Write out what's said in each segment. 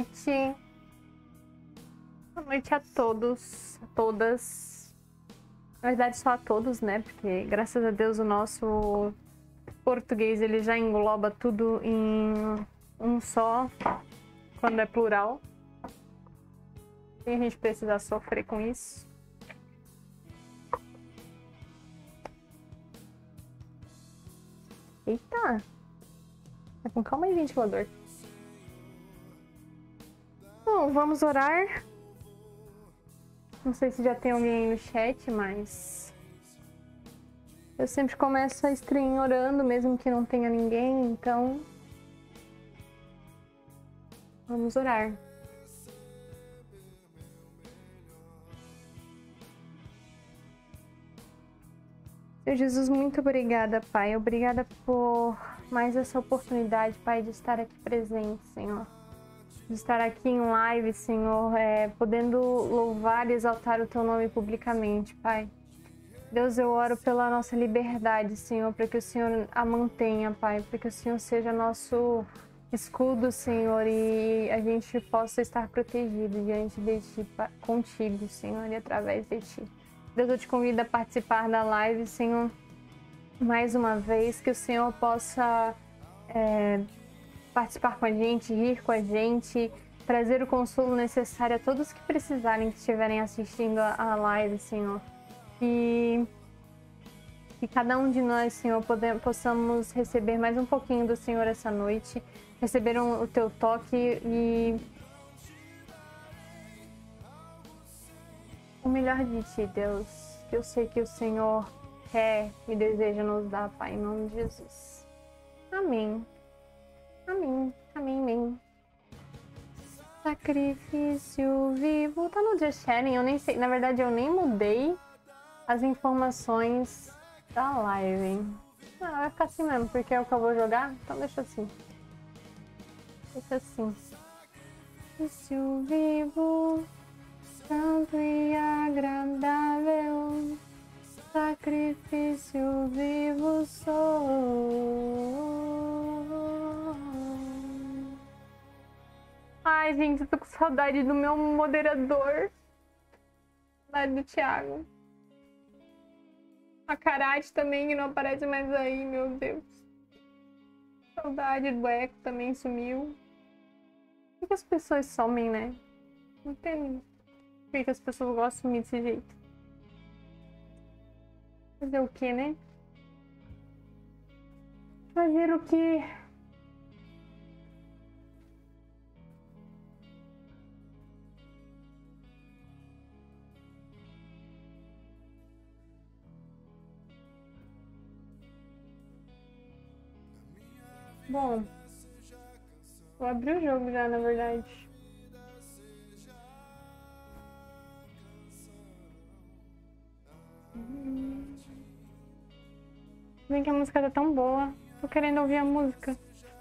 noite. Boa noite a todos, a todas. Na verdade, só a todos, né? Porque, graças a Deus, o nosso português ele já engloba tudo em um só, quando é plural. E a gente precisa sofrer com isso. Eita! Tá com calma aí, ventilador. Bom, vamos orar. Não sei se já tem alguém aí no chat, mas eu sempre começo a stream orando, mesmo que não tenha ninguém, então vamos orar. Senhor Jesus, muito obrigada, Pai. Obrigada por mais essa oportunidade, Pai, de estar aqui presente, Senhor. De estar aqui em live, Senhor, podendo louvar e exaltar o Teu nome publicamente, Pai. Deus, eu oro pela nossa liberdade, Senhor, para que o Senhor a mantenha, Pai, para que o Senhor seja nosso escudo, Senhor, e a gente possa estar protegido diante de Ti, contigo, Senhor, e através de Ti. Deus, eu te convido a participar da live, Senhor, mais uma vez, que o Senhor possa participar com a gente, rir com a gente, trazer o consolo necessário a todos que precisarem, que estiverem assistindo a live, Senhor. E que cada um de nós, Senhor, possamos receber mais um pouquinho do Senhor essa noite, receber o Teu toque e o melhor de Ti, Deus, que eu sei que o Senhor quer e deseja nos dar, Pai, em nome de Jesus. Amém. Amém. Amém, amém. Sacrifício vivo. Tá no Just Sharing, eu nem sei. Na verdade, eu nem mudei as informações da live. Ah, vai ficar assim mesmo, porque é o que eu vou jogar. Então deixa assim. Deixa assim. Sacrifício vivo, santo e agradável. Sacrifício vivo sou. Ai, gente, eu tô com saudade do meu moderador. Saudade do Thiago. A Karate também, que não aparece mais aí, meu Deus. Saudade do Eco também sumiu. Por que as pessoas somem, né? Não entendo por que as pessoas gostam de mim desse jeito. Fazer o que, né? Fazer o que? Bom, vou abrir o jogo já, na verdade. Bem que a música tá tão boa. Tô querendo ouvir a música.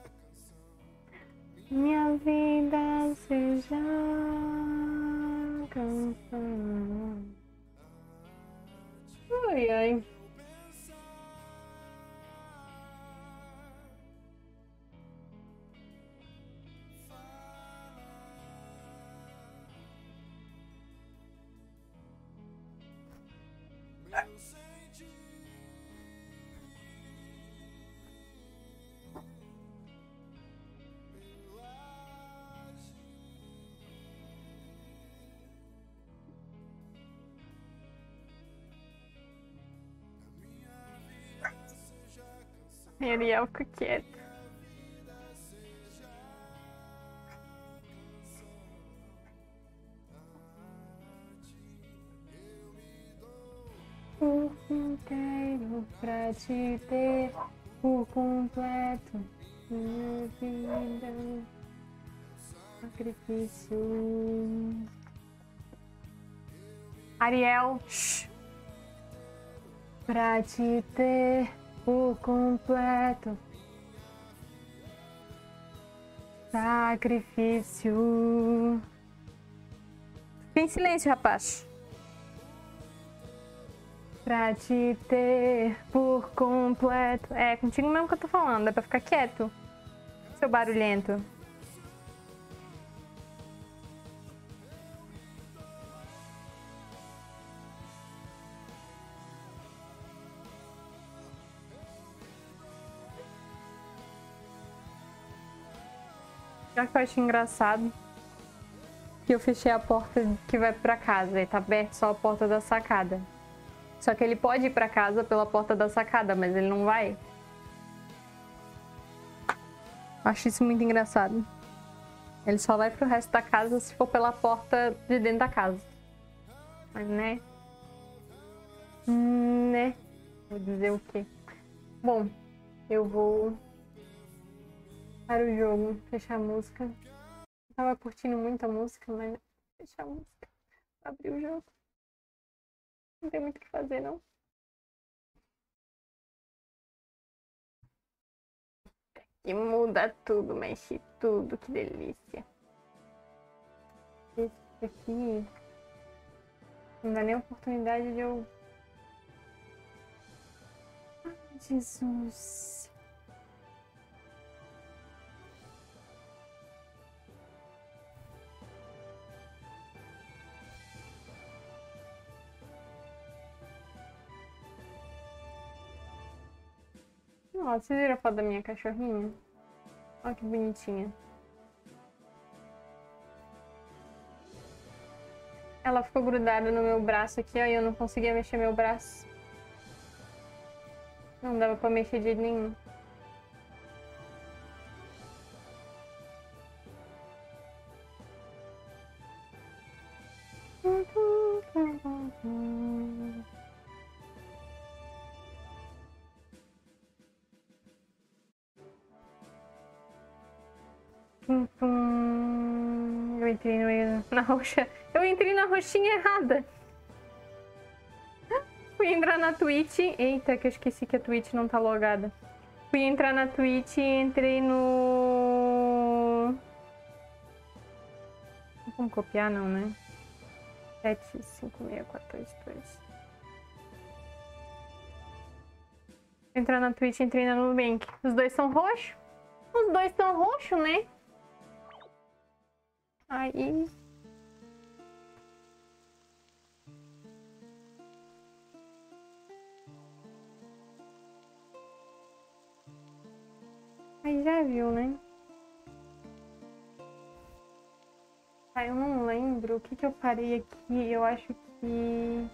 Minha vida seja canção. Ai, ai. Ariel fica quieto. Por inteiro pra te ter por completo, minha vida, sacrifício. Ariel, shh. Pra te ter por completo, sacrifício. Fica em silêncio, rapaz. Pra te ter por completo. É contigo mesmo que eu tô falando, é pra ficar quieto, seu barulhento. Já que eu acho engraçado que eu fechei a porta que vai pra casa e tá aberta só a porta da sacada. Só que ele pode ir pra casa pela porta da sacada, mas ele não vai. Acho isso muito engraçado. Ele só vai pro resto da casa se for pela porta de dentro da casa. Mas né? Né? Vou dizer o quê? Bom, eu vou para o jogo, fechar a música. Eu tava curtindo muito a música, mas fechar a música, abrir o jogo. Não tem muito o que fazer, não. E muda tudo, mexe tudo, que delícia. Esse aqui não dá nem oportunidade de eu... Ai, Jesus. Nossa, vocês viram a foto da minha cachorrinha? Olha que bonitinha. Ela ficou grudada no meu braço aqui, ó, e eu não conseguia mexer meu braço. Não dava pra mexer de jeito nenhum. Eu entrei na roxa. Eu entrei na roxinha errada. Fui entrar na Twitch. Eita, que eu esqueci que a Twitch não tá logada. Fui entrar na Twitch e entrei no... Não vamos copiar não, né? 75642. Entrar na Twitch e entrei na Nubank. Os dois são roxos? Os dois são roxos, né? Aí... Aí já viu, né? Ah, eu não lembro o que eu parei aqui. Eu acho que...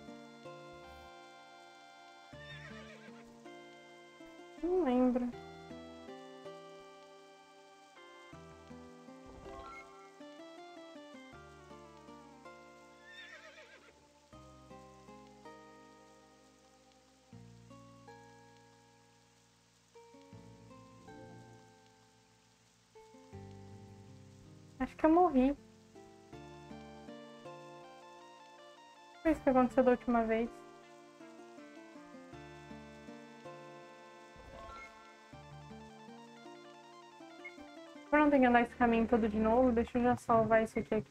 Não lembro. Acho que eu morri. Foi isso que aconteceu da última vez. Eu não tenho que andar esse caminho todo de novo. Deixa eu já salvar isso aqui.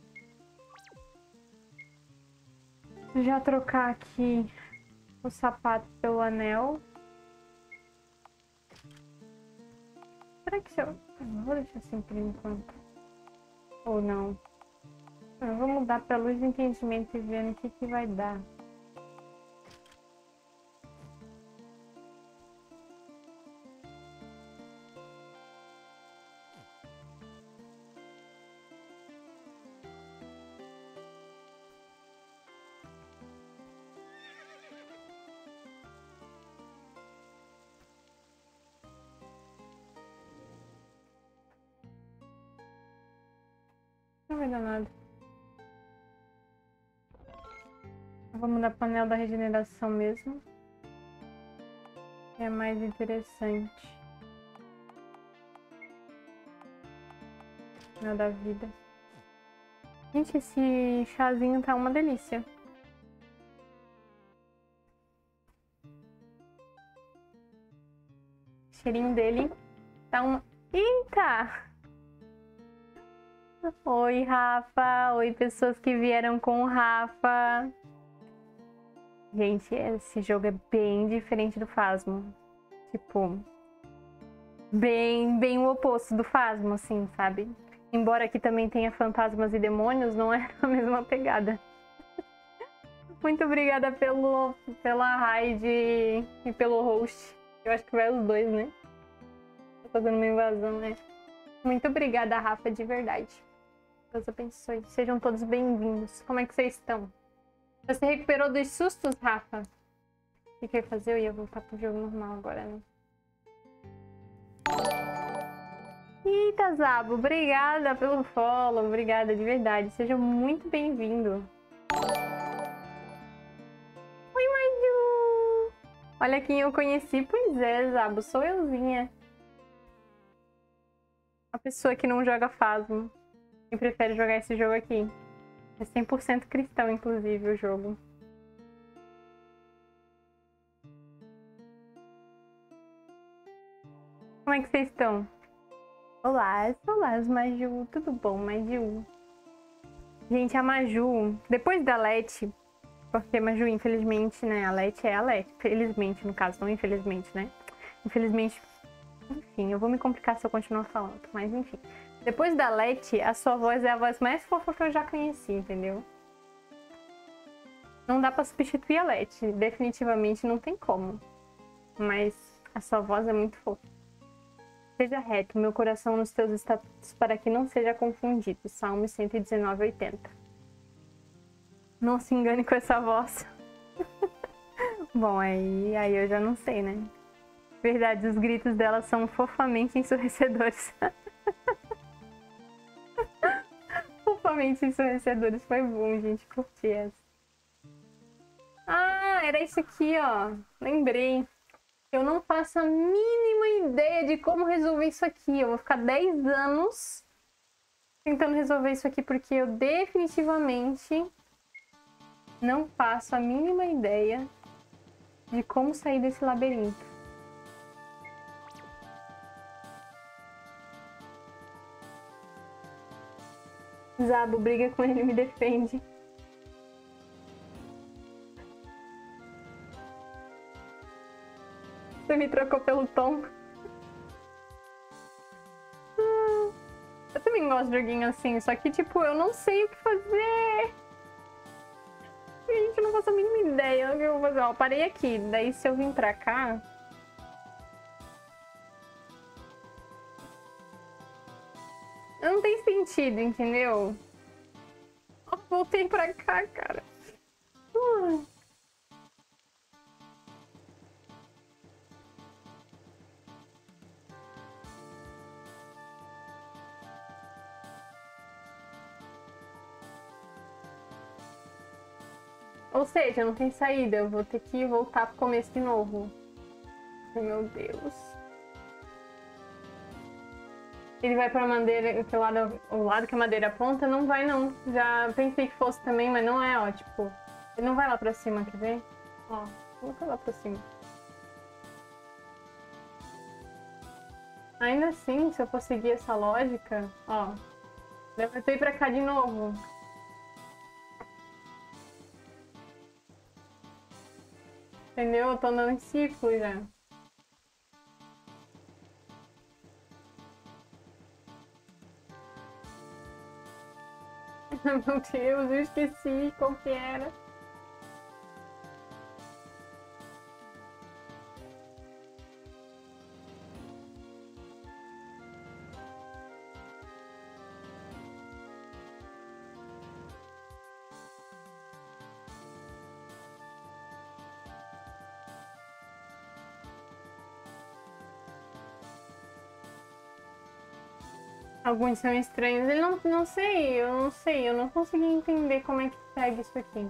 Já trocar aqui o sapato pelo anel. Será que se eu... Não vou deixar assim por enquanto. Ou não. Eu vou mudar pra luz do entendimento e vendo o que vai dar. Não vai dar nada. Eu vou mudar para o anel da regeneração mesmo. É mais interessante. Anel da vida. Gente, esse chazinho tá uma delícia. O cheirinho dele tá uma... Eita! Oi, Rafa. Oi, pessoas que vieram com o Rafa. Gente, esse jogo é bem diferente do Phasmo. Tipo, bem o oposto do Phasmo, assim, sabe? Embora aqui também tenha fantasmas e demônios, não é a mesma pegada. Muito obrigada pela raid e pelo host. Eu acho que vai os dois, né? Tô fazendo uma invasão, né? Muito obrigada, Rafa, de verdade. Deus abençoe. Sejam todos bem-vindos. Como é que vocês estão? Você recuperou dos sustos, Rafa? O que eu ia fazer? Eu ia voltar pro jogo normal agora, né? Eita, Zabo, obrigada pelo follow. Obrigada, de verdade. Seja muito bem-vindo. Oi, Maju! Olha quem eu conheci. Pois é, Zabo, sou euzinha. A pessoa que não joga Phasmo. E prefere jogar esse jogo aqui. É 100% cristão, inclusive, o jogo. Como é que vocês estão? Olá, Maju. Tudo bom, Maju? Gente, a Maju, depois da Leti, porque a Maju, infelizmente, né? A Leti é a Leti. Felizmente, no caso, não infelizmente, né? Infelizmente, enfim, eu vou me complicar se eu continuar falando, mas enfim. Depois da Leti, a sua voz é a voz mais fofa que eu já conheci, entendeu? Não dá pra substituir a Leti, definitivamente não tem como. Mas a sua voz é muito fofa. Seja reto, meu coração nos teus estatutos, para que não seja confundido. Salmo 119:80. Não se engane com essa voz. Bom, aí eu já não sei, né? Verdade, os gritos dela são fofamente ensurdecedores. Fofamente ensurdecedores, foi bom, gente, curti essa. Ah, era isso aqui, ó. Lembrei. Eu não faço a mínima ideia de como resolver isso aqui. Eu vou ficar 10 anos tentando resolver isso aqui, porque eu definitivamente não faço a mínima ideia de como sair desse labirinto. Zabo, briga com ele, me defende. Você me trocou pelo Tom. Eu também gosto de joguinho assim, só que, tipo, eu não sei o que fazer. Gente, eu não faço a mínima ideia do que eu vou fazer. Ó, parei aqui, daí se eu vim pra cá... Não tem sentido, entendeu? Ó, voltei pra cá, cara. Ou seja, não tem saída, eu vou ter que voltar pro começo de novo. Meu Deus. Ele vai pra madeira, que o lado que a madeira aponta, não vai não. Já pensei que fosse também, mas não é, ó, tipo... Ele não vai lá pra cima, quer ver? Ó, não vai lá pra cima. Ainda assim, se eu for seguir essa lógica, ó... Deve ter ir pra cá de novo. Entendeu? Eu tô andando em círculo já. Meu Deus, eu esqueci qual que era. Alguns são estranhos. Ele não sei, eu não consegui entender como é que segue isso aqui.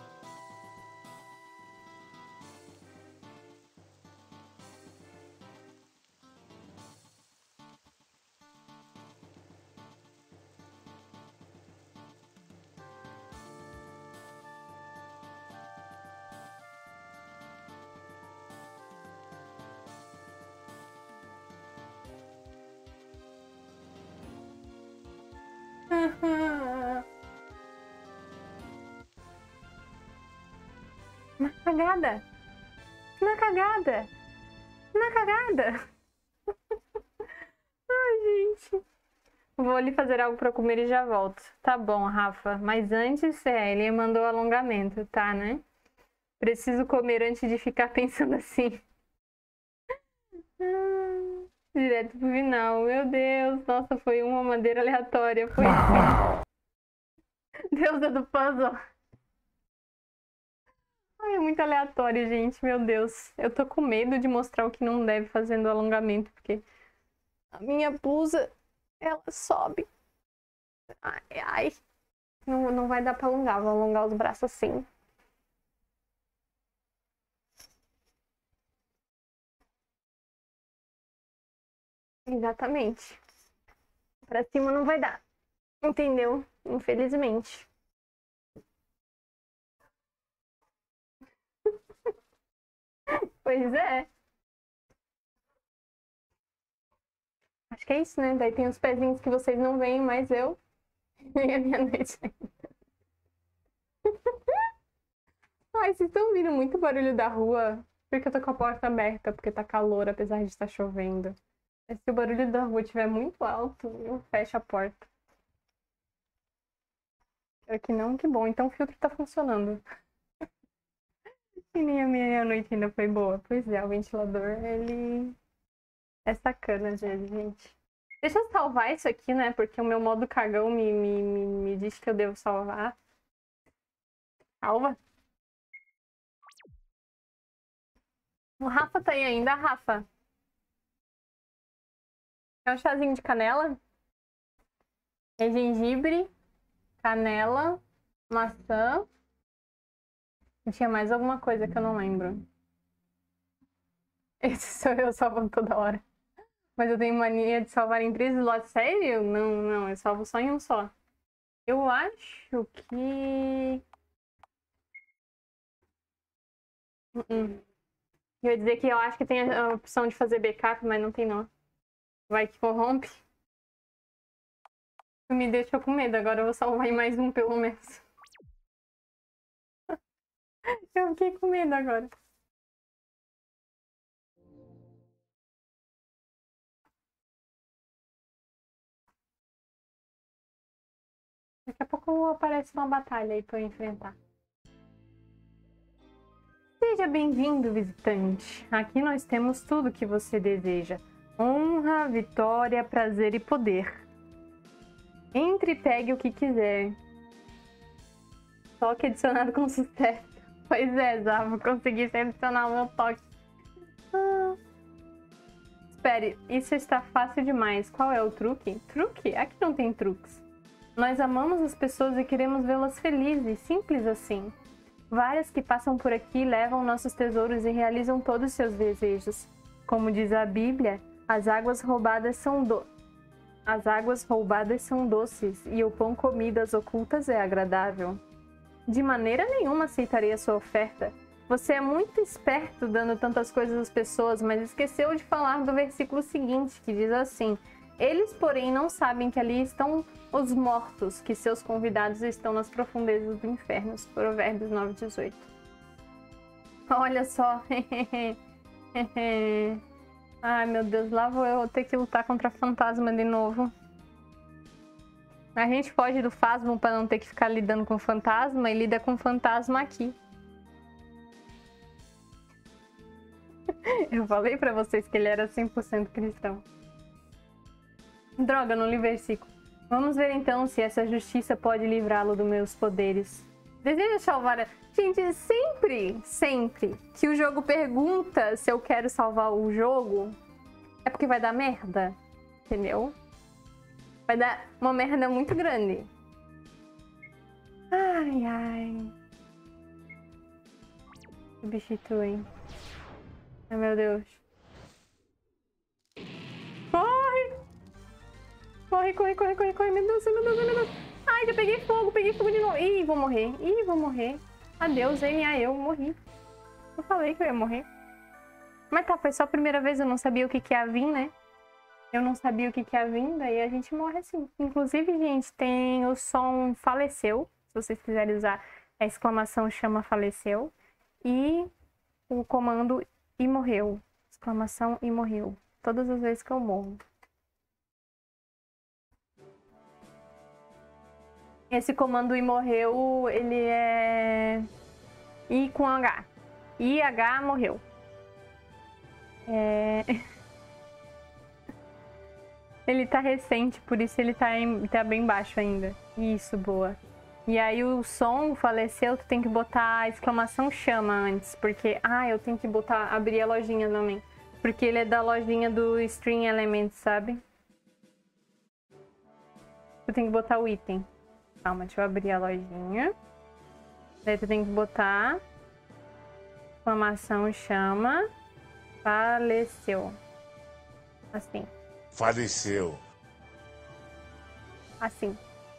Na cagada! Na cagada! Na cagada! Ai, gente. Vou ali fazer algo pra comer e já volto. Tá bom, Rafa. Mas antes, ele mandou alongamento, tá, né? Preciso comer antes de ficar pensando assim. Direto pro final. Meu Deus. Nossa, foi uma madeira aleatória. Foi. Deusa do puzzle. Ai, é muito aleatório, gente. Meu Deus. Eu tô com medo de mostrar o que não deve fazendo alongamento, porque a minha blusa, ela sobe. Ai, ai. Não, não vai dar pra alongar. Vou alongar os braços assim. Exatamente. Pra cima não vai dar. Entendeu? Infelizmente. Pois é. Acho que é isso, né? Daí tem os pezinhos que vocês não veem, mas eu e a minha noite. Ai, vocês estão ouvindo muito barulho da rua? Porque eu tô com a porta aberta, porque tá calor, apesar de estar chovendo. Mas se o barulho da rua estiver muito alto, eu fecho a porta. Espero que não, que bom. Então o filtro tá funcionando. E nem a minha noite ainda foi boa. Pois é, o ventilador, ele é sacana às vezes, gente. Deixa eu salvar isso aqui, né? Porque o meu modo cagão me diz que eu devo salvar. Salva. O Rafa tá aí ainda, Rafa? É um chazinho de canela? É gengibre, canela, maçã. E tinha mais alguma coisa que eu não lembro. Esse sou eu salvando toda hora. Mas eu tenho mania de salvar em 3 slots. Sério? Não, não, eu salvo só em um só. Eu acho que... Eu ia dizer que eu acho que tem a opção de fazer backup, mas não tem não. Vai que corrompe. Me deixa com medo, agora eu vou salvar em mais um pelo menos. Eu fiquei com medo agora. Daqui a pouco aparece uma batalha aí pra eu enfrentar. Seja bem-vindo, visitante. Aqui nós temos tudo o que você deseja. Honra, vitória, prazer e poder. Entre e pegue o que quiser. Toque adicionado com sucesso. Pois é, Zava, consegui adicionar o meu toque. Espere, isso está fácil demais. Qual é o truque? Truque? Aqui não tem truques. Nós amamos as pessoas e queremos vê-las felizes, simples assim. Várias que passam por aqui levam nossos tesouros e realizam todos os seus desejos. Como diz a Bíblia, as águas roubadas são doces e o pão comido às ocultas é agradável. De maneira nenhuma aceitarei a sua oferta. Você é muito esperto dando tantas coisas às pessoas, mas esqueceu de falar do versículo seguinte, que diz assim: eles, porém, não sabem que ali estão os mortos, que seus convidados estão nas profundezas do inferno. Provérbios 9:18. Olha só. Ai, meu Deus, lá vou eu ter que lutar contra fantasma de novo. A gente foge do Phasmo para não ter que ficar lidando com fantasma e lida com fantasma aqui. Eu falei pra vocês que ele era 100% cristão. Droga, não li versículo. Vamos ver então se essa justiça pode livrá-lo dos meus poderes. Deseja salvar... Gente, sempre que o jogo pergunta se eu quero salvar o jogo, é porque vai dar merda. Entendeu? Vai dar uma merda muito grande. Ai, ai. Substituem. Ai, meu Deus. Corre! Corre, corre, corre, corre, corre. Meu Deus, meu Deus, meu Deus. Ai, já peguei fogo de novo. Ih, vou morrer. Ih, vou morrer. Adeus, eu morri. Eu falei que eu ia morrer. Mas tá, foi só a primeira vez, eu não sabia o que que ia vir, né? Eu não sabia o que que ia vir, daí a gente morre assim. Inclusive, gente, tem o som faleceu. Se vocês quiserem usar a exclamação chama faleceu. E o comando e morreu. Exclamação e morreu. Todas as vezes que eu morro. Esse comando e morreu, ele é I com H. IH morreu. Ele tá recente, por isso ele tá bem baixo ainda. Isso, boa. E aí o som faleceu, tu tem que botar a exclamação chama antes. Porque, eu tenho que abrir a lojinha também. Porque ele é da lojinha do String Elements, sabe? Tu tem que botar o item. Calma, deixa eu abrir a lojinha. Daí tu tem que botar exclamação chama faleceu. Assim. Faleceu. Assim.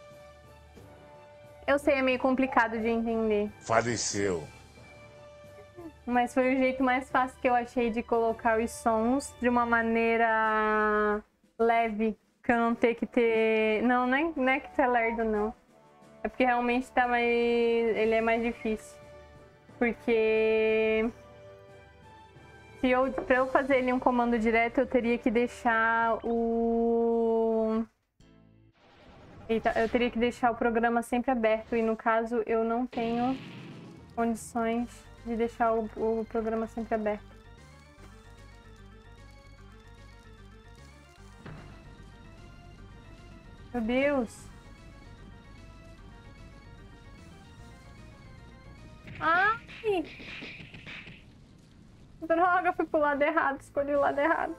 Eu sei, é meio complicado de entender. Faleceu. Mas foi o jeito mais fácil que eu achei de colocar os sons de uma maneira leve. Que eu não ter que ter... Não é que tu é lerdo, não. É porque realmente tá mais... Ele é mais difícil. Porque... Pra eu fazer ele um comando direto, eu teria que deixar o... Eita, eu teria que deixar o programa sempre aberto. E no caso, eu não tenho condições de deixar o programa sempre aberto. Meu Deus! Ai! Droga, fui pro lado errado, escolhi o lado errado.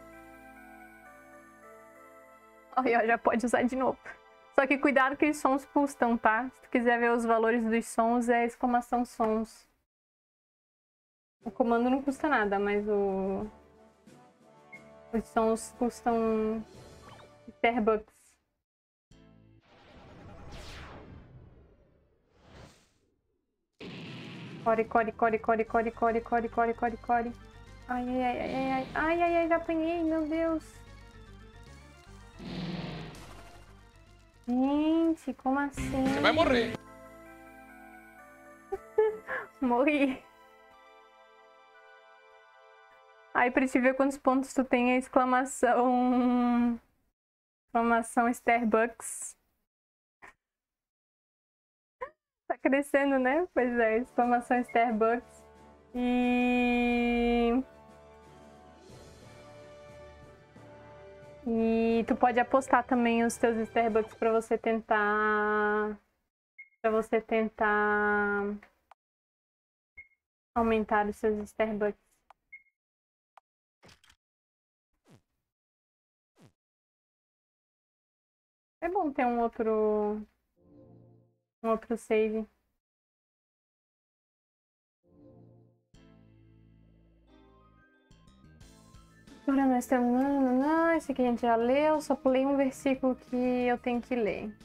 Olha, já pode usar de novo. Só que cuidado que os sons custam, tá? Se tu quiser ver os valores dos sons, é exclamação sons. O comando não custa nada, mas os sons custam Starbucks. Core. Ai, já apanhei, meu Deus. Gente, como assim? Você vai morrer. Morri. Aí pra te ver quantos pontos tu tem, a exclamação... Exclamação Starbucks. Tá crescendo, né? Pois é, exclamação Starbucks. E tu pode apostar também os teus Starbucks pra você tentar... aumentar os seus Starbucks. É bom ter um outro save. Agora nós temos... Esse aqui a gente já leu, só pulei um versículo que eu tenho que ler.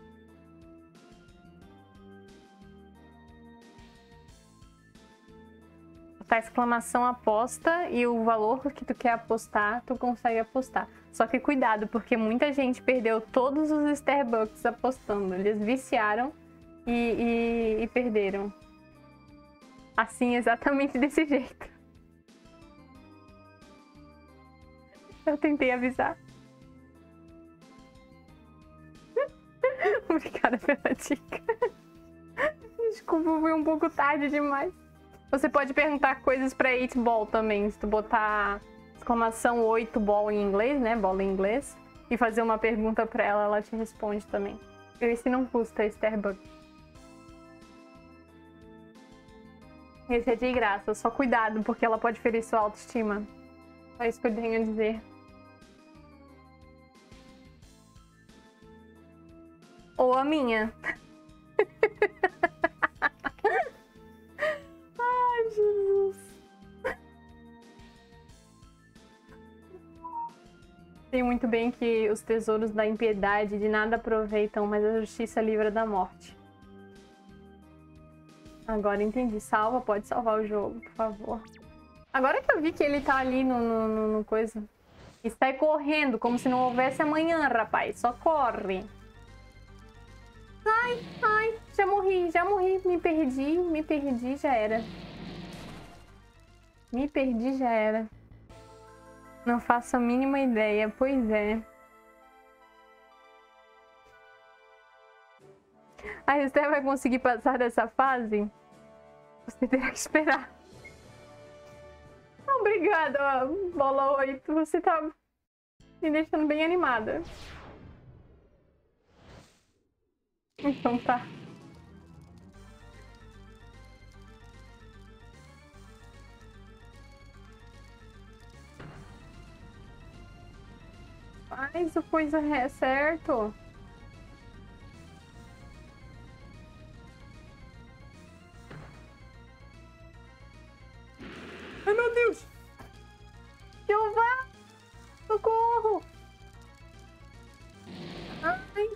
Tá exclamação aposta e o valor que tu quer apostar, tu consegue apostar. Só que cuidado, porque muita gente perdeu todos os Starbucks apostando. Eles viciaram e perderam. Assim, exatamente desse jeito. Eu tentei avisar. Obrigada pela dica. Desculpa, foi um pouco tarde demais. Você pode perguntar coisas pra 8-ball também. Se tu botar exclamação 8-ball em inglês, né? Bola em inglês. E fazer uma pergunta pra ela, ela te responde também. Esse não custa, Starbucks. Esse é de graça. Só cuidado, porque ela pode ferir sua autoestima. Só isso que eu tenho a dizer. Ou a minha. Ai, Jesus. Sei muito bem que os tesouros da impiedade de nada aproveitam, mas a justiça livra da morte. Agora entendi. Salva, pode salvar o jogo, por favor. Agora que eu vi que ele tá ali no coisa. E sai correndo, como se não houvesse amanhã, rapaz. Só corre. Ai, já morri, me perdi, já era. Me perdi, já era. Não faço a mínima ideia, pois é. A Esther vai conseguir passar dessa fase? Você terá que esperar. Obrigada, bola 8. Você tá Me deixando bem animada. Então tá. Faz o coisa certo. Ai, meu Deus! Jeová! Socorro! Ai!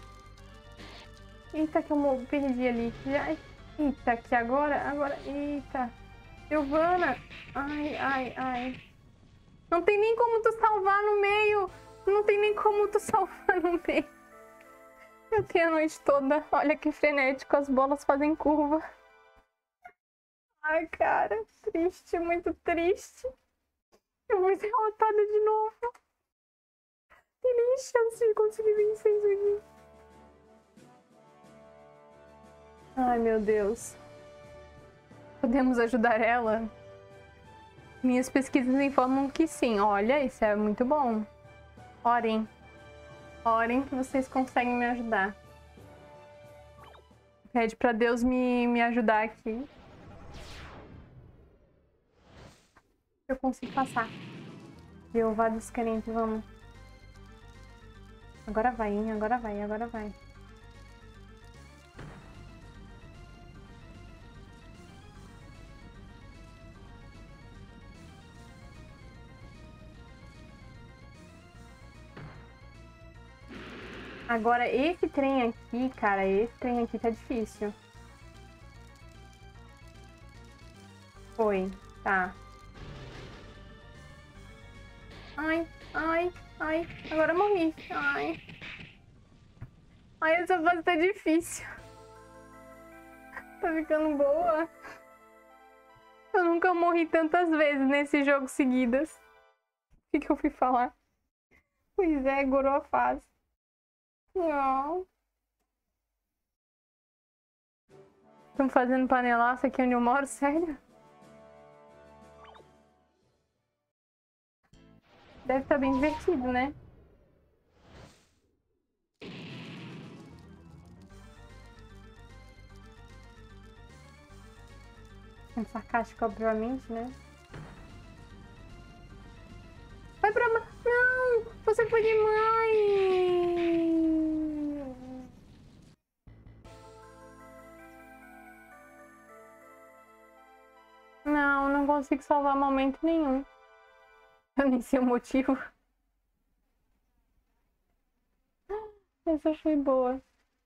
Eita, que eu perdi ali. Eita, que agora... Eita! Giovana! Ai, ai, ai. Não tem nem como tu salvar no meio! Não tem nem como tu salvar no meio. Eu tenho a noite toda. Olha que frenético, as bolas fazem curva. Ai, cara, triste, muito triste. Eu vou ser derrotada de novo. Tem nem chance de conseguir vencer isso aqui. Ai, meu Deus. Podemos ajudar ela? Minhas pesquisas informam que sim. Olha, isso é muito bom. Orem. Orem que vocês conseguem me ajudar. Pede pra Deus me ajudar aqui. Eu consigo passar. Jeová dos crentes, vamos. Agora vai, hein? Agora vai, agora vai. Agora, esse trem aqui, cara, esse trem aqui tá difícil. Foi, tá. Ai, ai, ai. Agora eu morri. Ai. Ai, essa fase tá difícil. Tá ficando boa. Eu nunca morri tantas vezes nesse jogo seguidas. O que eu fui falar? Pois é, gorou a fase. Não. Estão fazendo panelaço aqui onde eu moro? Sério? Deve estar bem divertido, né? É sarcástico, obviamente, né? Vai pra... Não! Você foi demais! Não, não consigo salvar momento nenhum. Eu nem sei o motivo. Essa foi boa.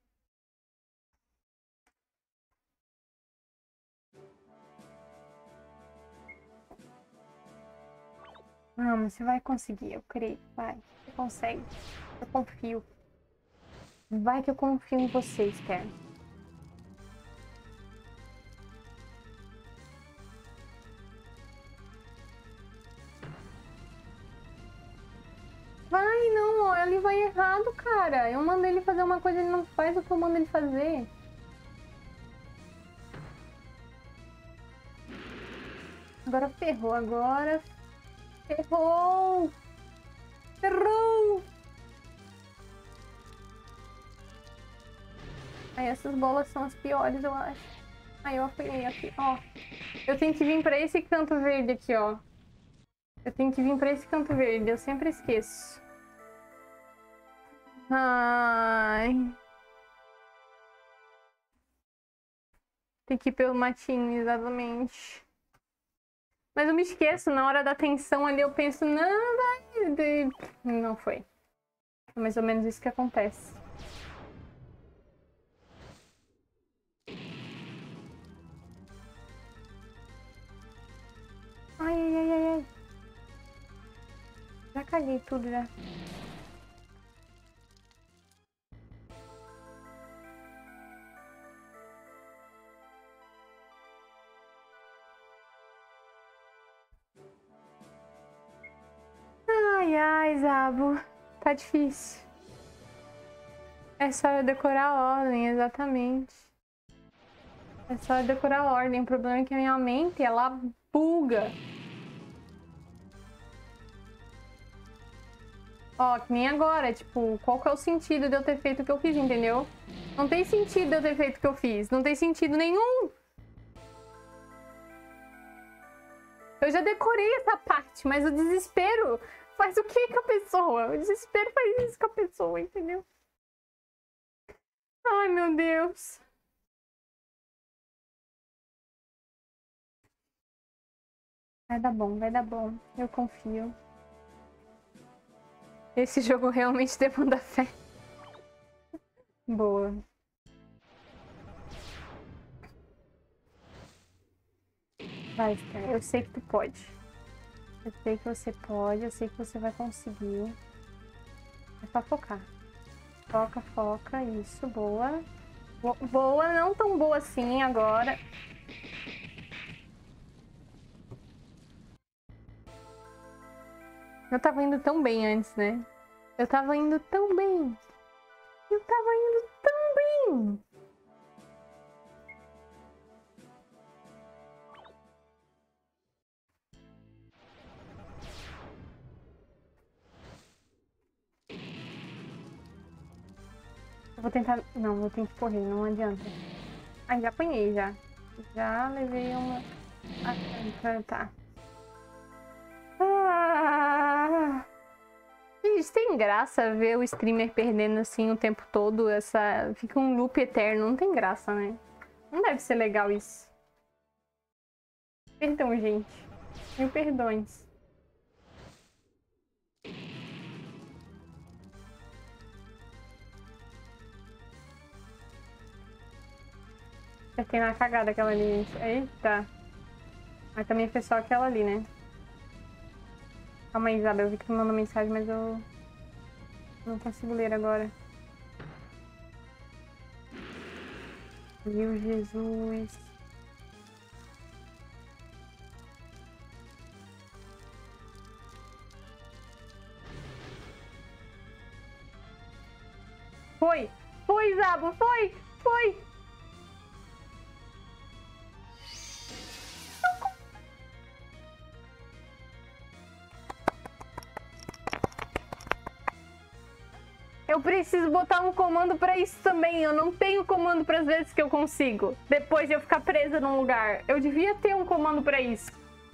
Não, mas você vai conseguir, eu creio. Vai, você consegue. Eu confio. Vai que eu confio em você, Esther. Vai, não, ó, ele vai errado, cara. Eu mando ele fazer uma coisa, ele não faz o que eu mando ele fazer. Agora ferrou, agora ferrou! Ferrou! Aí essas bolas são as piores, eu acho. Aí eu apanhei aqui, ó. Eu tenho que vir pra esse canto verde aqui, ó. Eu tenho que vir pra esse canto verde, eu sempre esqueço. Ai. Tem que ir pelo matinho, exatamente. Mas eu me esqueço, na hora da tensão ali eu penso, não, vai. Não foi. É mais ou menos isso que acontece. Ai, ai, ai, ai, ai. Já caguei tudo já. Ai, ai, Zabo. Tá difícil. É só eu decorar a ordem, exatamente. É só eu decorar a ordem. O problema é que a minha mente, ela buga. Ó, que nem agora, tipo, qual que é o sentido de eu ter feito o que eu fiz, entendeu? Não tem sentido de eu ter feito o que eu fiz. Não tem sentido nenhum. Eu já decorei essa parte, mas o desespero faz o que com a pessoa? O desespero faz isso com a pessoa, entendeu? Ai, meu Deus. Vai dar bom, vai dar bom. Eu confio. Esse jogo realmente demanda fé. Boa. Vai, Esther. Eu sei que tu pode. Eu sei que você pode, eu sei que você vai conseguir. É só focar. Foca, foca. Isso, boa. Boa, não tão boa assim agora. Eu tava indo tão bem antes, né? Eu tava indo tão bem. Eu tava indo tão bem. Eu vou tentar... Não, eu tenho que correr, não adianta. Ai, já apanhei, já. Já levei uma... Ah, tá. Ah... Gente, tem graça ver o streamer perdendo assim o tempo todo. Fica um loop eterno. Não tem graça, né? Não deve ser legal isso. Perdão, gente. Mil perdões. Já tem uma cagada aquela ali, gente. Eita. Mas também foi só aquela ali, né? Calma aí, Isabel. Eu vi que tu mandou mensagem, mas eu não consigo ler agora. Meu Jesus. Foi! Foi, Zabo! Foi! Foi! Eu preciso botar um comando pra isso também. Eu não tenho comando para as vezes que eu consigo. Depois de eu ficar presa num lugar. Eu devia ter um comando pra isso.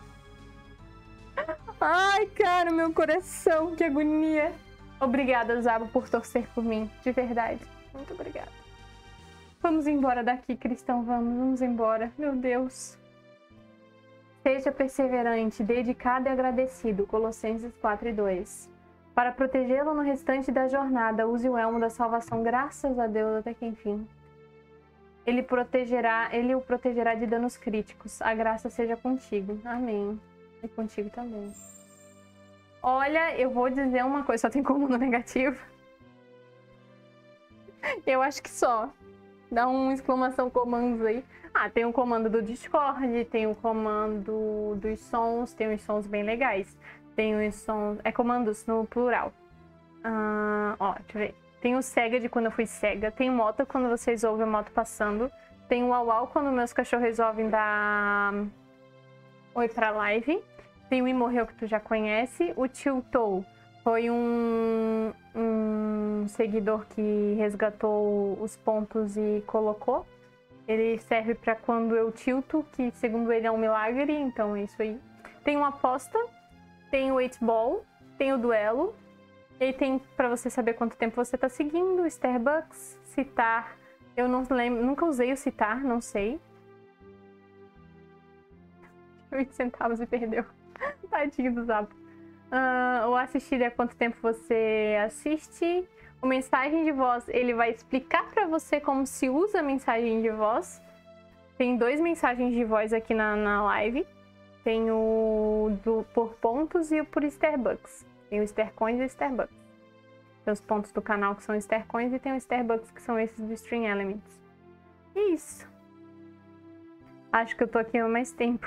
Ai, cara, meu coração. Que agonia. Obrigada, Zabo, por torcer por mim. De verdade. Muito obrigada. Vamos embora daqui, cristão. Vamos embora. Meu Deus. Seja perseverante, dedicado e agradecido. Colossenses 4:2. Para protegê-lo no restante da jornada, use o elmo da salvação, graças a Deus, até que enfim. Ele o protegerá de danos críticos. A graça seja contigo. Amém. E contigo também. Olha, eu vou dizer uma coisa, só tem comando negativo? Eu acho que só. Dá uma exclamação comandos aí. Ah, tem o comando do Discord, tem o comando dos sons, tem uns sons bem legais. Tem os sons... É comandos no plural. Ó, deixa eu ver. Tem o cega de quando eu fui cega. Tem o moto quando vocês ouvem a moto passando. Tem o au au quando meus cachorros resolvem dar oi pra live. Tem o E Morreu que tu já conhece. O Tiltou foi um seguidor que resgatou os pontos e colocou. Ele serve pra quando eu tilto, que segundo ele é um milagre, então é isso aí. Tem uma aposta. Tem o 8-ball, tem o duelo, e aí tem pra você saber quanto tempo você tá seguindo, Starbucks, citar, eu não lembro, nunca usei o citar, não sei. 20 centavos e perdeu. Tadinho do Zap. O assistir é quanto tempo você assiste. O mensagem de voz, ele vai explicar pra você como se usa a mensagem de voz. Tem 2 mensagens de voz aqui na live. Tem o por pontos e o por Starbucks. Tem o Starcoins e o Starbucks. Tem os pontos do canal que são Starcoins e tem o Starbucks que são esses do Stream Elements. E isso. Acho que eu tô aqui há mais tempo.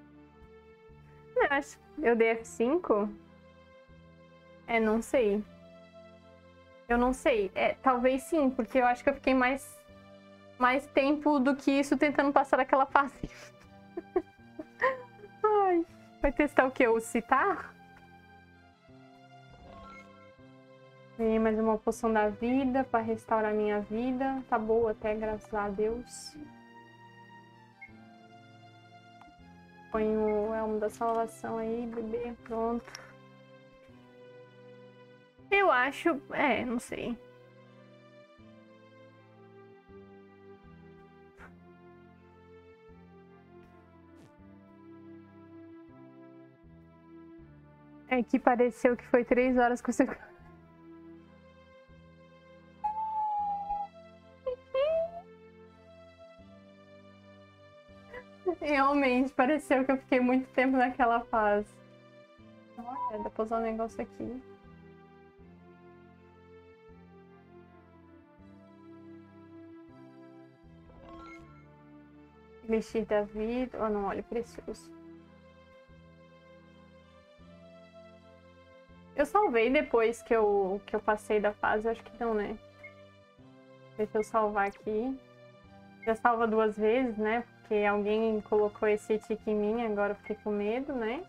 Eu dei F5? Não sei. Eu não sei. Talvez sim, porque eu acho que eu fiquei mais tempo do que isso tentando passar aquela fase. Ai, vai testar o que? O citar? Ganhei mais uma poção da vida para restaurar minha vida. Tá boa até, graças a Deus. Põe o elmo da salvação aí, bebê. Pronto. Eu acho... não sei. É que pareceu que foi 3 horas que você... Realmente, pareceu que eu fiquei muito tempo naquela fase. Olha, dá pra usar um negócio aqui. Elixir da vida... Oh, não, óleo precioso. Eu salvei depois que eu passei da fase, acho que não, né? Deixa eu salvar aqui. Já salva 2 vezes, né? Porque alguém colocou esse tique em mim, agora eu fiquei com medo, né?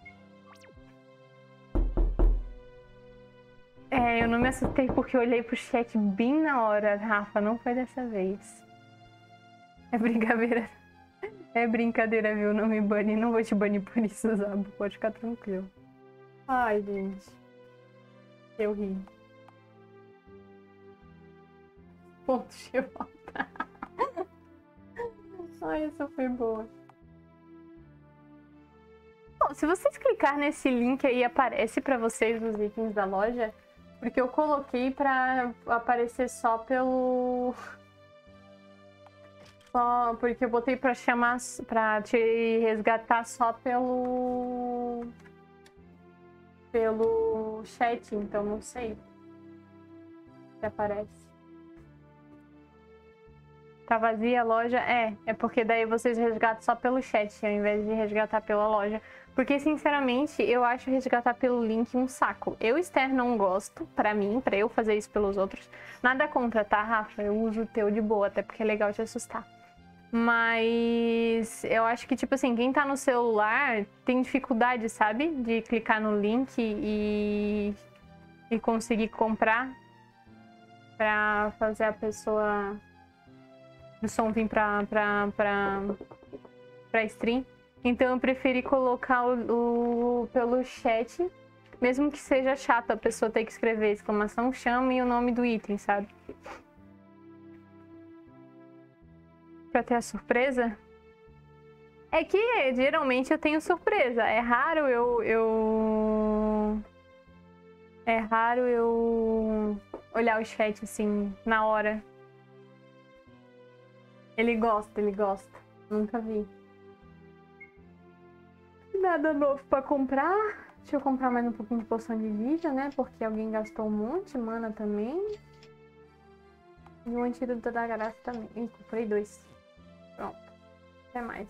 Eu não me assustei porque eu olhei pro chat bem na hora, Rafa, não foi dessa vez. É brincadeira. É brincadeira, viu? Não me bane, não vou te banir por isso, Zabo. Pode ficar tranquilo. Ai, gente. Eu ri. Ponto de volta. Ai, essa foi boa. Bom, se vocês clicar nesse link aí, aparece pra vocês os itens da loja. Porque eu coloquei pra aparecer só pelo... Porque eu botei pra chamar... Pra te resgatar só pelo chat, então não sei se aparece. Tá vazia a loja? É porque daí vocês resgatam só pelo chat, ao invés de resgatar pela loja. Porque, sinceramente, eu acho resgatar pelo link um saco. Eu, Esther, não gosto, pra mim, pra eu fazer isso pelos outros. Nada contra, tá, Rafa? Eu uso o teu de boa, até porque é legal te assustar. Mas eu acho que, tipo assim, quem tá no celular tem dificuldade, sabe? De clicar no link e conseguir comprar pra fazer a pessoa... o som vir pra stream. Então eu preferi colocar pelo chat, mesmo que seja chato a pessoa ter que escrever exclamação chama e o nome do item, sabe? Pra ter a surpresa. É que geralmente eu tenho surpresa. É raro é raro eu olhar o chat assim na hora. Ele gosta, ele gosta. Nunca vi. Nada novo pra comprar. Deixa eu comprar mais um pouquinho de poção de vida, né? Porque alguém gastou um monte. Mana também. E um antídoto da graça também. Ih, comprei 2. Pronto. Até mais.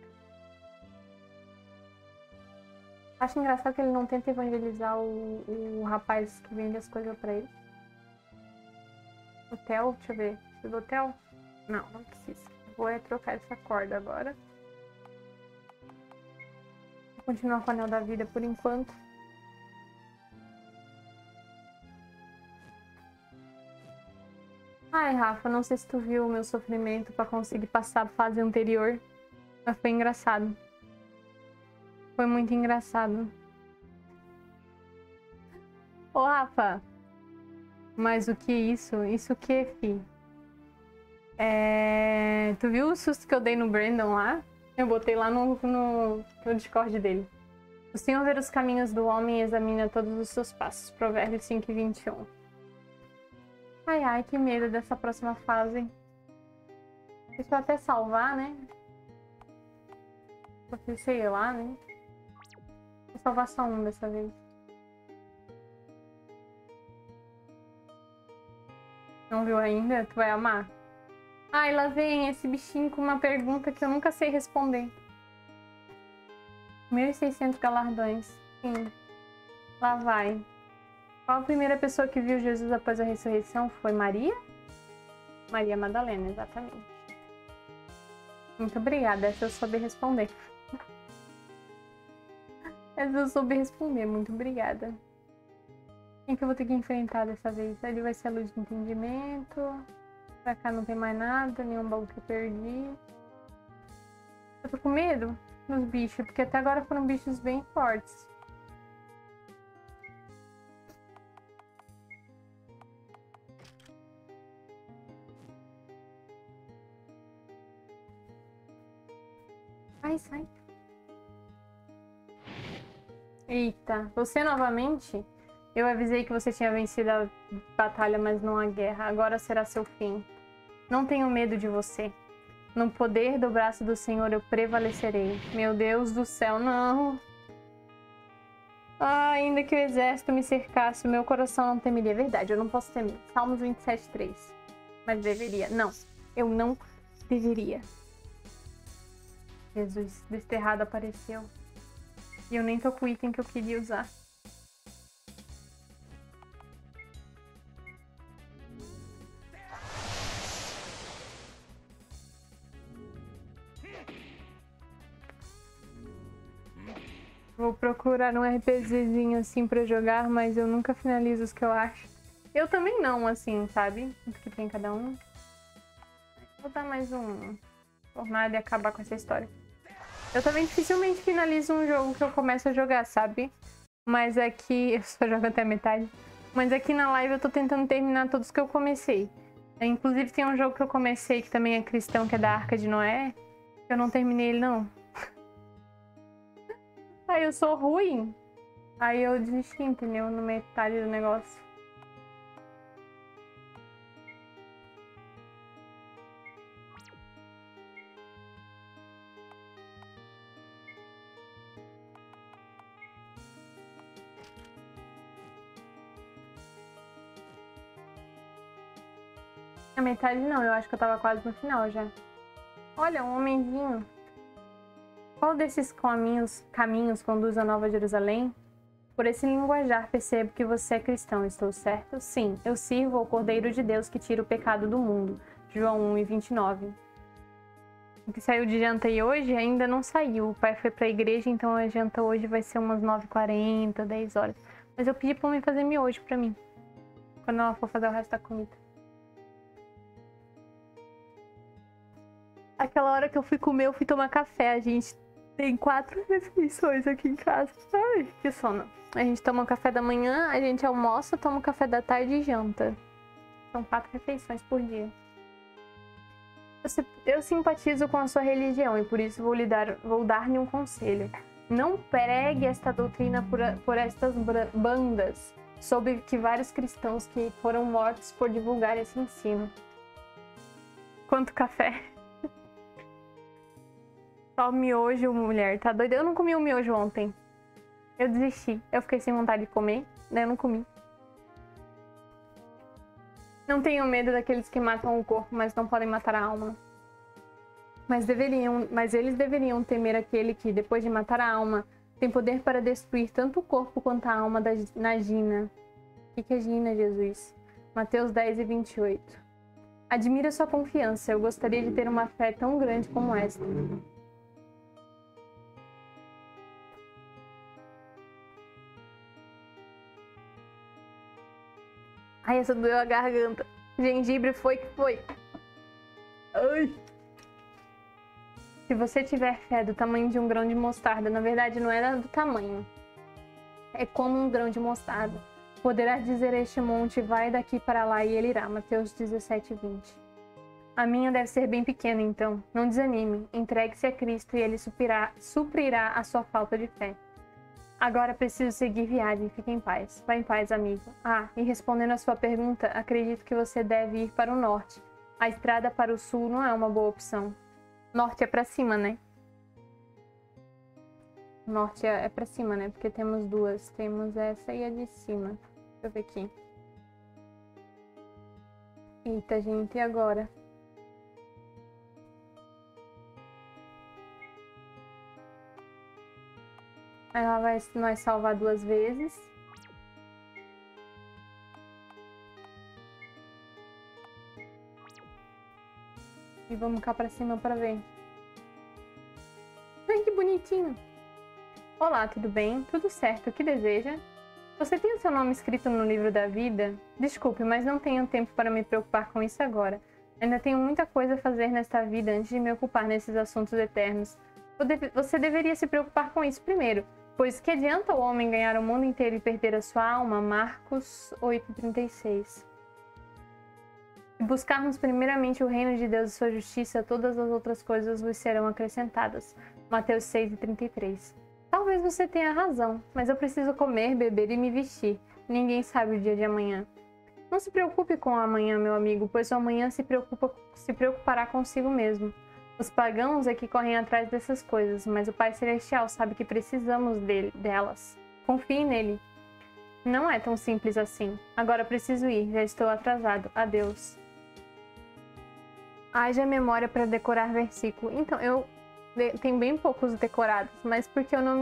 Acho engraçado que ele não tenta evangelizar o rapaz que vende as coisas pra ele. Hotel, deixa eu ver. Precisa do hotel? Não, não precisa. Vou trocar essa corda agora. Vou continuar com o anel da vida por enquanto. Ai, Rafa, não sei se tu viu o meu sofrimento pra conseguir passar a fase anterior. Mas foi engraçado. Foi muito engraçado. Ô, Rafa. Mas o que isso? Isso o que, fi? Tu viu o susto que eu dei no Brandon lá? Eu botei lá no Discord dele. O Senhor vê os caminhos do homem e examina todos os seus passos. Provérbios 5:21. Ai, ai, que medo dessa próxima fase. Deixa eu até salvar, né? Porque sei lá, né? Vou salvar só um dessa vez. Não viu ainda? Tu vai amar. Ai, lá vem esse bichinho com uma pergunta que eu nunca sei responder. 1.600 galardões. Sim. Lá vai. Qual a primeira pessoa que viu Jesus após a ressurreição? Foi Maria? Maria Madalena, exatamente. Muito obrigada. Essa eu soube responder. Essa eu soube responder. Muito obrigada. Quem que eu vou ter que enfrentar dessa vez? Ali vai ser a luz de entendimento. Pra cá não tem mais nada, nenhum baú que eu perdi. Eu tô com medo dos bichos, porque até agora foram bichos bem fortes. Ai, sai. Eita, você novamente? Eu avisei que você tinha vencido a batalha, mas não a guerra. Agora será seu fim. Não tenho medo de você. No poder do braço do Senhor eu prevalecerei. Meu Deus do céu, não. Ah, ainda que o exército me cercasse, o meu coração não temeria. É verdade, eu não posso temer. Salmos 27:3. Mas deveria. Não, eu não deveria. Jesus, desterrado apareceu. E eu nem tô com o item que eu queria usar. Vou procurar um RPGzinho assim pra jogar, mas eu nunca finalizo os que eu acho. Eu também não, assim, sabe? O que tem cada um. Vou dar mais um tornado e acabar com essa história. Eu também dificilmente finalizo um jogo que eu começo a jogar, sabe? Mas aqui... Eu só jogo até a metade. Mas aqui na live eu tô tentando terminar todos que eu comecei. Inclusive tem um jogo que eu comecei que também é cristão, que é da Arca de Noé. Eu não terminei ele, não. Aí eu sou ruim. Aí eu desisti, entendeu? No metade do negócio. Na metade não, eu acho que eu tava quase no final já. Olha, um homenzinho. Qual desses caminhos conduz a Nova Jerusalém? Por esse linguajar percebo que você é cristão, estou certo? Sim, eu sirvo ao Cordeiro de Deus que tira o pecado do mundo. João 1:29. O que saiu de janta aí hoje ainda não saiu. O pai foi pra igreja, então a janta hoje vai ser umas 9h40, 10 horas. Mas eu pedi pra mãe fazer miojo pra mim, quando ela for fazer o resto da comida. Aquela hora que eu fui comer, eu fui tomar café. A gente tem 4 refeições aqui em casa. Ai, que sono. A gente toma um café da manhã, a gente almoça, toma um café da tarde e janta. São 4 refeições por dia. Eu simpatizo com a sua religião e por isso vou dar-lhe um conselho. Não pregue esta doutrina por estas bandas, soube que vários cristãos que foram mortos por divulgar esse ensino. Quanto café? Só miojo, mulher, tá doida? Eu não comi o miojo ontem. Eu desisti. Eu fiquei sem vontade de comer, daí eu não comi. Não tenho medo daqueles que matam o corpo, mas não podem matar a alma. Mas eles deveriam temer aquele que, depois de matar a alma, tem poder para destruir tanto o corpo quanto a alma na Gina. O que é Gina, Jesus? Mateus 10:28. Admiro sua confiança. Eu gostaria de ter uma fé tão grande como esta. Ai, essa doeu a garganta. Gengibre foi que foi. Ai. Se você tiver fé do tamanho de um grão de mostarda, na verdade não é do tamanho. É como um grão de mostarda. Poderá dizer a este monte, vai daqui para lá e ele irá. Mateus 17:20. A minha deve ser bem pequena, então. Não desanime. Entregue-se a Cristo e ele suprirá a sua falta de fé. Agora preciso seguir viagem. Fique em paz. Vá em paz, amigo. Ah, e respondendo a sua pergunta, acredito que você deve ir para o norte. A estrada para o sul não é uma boa opção. Norte é pra cima, né? Norte é pra cima, né? Porque temos duas. Temos essa e a de cima. Deixa eu ver aqui. Eita, gente, e agora? Ela vai nós salvar 2 vezes. E vamos cá pra cima pra ver. Ai, que bonitinho. Olá, tudo bem? Tudo certo, o que deseja? Você tem o seu nome escrito no livro da vida? Desculpe, mas não tenho tempo para me preocupar com isso agora. Ainda tenho muita coisa a fazer nesta vida antes de me ocupar nesses assuntos eternos. Você deveria se preocupar com isso primeiro, pois que adianta o homem ganhar o mundo inteiro e perder a sua alma? Marcos 8,36. Se buscarmos primeiramente o reino de Deus e sua justiça, todas as outras coisas vos serão acrescentadas. Mateus 6,33. Talvez você tenha razão, mas eu preciso comer, beber e me vestir. Ninguém sabe o dia de amanhã. Não se preocupe com o amanhã, meu amigo, pois o amanhã se preocupará consigo mesmo. Os pagãos é que correm atrás dessas coisas, mas o Pai Celestial sabe que precisamos delas. Confie nele. Não é tão simples assim. Agora preciso ir, já estou atrasado. Adeus. Haja memória para decorar versículo. Então, eu tenho bem poucos decorados, mas porque eu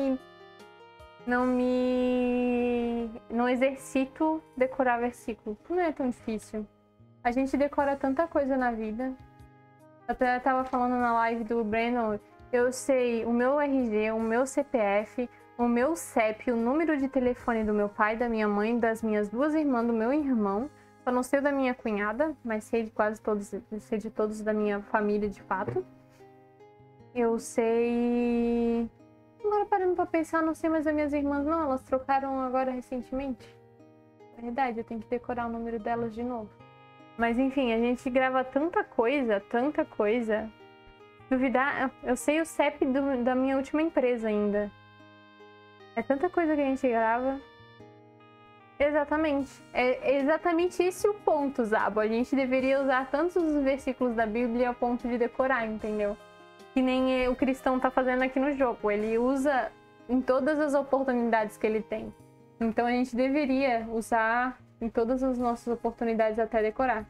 não exercito decorar versículo. Não é tão difícil. A gente decora tanta coisa na vida. Até eu tava falando na live do Brandon, eu sei o meu RG, o meu CPF, o meu CEP, o número de telefone do meu pai, da minha mãe, das minhas duas irmãs, do meu irmão. Só não sei o da minha cunhada, mas sei de quase todos, sei de todos da minha família de fato. Eu sei... Agora parando pra pensar, não sei mais das minhas irmãs não, elas trocaram agora recentemente. É verdade, eu tenho que decorar o número delas de novo. Mas enfim, a gente grava tanta coisa. Duvidar, eu sei o CEP da minha última empresa ainda. É tanta coisa que a gente grava. Exatamente. É exatamente esse o ponto, Zabo. A gente deveria usar tantos os versículos da Bíblia a ponto de decorar, entendeu? Que nem o cristão tá fazendo aqui no jogo. Ele usa em todas as oportunidades que ele tem. Então a gente deveria usar em todas as nossas oportunidades até decorar.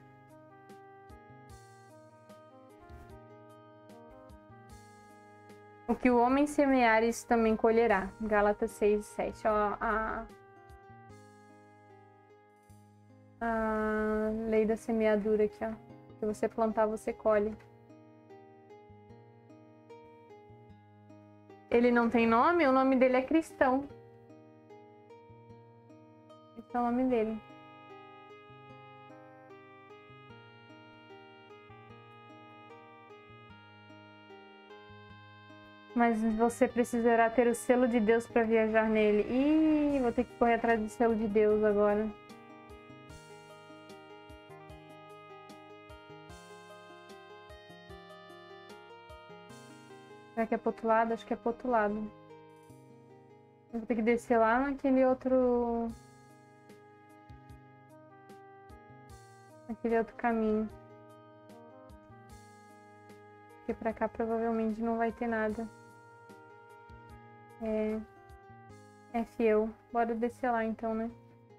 O que o homem semear, isso também colherá. Gálatas 6, 7. Ó, a lei da semeadura aqui, ó. Se você plantar, você colhe. Ele não tem nome? O nome dele é Cristão. Esse é o nome dele. Mas você precisará ter o selo de Deus para viajar nele. Ih, vou ter que correr atrás do selo de Deus agora. Será que é pro outro lado? Acho que é pro outro lado. Eu vou ter que descer lá naquele outro... Naquele outro caminho. Porque pra cá provavelmente não vai ter nada. É fiel. Bora descer lá então, né?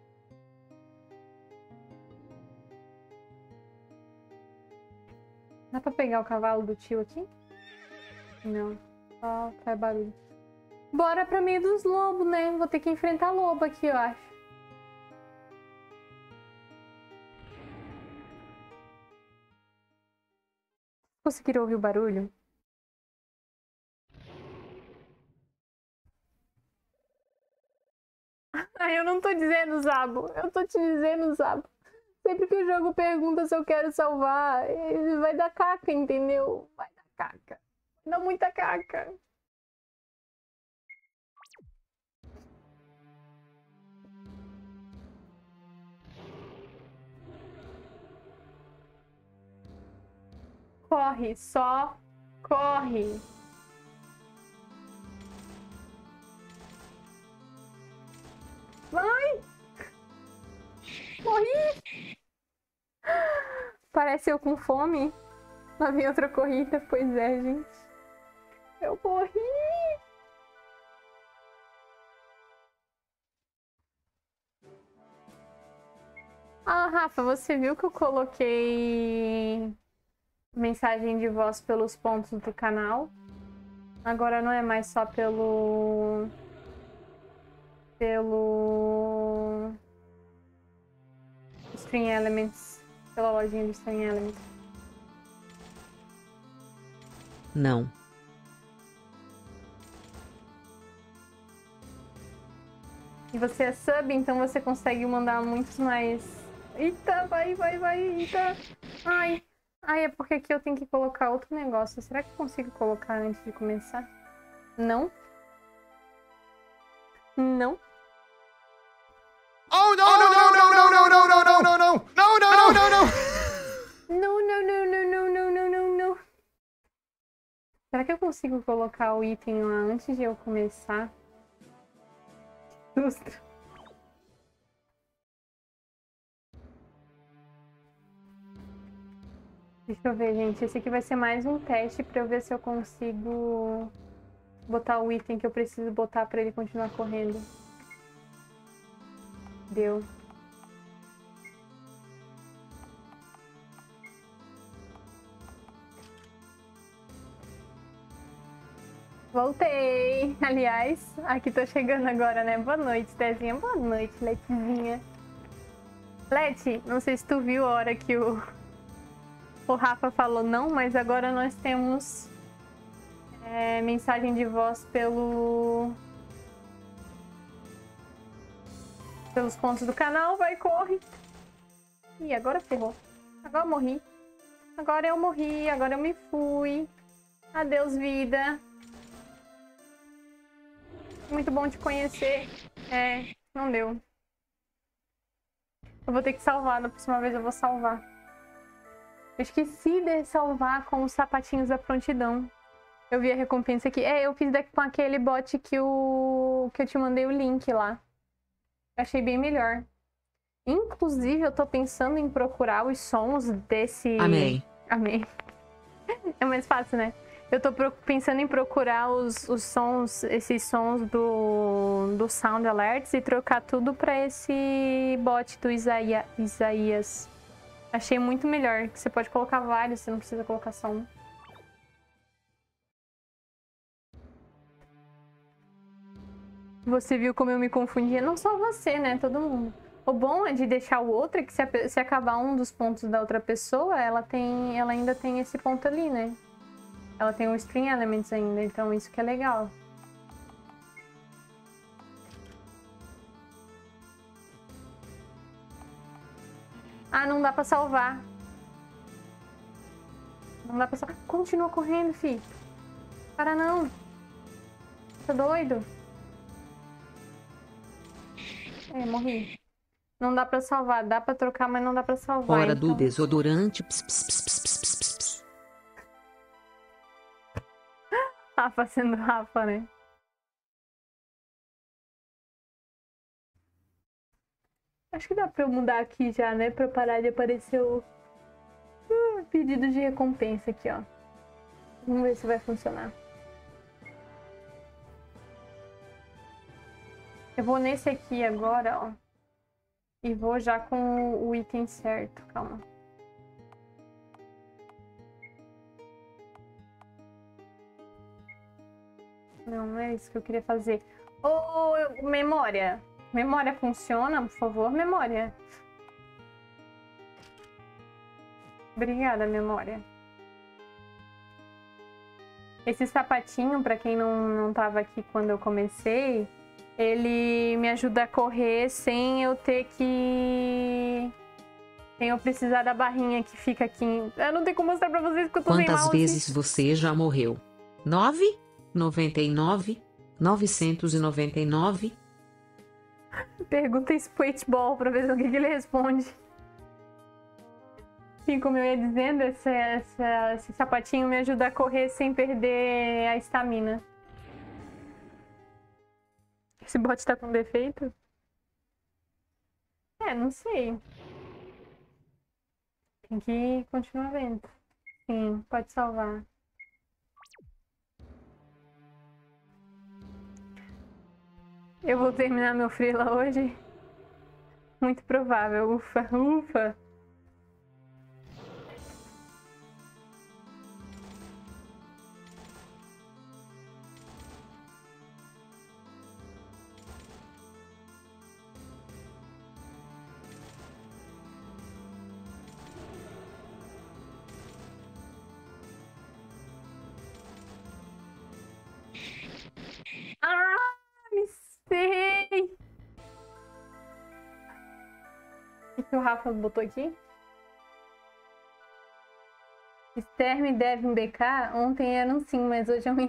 Dá pra pegar o cavalo do tio aqui? Não. Só faz barulho. Bora pra meio dos lobos, né? Vou ter que enfrentar lobo aqui, eu acho. Conseguiram ouvir o barulho? Ai, eu não tô dizendo, Zabo. Eu tô te dizendo, Zabo. Sempre que o jogo pergunta se eu quero salvar, ele vai dar caca, entendeu? Vai dar caca. Vai dar muita caca. Corre, só corre. Vai! Morri! Parece eu com fome. Lá vem outra corrida. Pois é, gente. Eu morri! Ah, Rafa, você viu que eu coloquei mensagem de voz pelos pontos do canal? Agora não é mais só pelo Stream Elements, pela lojinha do Stream Elements. Não. E você é sub, então você consegue mandar muitos mais... Eita, vai, eita. Ai, é porque aqui eu tenho que colocar outro negócio. Será que eu consigo colocar antes de começar? Não. Não. Oh, no, no, no, no, no, no, no, no, no, no, no, no, no, no, no. Não. Será que eu consigo colocar o item lá antes de eu começar? Susto. Deixa eu ver, gente. Esse aqui vai ser mais um teste pra eu ver se eu consigo botar o item que eu preciso botar pra ele continuar correndo. Deu. Voltei! Aliás, aqui tô chegando agora, né? Boa noite, Tezinha. Boa noite, Letzinha. Leti, não sei se tu viu a hora que o Rafa falou não, mas agora nós temos mensagem de voz pelos pontos do canal. Vai, corre! Ih, agora ferrou. Agora eu morri. Agora eu morri, agora eu me fui. Adeus, vida. Muito bom te conhecer. Não deu. Eu vou ter que salvar, da próxima vez eu vou salvar. Eu esqueci de salvar com os sapatinhos da prontidão. Eu vi a recompensa aqui. Eu fiz com aquele bot que eu te mandei o link lá. Eu achei bem melhor. Inclusive, eu tô pensando em procurar os sons desse... Amém. É mais fácil, né? Eu tô pensando em procurar os sons, esses sons do Sound Alerts e trocar tudo pra esse bot do Isaías. Achei muito melhor, que você pode colocar vários, você não precisa colocar só um. Você viu como eu me confundia? Não só você, né? Todo mundo. O bom é de deixar o outro é que se acabar um dos pontos da outra pessoa, ela ainda tem esse ponto ali, né? Ela tem o String Elements ainda, então isso que é legal. Ah, não dá pra salvar. Não dá pra salvar. Continua correndo, fi. Para não. Tá doido? Morri. Não dá pra salvar. Dá pra trocar, mas não dá pra salvar. Hora então... do desodorante. Ps, ps, ps, ps, ps, ps, ps. Rafa sendo Rafa, né? Acho que dá pra eu mudar aqui já, né? Pra parar de aparecer o pedido de recompensa aqui, ó. Vamos ver se vai funcionar. Eu vou nesse aqui agora, ó. E vou já com o item certo. Calma. Não é isso que eu queria fazer. Memória. Memória funciona, por favor, memória. Obrigada, memória. Esse sapatinho, pra quem não tava aqui quando eu comecei, ele me ajuda a correr sem eu ter que... Sem eu precisar da barrinha que fica aqui. Eu não tenho como mostrar pra vocês porque eu tô sem mouse. Quantas vezes você já morreu? 9? 99? 999? Pergunta esse Ball pra ver o que ele responde. Sim, como eu ia dizendo, esse sapatinho me ajuda a correr sem perder a estamina. Esse bot tá com defeito? Não sei. Tem que continuar vendo. Sim, pode salvar. Eu vou terminar meu freela hoje? Muito provável. Ufa, ufa. Ah, me sei! que o Rafa botou aqui? Esther me deve um BK? Ontem era um sim, mas hoje é um...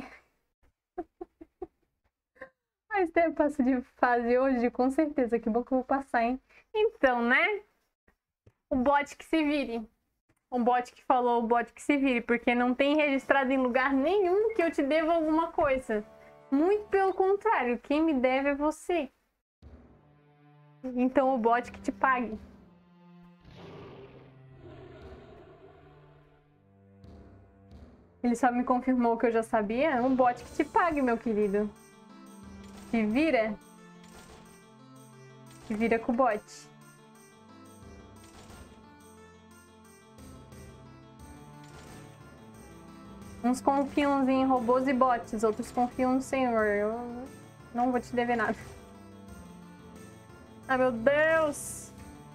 A Esther passa de fase hoje, com certeza. Que bom que eu vou passar, hein? Então, né? O bot que se vire. O bot que falou, o bot que se vire. Porque não tem registrado em lugar nenhum que eu te deva alguma coisa. Muito pelo contrário. Quem me deve é você. Então o bot que te pague. Ele só me confirmou que eu já sabia. Um bot que te pague, meu querido. Se vira. Se vira com o bot. Uns confiam em robôs e bots, outros confiam no Senhor. Eu não vou te dever nada. Ai, meu Deus!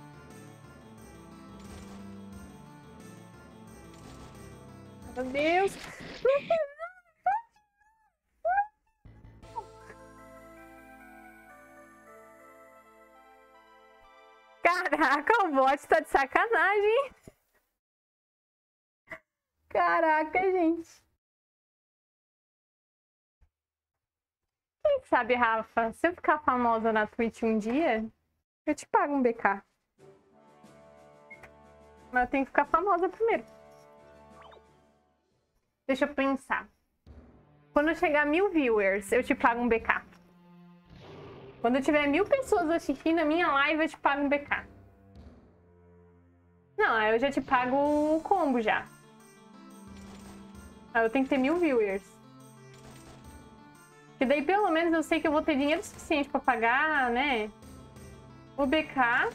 Ai, meu Deus! Caraca, o bot tá de sacanagem! Caraca, gente! Quem sabe, Rafa, se eu ficar famosa na Twitch um dia, eu te pago um BK. Mas eu tenho que ficar famosa primeiro. Deixa eu pensar. Quando eu chegar a 1000 viewers, eu te pago um BK. Quando eu tiver 1000 pessoas assistindo a minha live, eu te pago um BK. Não, aí eu já te pago o combo já. Aí eu tenho que ter 1000 viewers. Que daí pelo menos eu sei que eu vou ter dinheiro suficiente pra pagar, né? O BK.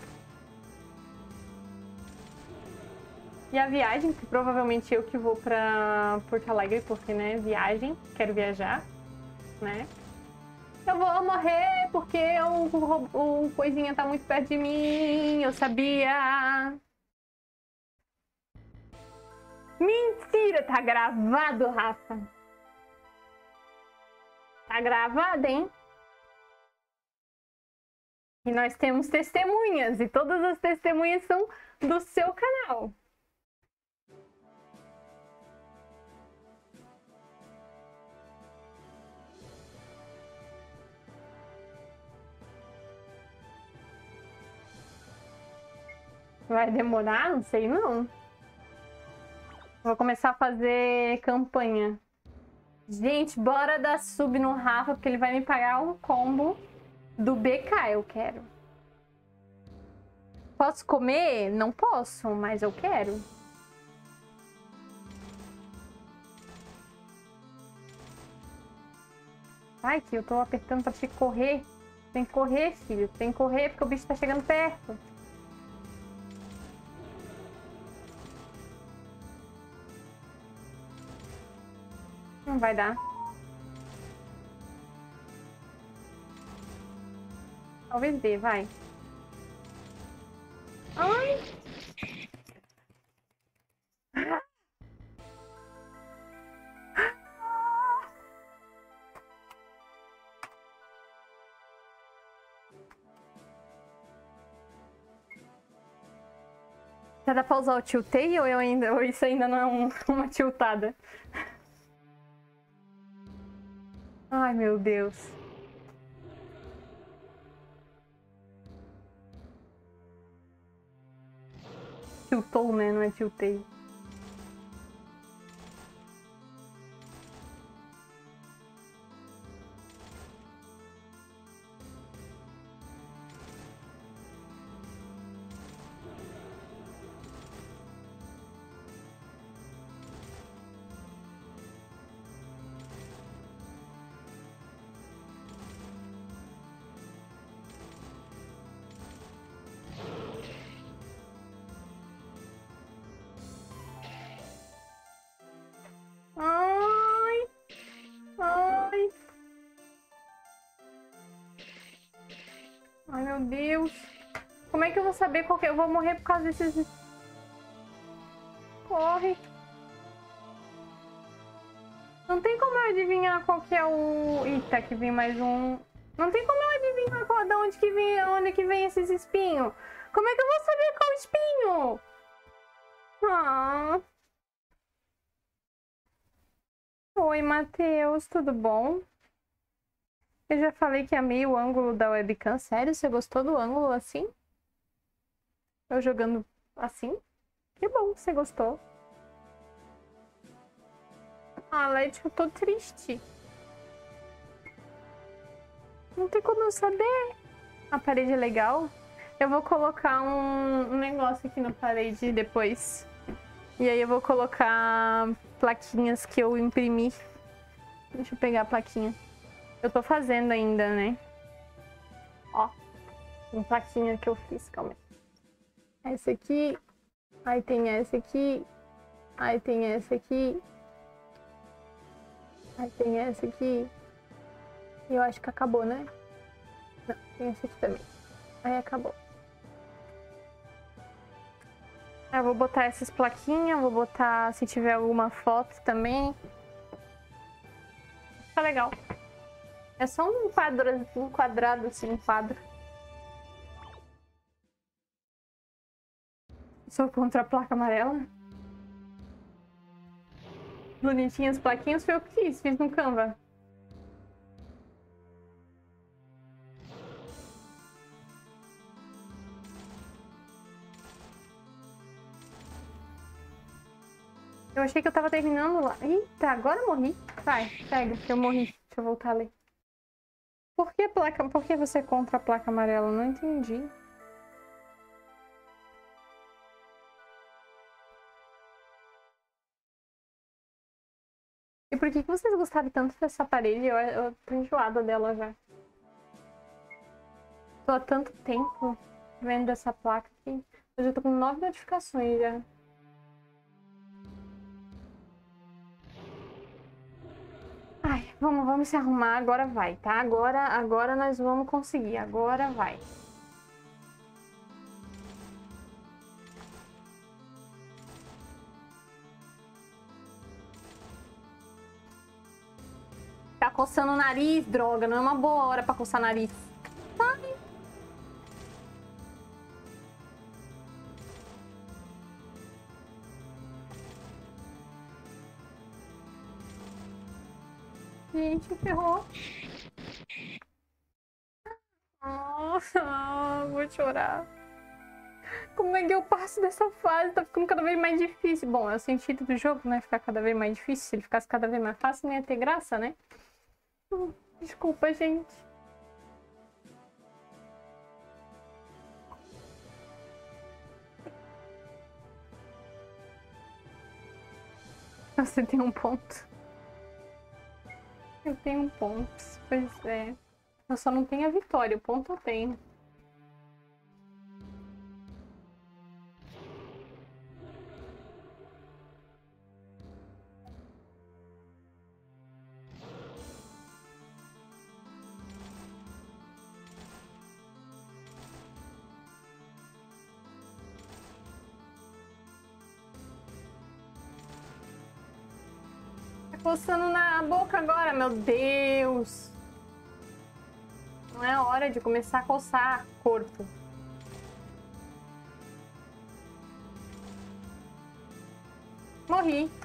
E a viagem, que provavelmente eu que vou pra Porto Alegre, porque, né, viagem, quero viajar, né? Eu vou morrer porque o coisinha tá muito perto de mim, eu sabia. Mentira, tá gravado, Rafa. Tá gravado, hein? E nós temos testemunhas, e todas as testemunhas são do seu canal. Vai demorar? Não sei não. Vou começar a fazer campanha. Gente, bora dar sub no Rafa, porque ele vai me pagar um combo do BK, eu quero. Posso comer? Não posso, mas eu quero. Ai, que eu tô apertando pra te correr. Tem que correr, filho. Tem que correr porque o bicho tá chegando perto. Não vai dar. Talvez dê, vai. Ai! Já dá pra usar o tiltei ou isso ainda não é uma tiltada? Ai, meu Deus. Tiltou, né? Não é tiltei. Ai! Ai! Ai, meu Deus! Como é que eu vou saber qual que é? Eu vou morrer por causa desses... Corre! Não tem como eu adivinhar qual que é o... Eita, que vem mais um... Não tem como eu adivinhar de onde que vem esses espinhos. Como é que eu vou saber qual espinho? Ah. Oi, Matheus, tudo bom? Eu já falei que amei o ângulo da webcam. Sério? Você gostou do ângulo assim? Eu jogando assim? Que bom que você gostou. Ah, Leti, eu tô triste. Não tem como eu saber. A parede é legal. Eu vou colocar um negócio aqui na parede depois. E aí eu vou colocar plaquinhas que eu imprimi. Deixa eu pegar a plaquinha. Eu tô fazendo ainda, né? Ó. Uma plaquinha que eu fiz, calma aí. Essa aqui. Aí tem essa aqui. Aí tem essa aqui. Aí tem essa aqui. E eu acho que acabou, né? Não, tem essa aqui também. Aí acabou. Eu vou botar essas plaquinhas, vou botar se tiver alguma foto também. Tá legal. É só um quadrado assim, um quadro. Sou contra a placa amarela. Bonitinhas plaquinhas foi eu que fiz no Canva. Eu achei que eu tava terminando lá. Eita, agora eu morri. Vai, pega, que eu morri. Deixa eu voltar a ler. Por que placa? Por que você é contra a placa amarela? Não entendi. E por que vocês gostaram tanto dessa parede? Eu tô enjoada dela já. Tô há tanto tempo vendo essa placa aqui. Eu já tô com 9 notificações já. Ai, vamos se arrumar. Agora vai, tá? Agora nós vamos conseguir. Agora vai. Tá coçando o nariz, droga. Não é uma boa hora pra coçar nariz. Ai. Gente, ferrou. Nossa, vou chorar. Como é que eu passo dessa fase? Tá ficando cada vez mais difícil. Bom, é o sentido do jogo, né? Ficar cada vez mais difícil. Se ele ficasse cada vez mais fácil, não ia ter graça, né? Desculpa, gente. Você tem um ponto. Eu tenho um ponto. Pois é. Eu só não tenho a vitória. O ponto eu tenho. Coçando na boca agora, meu Deus. Não é hora de começar a coçar corpo. Morri.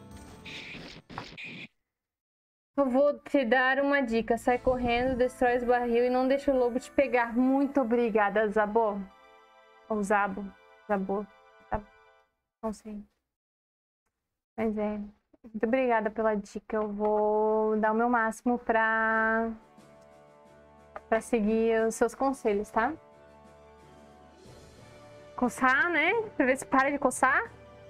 Eu vou te dar uma dica. Sai correndo, destrói os barril e não deixa o lobo te pegar. Muito obrigada, Zabô. Ou Zabo. Zabô. Não sei. Mas é... Muito obrigada pela dica. Eu vou dar o meu máximo pra seguir os seus conselhos, tá? Coçar, né? Pra ver se para de coçar.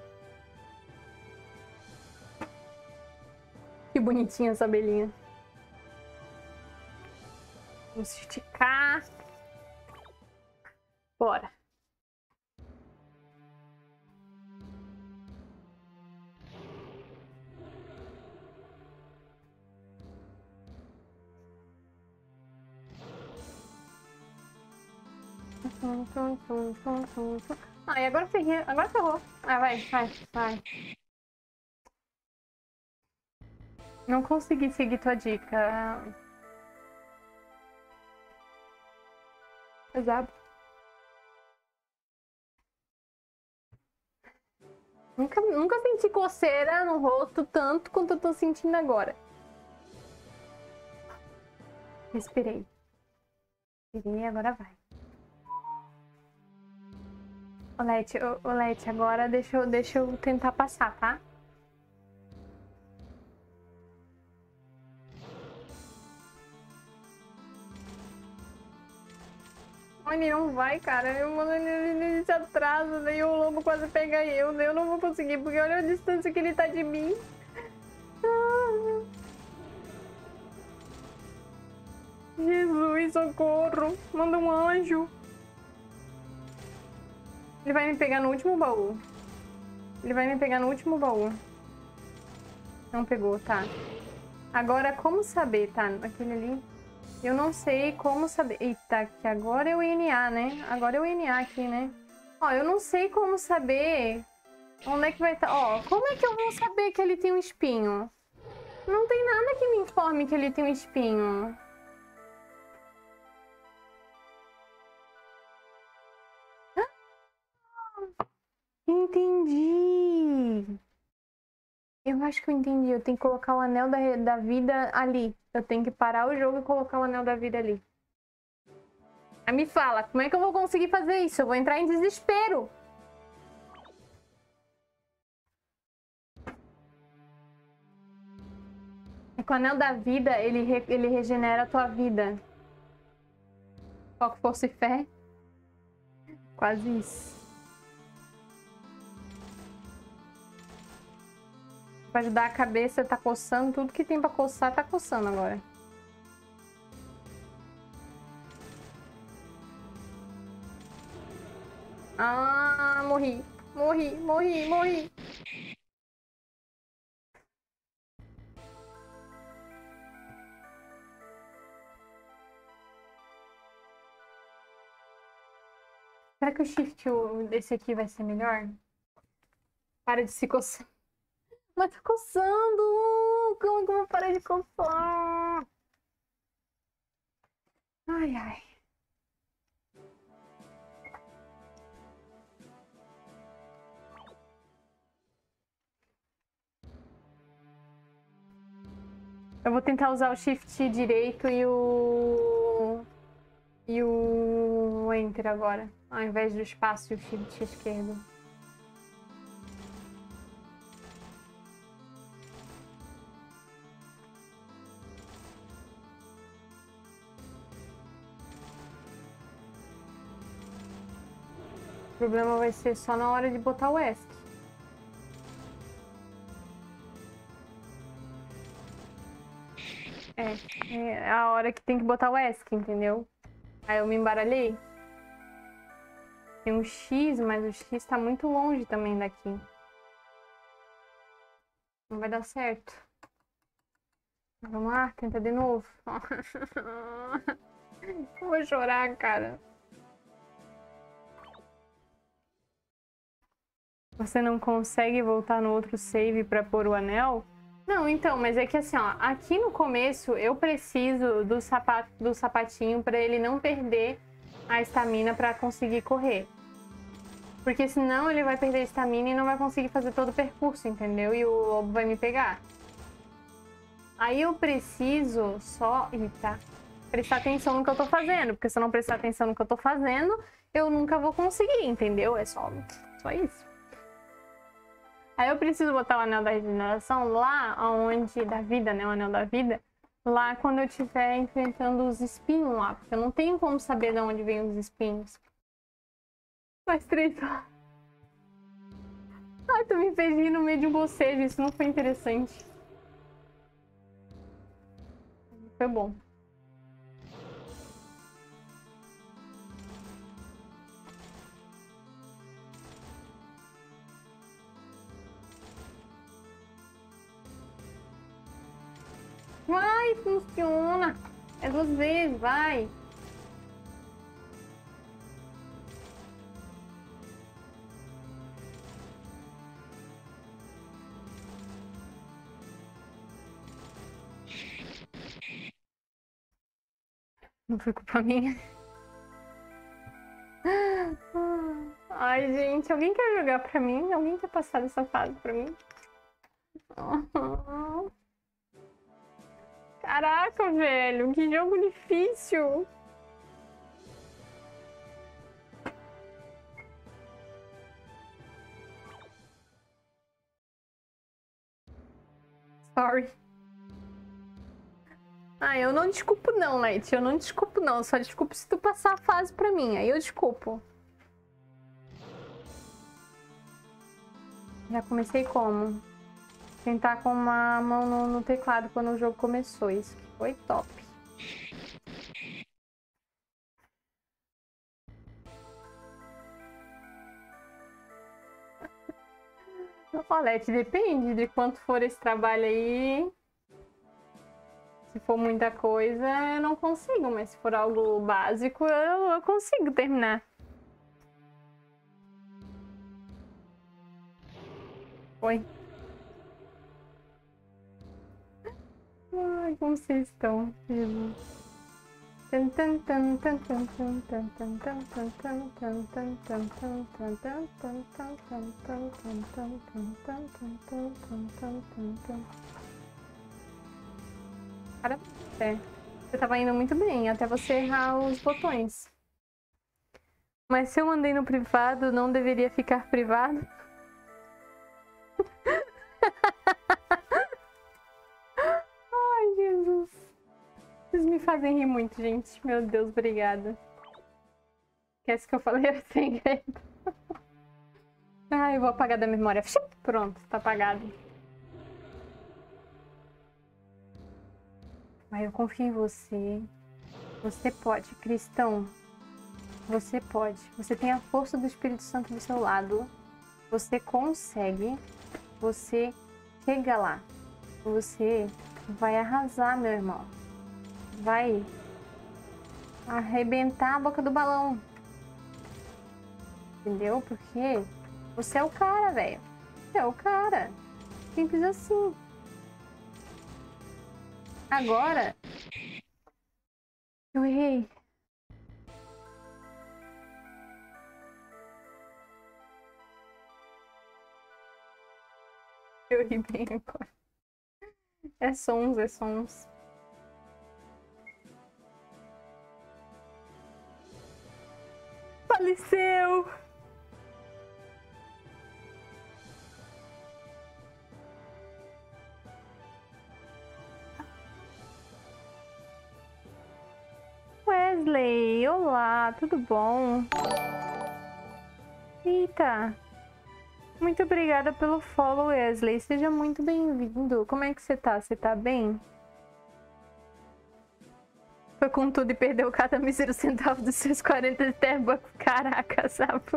Que bonitinha essa abelhinha. Vamos esticar. Bora. Ah, e agora ferrou. Agora ferrou. Ah, vai. Não consegui seguir tua dica. Exato. Nunca senti coceira no rosto tanto quanto eu tô sentindo agora. Respirei. Respirei, agora vai. Olete, agora deixa eu tentar passar, tá? Ele não vai, cara. Ele se atrasa, daí o lobo quase pega eu. Daí eu não vou conseguir, porque olha a distância que ele tá de mim. Jesus, socorro. Manda um anjo. Ele vai me pegar no último baú. Ele vai me pegar no último baú. Não pegou, tá. Agora, como saber, tá? Aquele ali. Eu não sei como saber. Eita, que agora é o INA, né? Agora é o INA aqui, né? Ó, eu não sei como saber onde é que vai estar. Ó, como é que eu vou saber que ele tem um espinho? Não tem nada que me informe que ele tem um espinho. Entendi. Eu acho que eu entendi. Eu tenho que colocar o anel da vida ali. Eu tenho que parar o jogo e colocar o anel da vida ali. Aí me fala, como é que eu vou conseguir fazer isso? Eu vou entrar em desespero. É que o anel da vida, ele regenera a tua vida. Foco, força e fé. Quase isso. Pra ajudar a cabeça, tá coçando. Tudo que tem pra coçar, tá coçando agora. Ah, morri. Morri. Será que o shift desse aqui vai ser melhor? Para de se coçar. Mas tá coçando! Como que eu vou parar de coçar? Ai. Eu vou tentar usar o shift direito e o enter agora, ao invés do espaço e o shift esquerdo. O problema vai ser só na hora de botar o ESC. É a hora que tem que botar o ESC, entendeu? Aí eu me embaralhei. Tem um X, mas o X tá muito longe também daqui. Não vai dar certo. Vamos lá, tenta de novo. Eu vou chorar, cara. Você não consegue voltar no outro save pra pôr o anel? Não, então, mas é que assim, ó, aqui no começo eu preciso do sapatinho pra ele não perder a estamina pra conseguir correr. Porque senão ele vai perder a estamina e não vai conseguir fazer todo o percurso, entendeu? E o lobo vai me pegar. Aí eu preciso só... Eita, prestar atenção no que eu tô fazendo. Porque se eu não prestar atenção no que eu tô fazendo, eu nunca vou conseguir, entendeu? É só isso. Aí eu preciso botar o anel da regeneração lá onde... Da vida, né? O anel da vida. Lá quando eu estiver enfrentando os espinhos lá. Porque eu não tenho como saber de onde vem os espinhos. Mais 3 horas. Ai, tu me fez rir no meio de um bocejo. Isso não foi interessante. Foi bom. Vai, funciona. É 2 vezes, vai. Não foi culpa minha. Ai, gente. Gente, alguém quer jogar pra mim? Alguém quer passar dessa fase pra mim? Caraca, velho, que jogo difícil. Sorry. Ah, eu não desculpo não, Light. Eu não desculpo não. Só desculpo se tu passar a fase pra mim. Aí eu desculpo. Já comecei como? Tentar com uma mão no teclado quando o jogo começou. Isso foi top. Olete, depende de quanto for esse trabalho aí. Se for muita coisa, eu não consigo. Mas se for algo básico, eu consigo terminar. Oi. Ai, como vocês estão, Jesus. Cara, você tava indo muito bem, até você errar os botões. Mas se eu mandei no privado, não deveria ficar privado? Ai, Jesus. Vocês me fazem rir muito, gente. Meu Deus, obrigada. Esquece que eu falei era segredo. Ah, eu vou apagar da memória. Pronto, tá apagado. Mas eu confio em você. Você pode, cristão. Você pode. Você tem a força do Espírito Santo do seu lado. Você consegue. Você chega lá. Você vai arrasar, meu irmão. Vai arrebentar a boca do balão. Entendeu? Porque você é o cara, velho. Você é o cara. Simples assim. Agora eu errei. Eu ri bem agora. É sons, é sons. Faleceu! Wesley, olá, tudo bom? Eita! Muito obrigada pelo follow, Wesley. Seja muito bem-vindo. Como é que você tá? Você tá bem? Foi com tudo e perdeu cada mísero centavo dos seus 40 de terra. Caraca, sapo.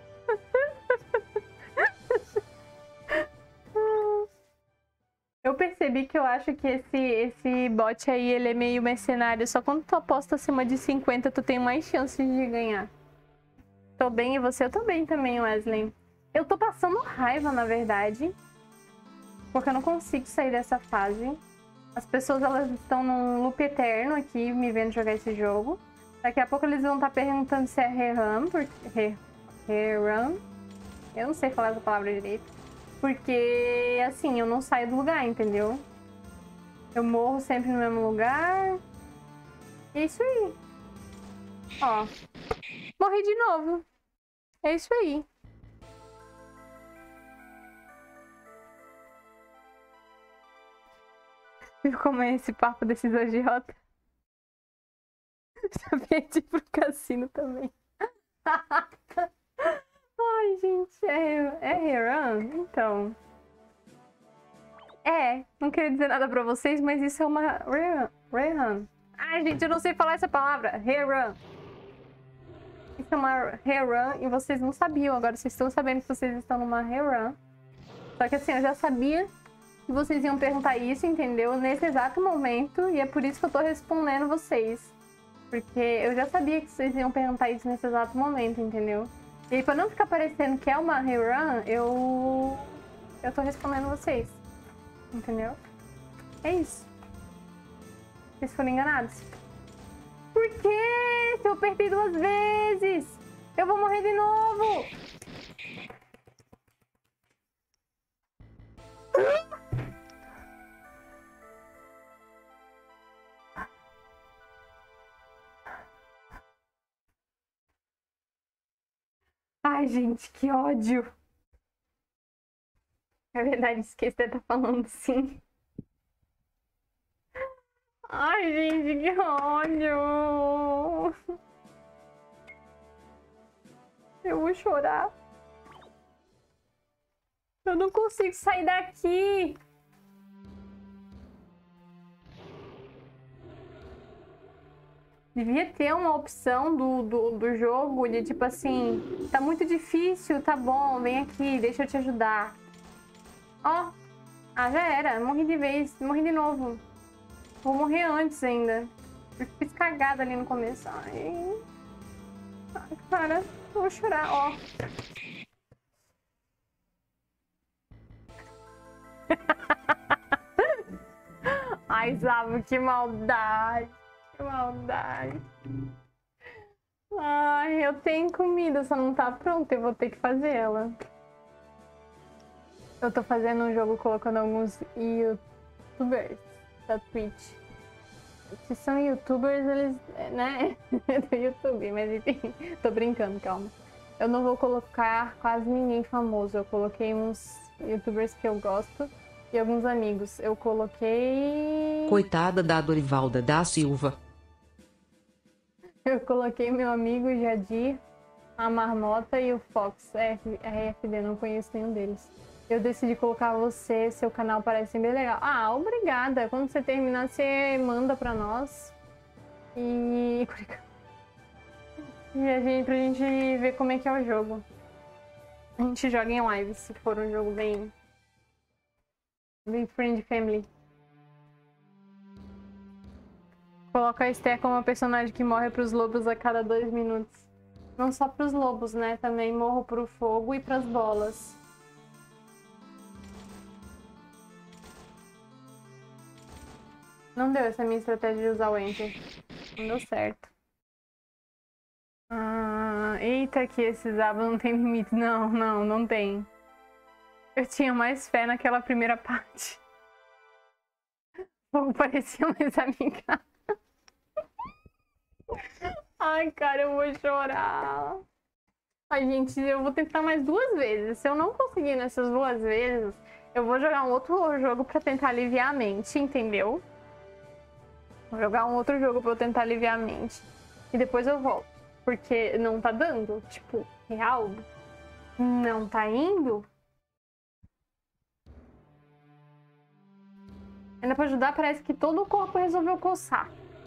Eu percebi que eu acho que esse bot aí, ele é meio mercenário. Só quando tu aposta acima de 50, tu tem mais chances de ganhar. Tô bem, e você? Eu tô bem também, Wesley. Eu tô passando raiva, na verdade. Porque eu não consigo sair dessa fase. As pessoas, elas estão num loop eterno aqui, me vendo jogar esse jogo. Daqui a pouco eles vão estar perguntando se é rerun, porque... Rerun? Eu não sei falar essa palavra direito. Porque, assim, eu não saio do lugar, entendeu? Eu morro sempre no mesmo lugar. É isso aí. Ó. Morri de novo. É isso aí. Viu como é esse papo desses agiotas? Já perdi pro cassino também. Ai, gente, é rerun? Então. Não queria dizer nada pra vocês, mas isso é uma rerun. Ai, gente, eu não sei falar essa palavra. Rerun. Isso é uma rerun e vocês não sabiam. Agora vocês estão sabendo que vocês estão numa rerun. Só que assim, eu já sabia que vocês iam perguntar isso, entendeu? Nesse exato momento. E é por isso que eu tô respondendo vocês. Porque eu já sabia que vocês iam perguntar isso nesse exato momento, entendeu? E aí, pra não ficar parecendo que é uma rerun, eu tô respondendo vocês. Entendeu? É isso. Vocês foram enganados. Por quê? Se eu apertei 2 vezes, eu vou morrer de novo. Ai, gente, que ódio. É verdade, esqueci de estar falando sim. Ai, gente, que ódio. Eu vou chorar. Eu não consigo sair daqui. Devia ter uma opção do jogo de tipo assim, tá muito difícil, tá bom, vem aqui, deixa eu te ajudar. Ó, já era, morri de vez, morri de novo. Vou morrer antes ainda. Eu fiz cagada ali no começo. Ai, cara, eu vou chorar, ó. Ai, Zabo, que maldade. Que maldade. Ai, eu tenho comida, só não tá pronta. Eu vou ter que fazer ela. Eu tô fazendo um jogo colocando alguns youtubers da Twitch. Se são youtubers, eles, né? Do YouTube, mas enfim. Tô brincando, calma. Eu não vou colocar quase ninguém famoso. Eu coloquei uns youtubers que eu gosto. E alguns amigos. Eu coloquei... Coitada da Dorivalda da Silva. Eu coloquei meu amigo Jadir, a Marmota e o Fox RFD. Não conheço nenhum deles. Eu decidi colocar você. Seu canal parece bem legal. Ah, obrigada. Quando você terminar, você manda pra nós. E pra gente ver como é que é o jogo. A gente joga em live, se for um jogo bem friend family. Coloca a Esther como uma personagem que morre pros lobos a cada 2 minutos. Não só pros lobos, né? Também morro pro fogo e pras bolas. Não deu essa minha estratégia de usar o Enter. Não deu certo. Eita, que esses abos não tem limite. Não tem. Eu tinha mais fé naquela primeira parte. Como parecia mais amigável. Ai, cara, eu vou chorar. Ai, gente, eu vou tentar mais 2 vezes. Se eu não conseguir nessas 2 vezes, eu vou jogar um outro jogo pra tentar aliviar a mente, entendeu? Vou jogar um outro jogo pra eu tentar aliviar a mente. E depois eu volto. Porque não tá dando. Tipo, real. Não tá indo. Ainda pra ajudar, parece que todo o corpo resolveu coçar.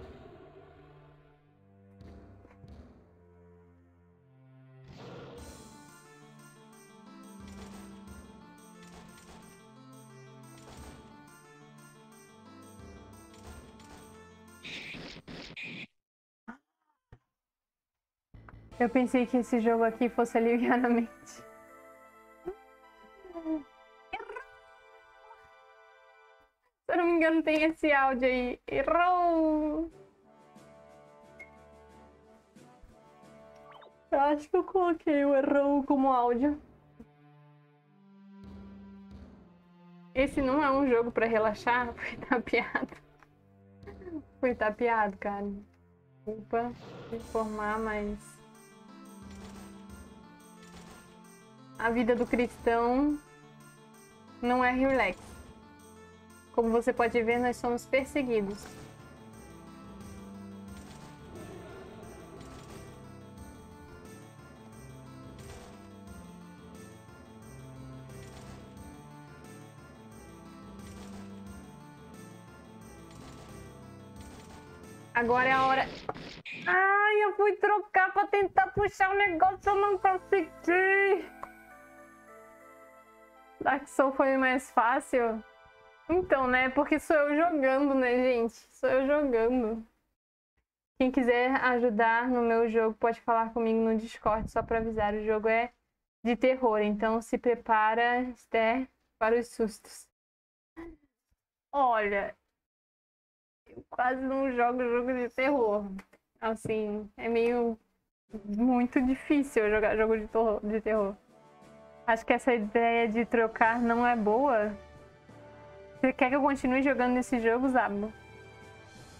Eu pensei que esse jogo aqui fosse aliviar a mente. Se eu não me engano, tem esse áudio aí. Errou! Eu acho que eu coloquei o errou como áudio. Esse não é um jogo pra relaxar? Foi tapeado. Foi tapeado, cara. Desculpa informar, mas... a vida do cristão não é relax. Como você pode ver, nós somos perseguidos. Agora é a hora... Ai, eu fui trocar pra tentar puxar o negócio, eu não consegui. Dark Souls foi mais fácil. Então, né? Porque sou eu jogando, né, gente? Sou eu jogando. Quem quiser ajudar no meu jogo pode falar comigo no Discord, só pra avisar. O jogo é de terror, então se prepara, Esther, para os sustos. Olha, eu quase não jogo jogo de terror. Assim, é meio muito difícil jogar jogo de terror. Acho que essa ideia de trocar não é boa. Você quer que eu continue jogando nesse jogo, Zabo?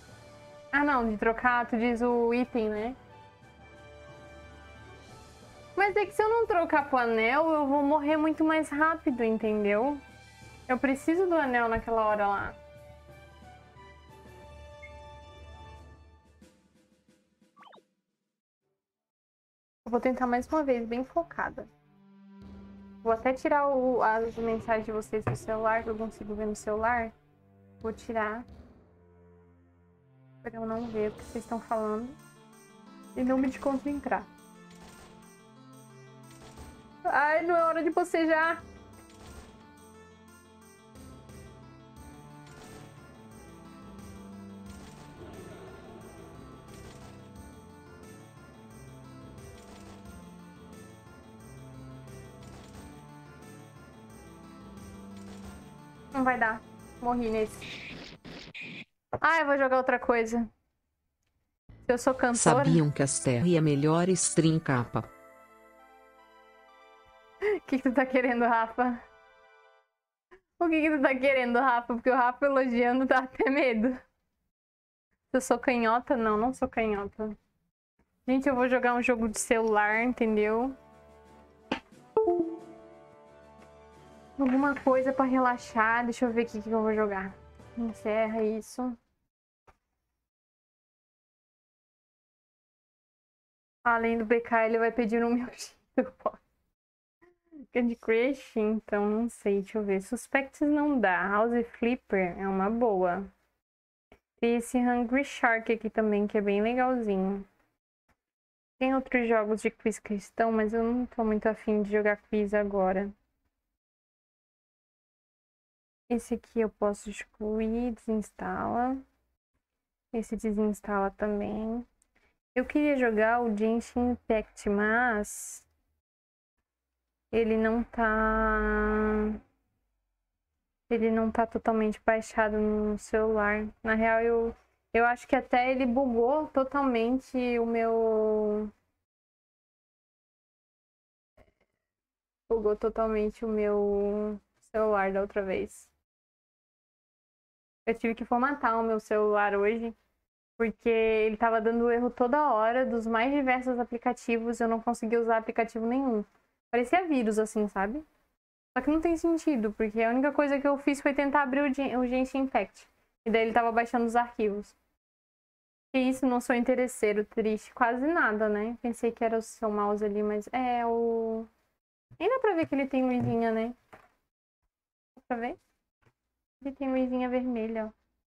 Ah, não, de trocar, tu diz o item, né? Mas é que se eu não trocar pro anel, eu vou morrer muito mais rápido, entendeu? Eu preciso do anel naquela hora lá. Eu vou tentar mais uma vez, bem focada. Vou até tirar as mensagens de vocês do celular, que eu consigo ver no celular. Vou tirar. Pra eu não ver o que vocês estão falando. E não me desconcentrar. Ai, não é hora de bocejar. Não vai dar. Morri nesse. Ah, eu vou jogar outra coisa. Se eu sou cantora... Sabiam que a Sterry é a melhor stream capa. O que tu tá querendo, Rafa? O que tu tá querendo, Rafa? Porque o Rafa elogiando dá até medo. Se eu sou canhota? Não, não sou canhota. Gente, eu vou jogar um jogo de celular, entendeu? Alguma coisa pra relaxar. Deixa eu ver o que eu vou jogar. Encerra isso. Além do BK, ele vai pedir um meu Candy Crush, então não sei, deixa eu ver. Suspects não dá. House Flipper é uma boa. Tem esse Hungry Shark aqui também, que é bem legalzinho. Tem outros jogos de quiz que estão, mas eu não tô muito afim de jogar quiz agora. Esse aqui eu posso excluir, desinstala. Esse desinstala também. Eu queria jogar o Genshin Impact, mas ele não tá totalmente baixado no celular. Na real, eu acho que até ele bugou totalmente o meu... Bugou totalmente o meu celular da outra vez. Eu tive que formatar o meu celular hoje, porque ele tava dando erro toda hora dos mais diversos aplicativos. Eu não conseguia usar aplicativo nenhum. Parecia vírus, assim, sabe? Só que não tem sentido, porque a única coisa que eu fiz foi tentar abrir o Genshin Impact. E daí ele tava baixando os arquivos. Que isso, não sou interesseiro, triste. Quase nada, né? Pensei que era o seu mouse ali, mas é o... Nem dá pra ver que ele tem luzinha, né? Dá pra ver? Ele tem luzinha vermelha, ó.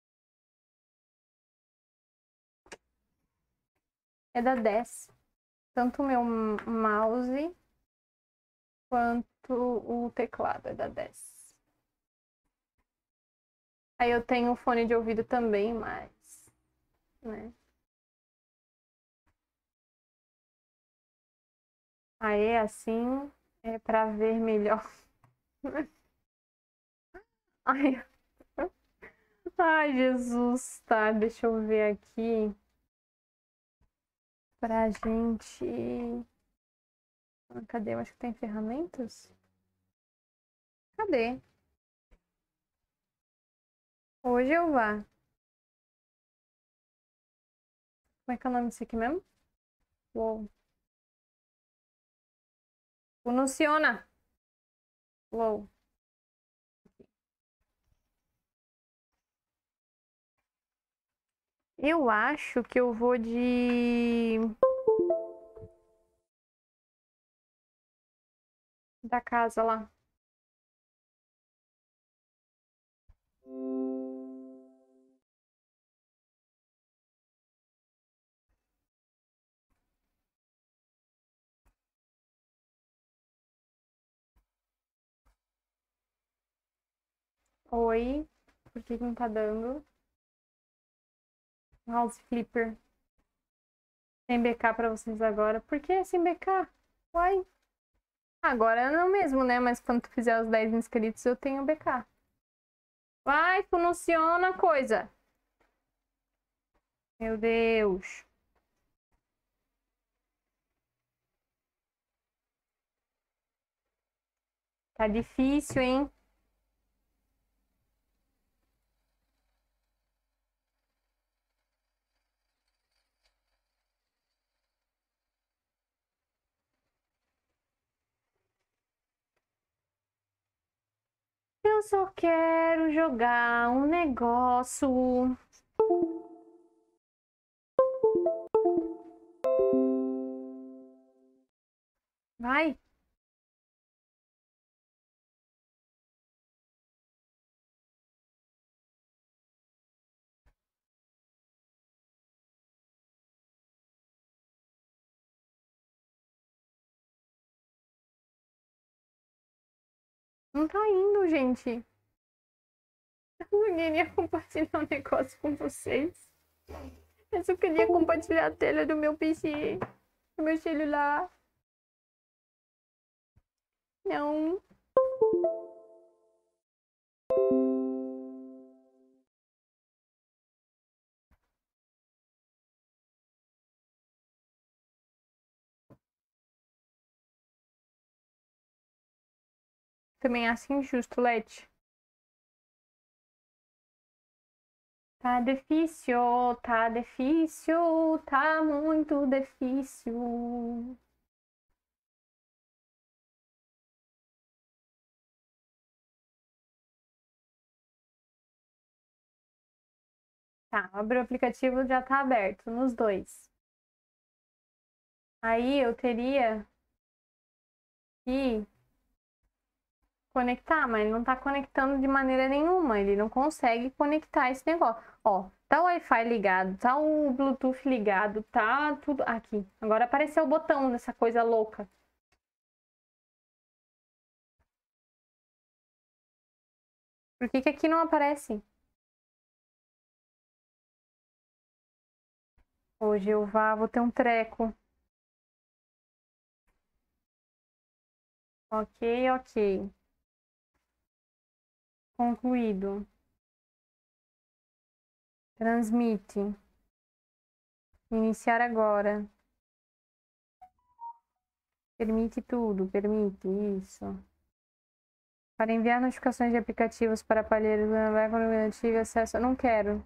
É da 10. Tanto o meu mouse quanto o teclado é da 10. Aí eu tenho o fone de ouvido também, mas... né? Aí assim é pra ver melhor. Ai, ai, Jesus. Tá, deixa eu ver aqui. Pra gente... Cadê? Eu acho que tem ferramentas. Cadê? Hoje eu vá. Como é que é o nome disso aqui mesmo? Uou. Funciona. Uou. Eu acho que eu vou de... da casa lá. Oi. Por que não tá dando? House Flipper. Tem BK pra vocês agora. Por que sem BK? Uai. Agora não mesmo, né? Mas quando tu fizer os 10 inscritos, eu tenho BK. Vai, funciona a coisa. Meu Deus. Tá difícil, hein? Eu só quero jogar um negócio. Vai. Não tá indo, gente. Eu queria compartilhar um negócio com vocês. Eu só queria compartilhar a tela do meu PC, do meu celular. Não. Também acho injusto, Leti. Tá difícil, tá difícil, tá muito difícil. Tá, abre o aplicativo, já tá aberto nos dois. Aí eu teria que conectar, mas ele não tá conectando de maneira nenhuma. Ele não consegue conectar esse negócio. Ó, tá o Wi-Fi ligado, tá o Bluetooth ligado, tá tudo aqui. Agora apareceu o botão dessa coisa louca. Por que que aqui não aparece? Hoje eu vou ter um treco. Ok, ok. Concluído. Transmite. Iniciar agora. Permite tudo, permite isso. Para enviar notificações de aplicativos para aparelhos, quando eu tive acesso. Eu não quero.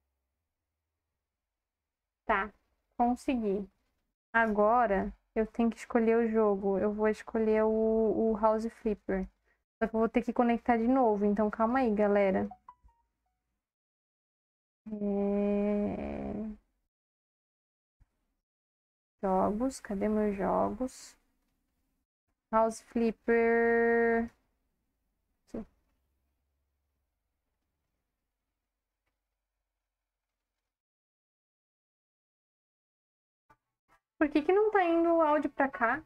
Tá, consegui. Agora eu tenho que escolher o jogo. Eu vou escolher o House Flipper. Só que eu vou ter que conectar de novo. Então calma aí, galera. Jogos, cadê meus jogos? House Flipper. Aqui. Por que que não tá indo o áudio pra cá?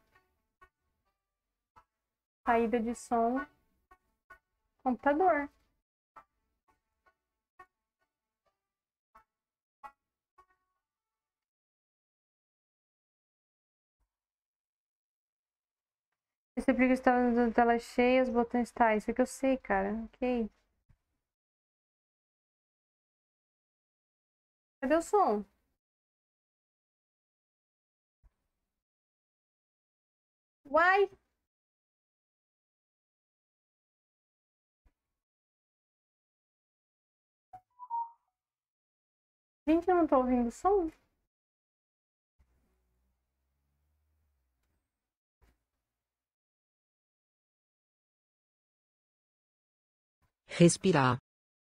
Saída de som. Computador. Esse aplica estava na tela cheia, os botões tá. Isso aqui eu sei, cara. Ok. Cadê o som? Uai! Gente, eu não tô ouvindo o som. Respirar.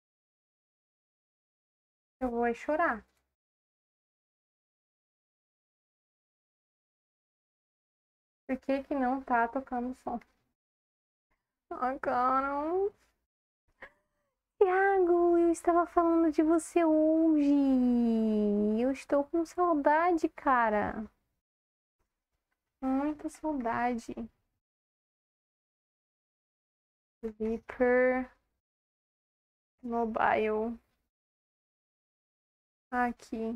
Eu vou chorar. Por que que não tá tocando som? Ai, cara. Thiago, eu estava falando de você hoje. Eu estou com saudade, cara. Muita saudade. Viper Mobile. Aqui.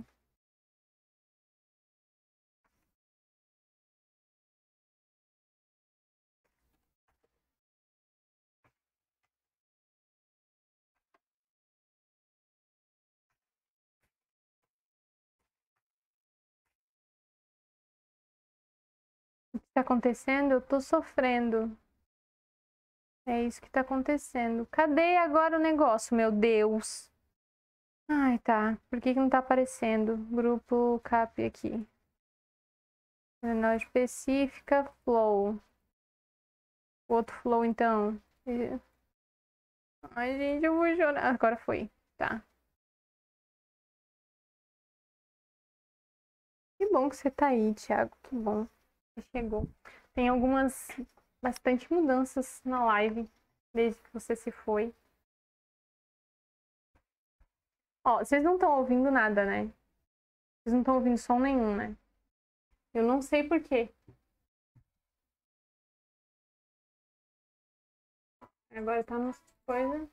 O que tá acontecendo? Eu tô sofrendo. É isso que tá acontecendo. Cadê agora o negócio, meu Deus? Ai, tá. Por que que não tá aparecendo? Grupo CAP aqui. Menor específica, flow. O outro flow, então. Ai, gente, eu vou chorar. Agora foi. Tá. Que bom que você tá aí, Thiago. Que bom. Você chegou. Tem bastante mudanças na live desde que você se foi. Ó, vocês não estão ouvindo nada, né? Vocês não estão ouvindo som nenhum, né? Eu não sei por quê. Agora tá nas coisas.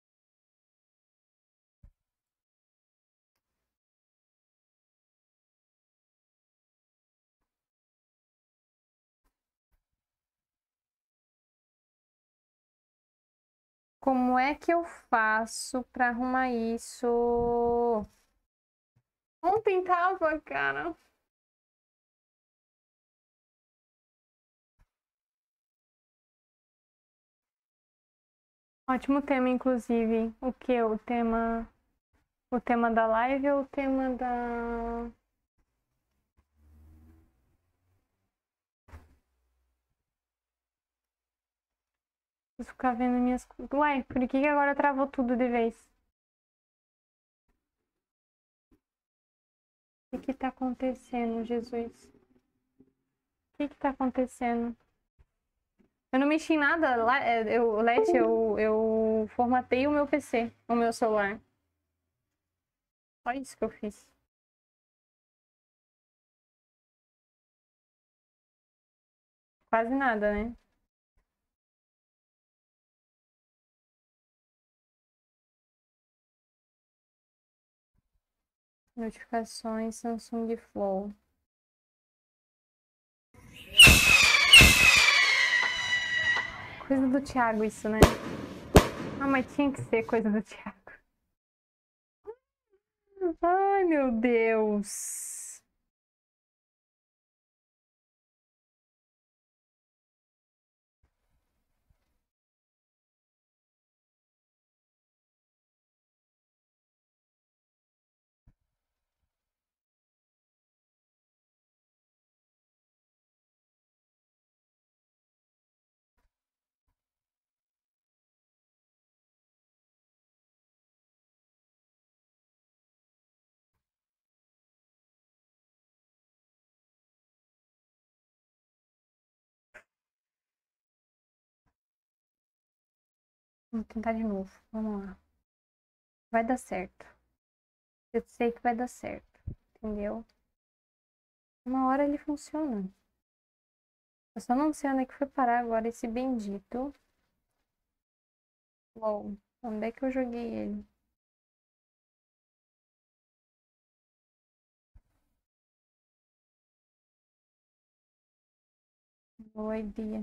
Como é que eu faço pra arrumar isso? Ontem tava, cara. Ótimo tema, inclusive. O que? O tema da live ou o tema da... Preciso ficar vendo minhas... Ué, por que agora travou tudo de vez? O que tá acontecendo, Jesus? O que tá acontecendo? Eu não mexi em nada. Leti, eu formatei o meu PC, o meu celular. Só isso que eu fiz. Quase nada, né? Notificações, Samsung Flow. Coisa do Thiago isso, né? Ah, mas tinha que ser coisa do Thiago. Ai, meu Deus. Vamos tentar de novo. Vamos lá. Vai dar certo. Eu sei que vai dar certo. Entendeu? Uma hora ele funciona. Eu só não sei onde é que foi parar agora esse bendito. Flow. Onde é que eu joguei ele? Boa ideia.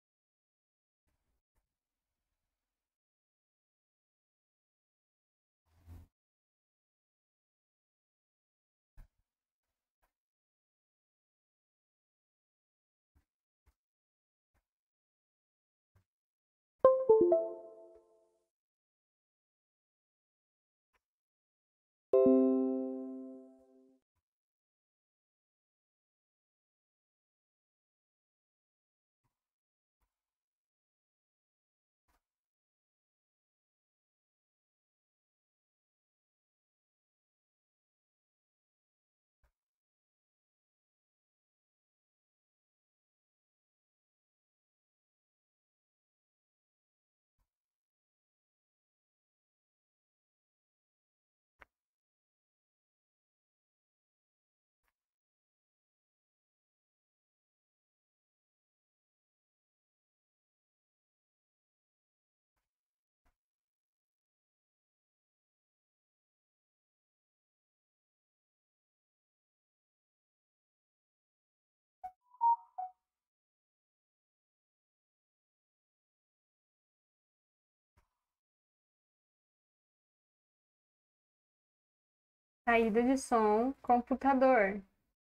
Saída de som, computador.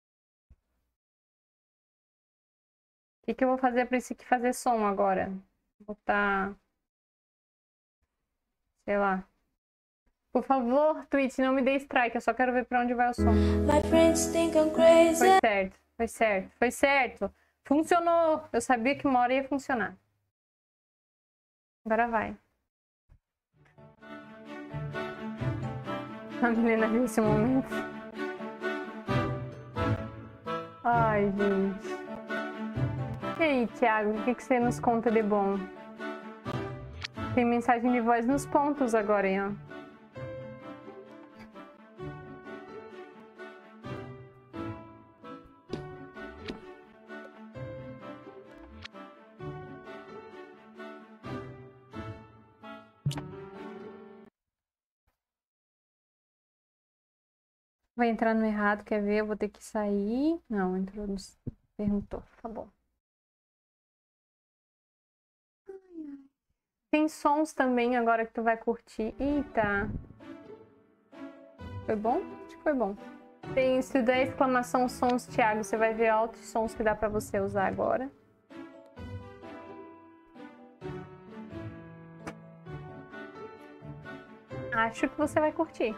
O que eu vou fazer para isso aqui fazer som agora? Vou botar... Sei lá. Por favor, Twitch, não me dê strike. Eu só quero ver pra onde vai o som. My friends think I'm crazy. Foi certo, foi certo, foi certo. Funcionou. Eu sabia que uma hora ia funcionar. Agora vai. A menina viu esse momento. Ai, gente. E aí, Thiago, o que você nos conta de bom? Tem mensagem de voz nos pontos agora, hein, ó. Vai entrar no errado, quer ver? Eu vou ter que sair. Não, entrou no... Perguntou, tá bom. Tem sons também agora que tu vai curtir. Eita! Foi bom? Acho que foi bom. Tem, se der exclamação sons, Thiago, você vai ver altos sons que dá pra você usar agora. Acho que você vai curtir.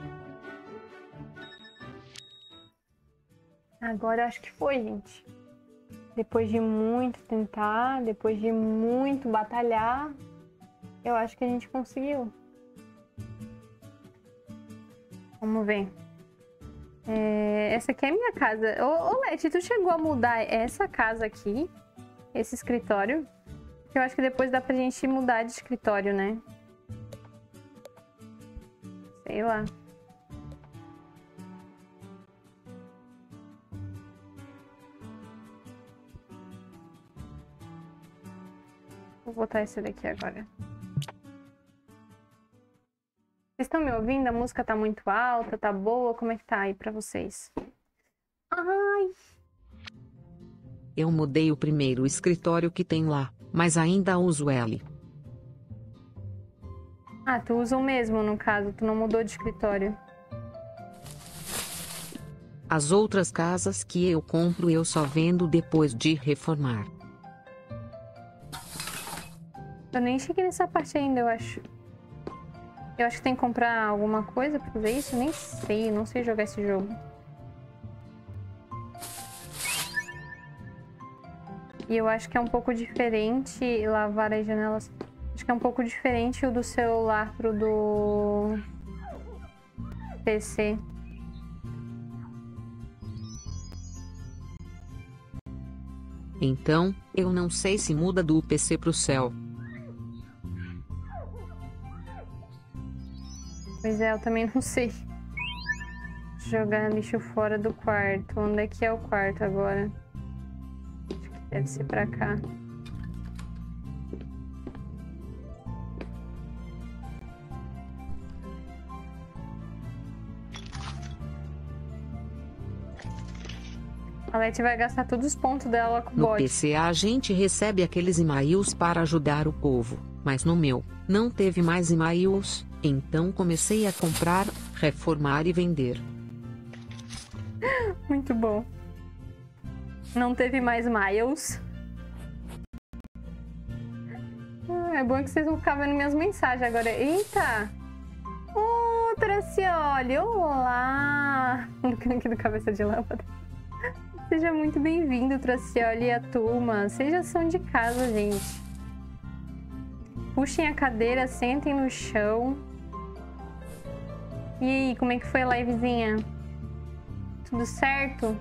Agora eu acho que foi, gente. Depois de muito tentar, depois de muito batalhar, eu acho que a gente conseguiu. Vamos ver. Essa aqui é a minha casa. Ô, Leti, tu chegou a mudar essa casa aqui? Esse escritório? Eu acho que depois dá pra gente mudar de escritório, né? Sei lá. Vou botar esse daqui agora. Vocês estão me ouvindo? A música tá muito alta, tá boa? Como é que tá aí pra vocês? Ai! Eu mudei o primeiro escritório que tem lá, mas ainda uso ele. Ah, tu usa o mesmo, no caso. Tu não mudou de escritório. As outras casas que eu compro eu só vendo depois de reformar. Eu nem cheguei nessa parte ainda, eu acho. Eu acho que tem que comprar alguma coisa pra fazer isso. Nem sei, não sei jogar esse jogo. E eu acho que é um pouco diferente lavar as janelas. Acho que é um pouco diferente o do celular pro do PC. Então, eu não sei se muda do PC pro céu. Pois é, eu também não sei. Jogar lixo fora do quarto. Onde é que é o quarto agora? Acho que deve ser pra cá. A Leti vai gastar todos os pontos dela com o No bot. PC a gente recebe aqueles e-mails para ajudar o povo, mas no meu, não teve mais e-mails, então comecei a comprar, reformar e vender. Muito bom. Não teve mais miles. É bom que vocês vão ficar vendo minhas mensagens agora. Eita! Ô, Tracioli! Olá! Aqui do Cabeça de Lâmpada. Seja muito bem-vindo, Tracioli e a turma. Vocês já são de casa, gente. Puxem a cadeira, sentem no chão. E aí, como é que foi a livezinha? Tudo certo?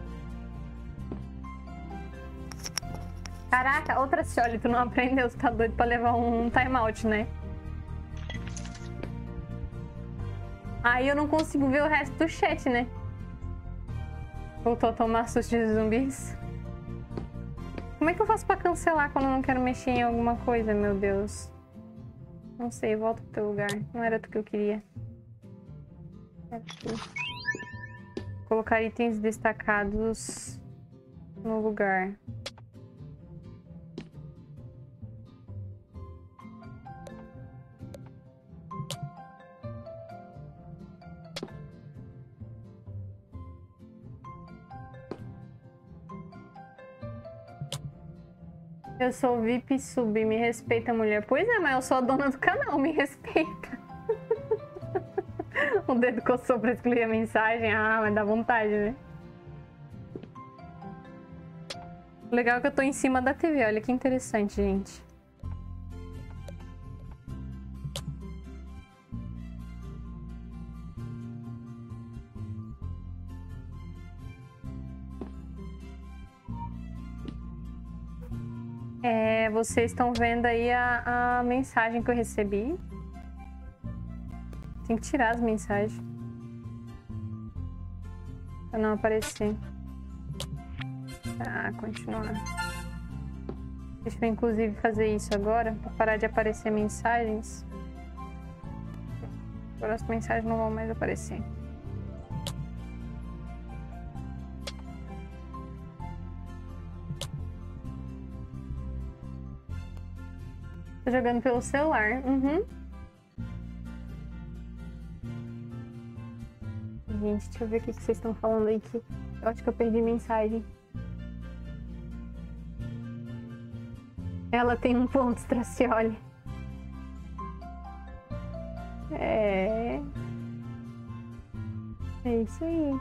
Caraca, outra Tracioli, tu não aprendeu, você tá doido pra levar um timeout, né? Aí eu não consigo ver o resto do chat, né? Voltou a tomar susto de zumbis. Como é que eu faço pra cancelar quando eu não quero mexer em alguma coisa, meu Deus? Não sei, volta pro teu lugar. Não era tu que eu queria. Era tu. Colocar itens destacados no lugar. Eu sou VIP sub, me respeita, mulher. Pois é, mas eu sou a dona do canal, me respeita. O dedo coçou pra excluir a mensagem. Ah, mas dá vontade, né? O legal é que eu tô em cima da TV, olha que interessante, gente. vocês estão vendo aí a mensagem que eu recebi. Tem que tirar as mensagens. Pra não aparecer. Tá, continuar. Deixa eu inclusive fazer isso agora, pra parar de aparecer mensagens. Agora as mensagens não vão mais aparecer. Tô jogando pelo celular. Uhum. Gente, deixa eu ver o que vocês estão falando aí que eu acho que eu perdi mensagem. Ela tem um ponto, Stracioli. É isso aí.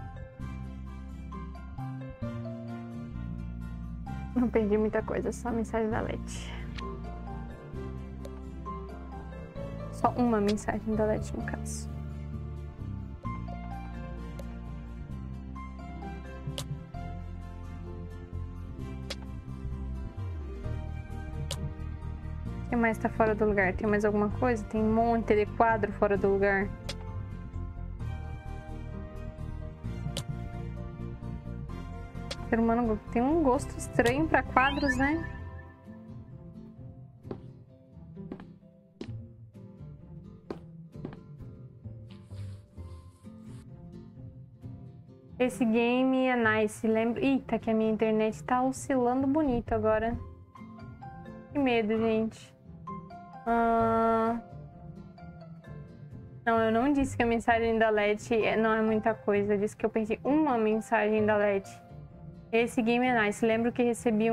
Não perdi muita coisa, só a mensagem da Leti. Só uma mensagem da Leti, no caso. O que mais tá fora do lugar? Tem mais alguma coisa? Tem um monte de quadro fora do lugar. O ser humano tem um gosto estranho pra quadros, né? Esse game é nice, lembra? Eita, que a minha internet tá oscilando bonito agora. Que medo, gente. Não, eu não disse que a mensagem da Leti não é muita coisa. Eu disse que eu perdi uma mensagem da Leti. Esse game é nice. Lembro que recebi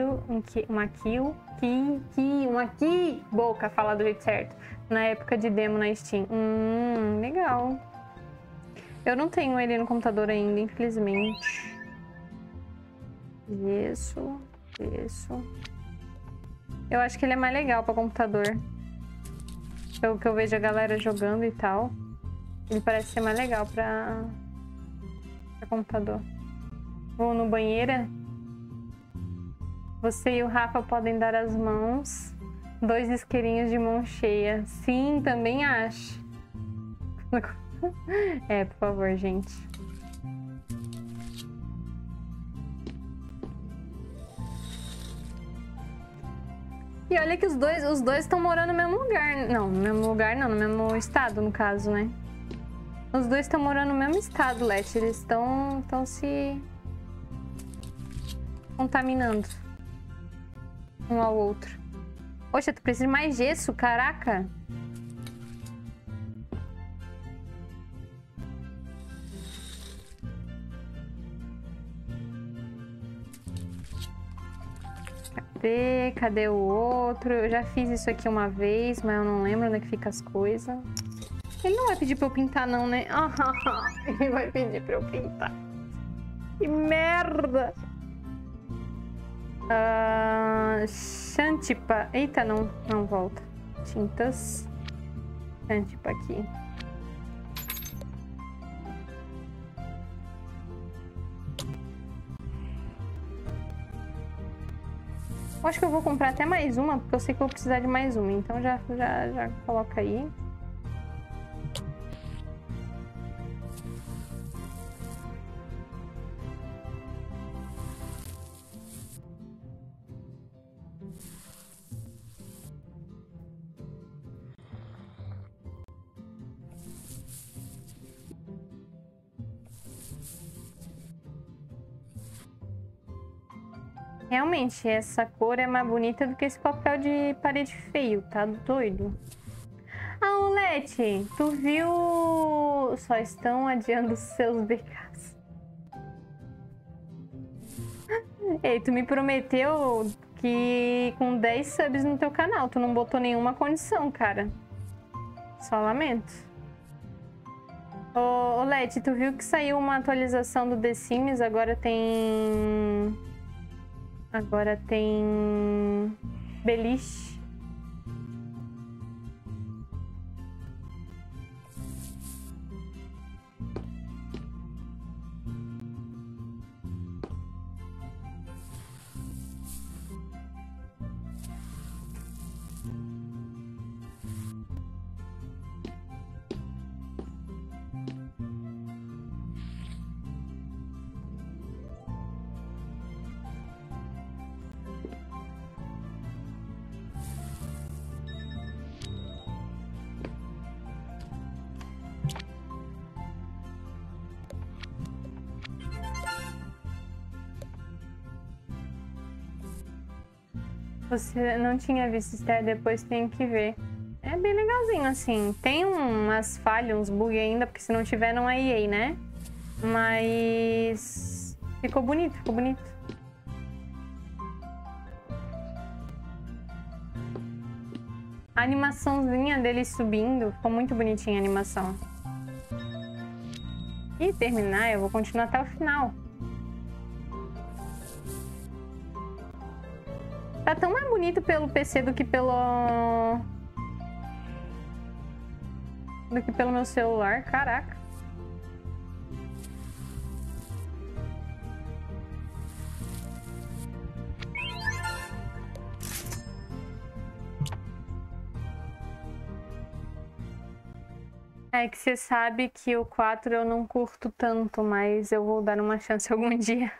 boca, fala do jeito certo. Na época de demo na Steam. Legal. Eu não tenho ele no computador ainda, infelizmente. Isso. Eu acho que ele é mais legal pra computador. Pelo que eu vejo a galera jogando e tal. Ele parece ser mais legal pra computador. Vou no banheiro. Você e o Rafa podem dar as mãos. 2 isqueirinhos de mão cheia. Sim, também acho. Por favor, gente. E olha que os dois estão morando no mesmo lugar. Não, no mesmo lugar não, no mesmo estado, no caso, né? Os dois estão morando no mesmo estado, Leti. Eles estão se contaminando um ao outro. Poxa, tu precisa de mais gesso, caraca! Cadê o outro? Eu já fiz isso aqui uma vez, mas eu não lembro onde é que fica as coisas. Ele não vai pedir pra eu pintar não, né? Ele vai pedir pra eu pintar. Que merda! Xantipa. Eita, não volta. Tintas. Xantipa aqui. Eu acho que eu vou comprar até mais uma, porque eu sei que eu vou precisar de mais uma. Então já coloca aí. Realmente, essa cor é mais bonita do que esse papel de parede feio, tá doido? Leti, tu viu? Só estão adiando seus BKs. Ei, tu me prometeu que com 10 subs no teu canal, tu não botou nenhuma condição, cara. Só lamento. Ô, Leti, tu viu que saiu uma atualização do The Sims? Agora tem beliche. Você não tinha visto Esther, depois tem que ver. É bem legalzinho, assim. Tem umas falhas, uns bugs ainda, porque se não tiver não é EA, né? Mas... ficou bonito, ficou bonito. A animaçãozinha dele subindo, ficou muito bonitinha a animação. E terminar, eu vou continuar até o final. Tá tão mais bonito pelo PC do que pelo meu celular, caraca. É que você sabe que o 4 eu não curto tanto, mas eu vou dar uma chance algum dia.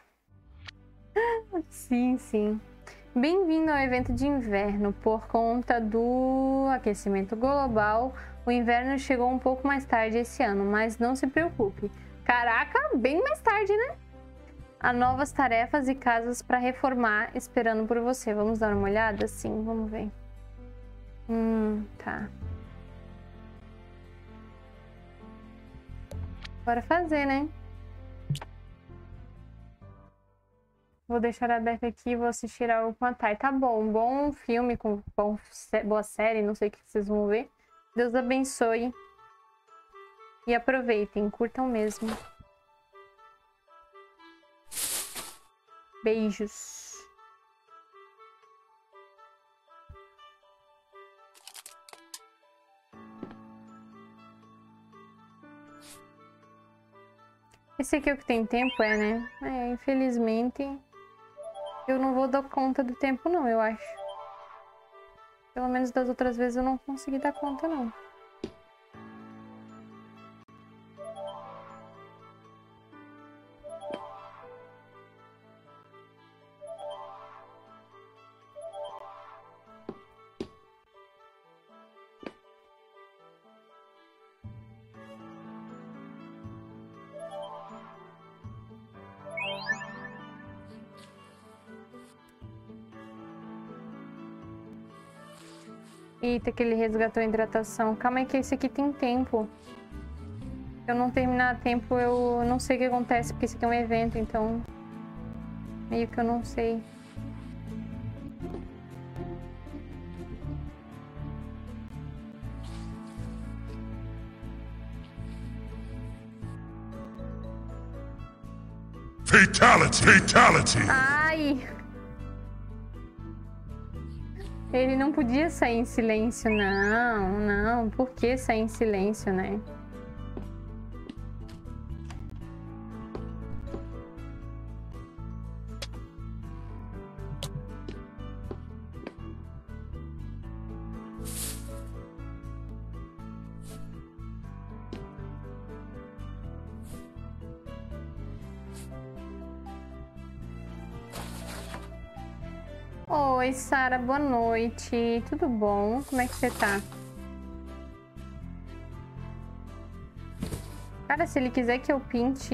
Sim, sim. Bem-vindo ao evento de inverno. Por conta do aquecimento global, o inverno chegou um pouco mais tarde esse ano, mas não se preocupe. Caraca, bem mais tarde, né? Há novas tarefas e casas para reformar esperando por você. Vamos dar uma olhada? Sim, vamos ver. Tá. Bora fazer, né? Vou deixar aberto aqui e vou assistir ao Quantai. Tá bom, bom filme, com boa série, não sei o que vocês vão ver. Deus abençoe. E aproveitem, curtam mesmo. Beijos. Esse aqui é o que tem tempo, é, né? É, infelizmente, eu não vou dar conta do tempo, não, eu acho. Pelo menos das outras vezes eu não consegui dar conta, não. Eita, que ele resgatou a hidratação. Calma aí que esse aqui tem tempo. Se eu não terminar a tempo, eu não sei o que acontece, porque esse aqui é um evento, então... meio que eu não sei. Fatality! Fatality! Ai! Ele não podia sair em silêncio, não, não. Por que sair em silêncio, né? Oi, Sara, boa noite. Tudo bom? Como é que você tá? Cara, se ele quiser que eu pinte...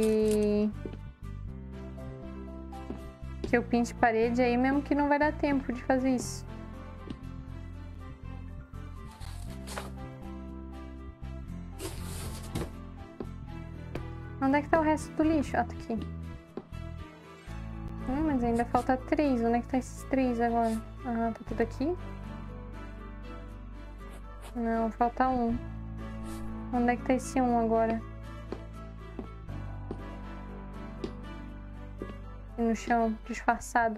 que eu pinte parede, aí mesmo que não vai dar tempo de fazer isso. Onde é que tá o resto do lixo? Ah, tá aqui. Mas ainda falta 3. Onde é que tá esses 3 agora? Ah, tá tudo aqui? Não, falta 1. Onde é que tá esse 1 agora? Aqui no chão, disfarçado.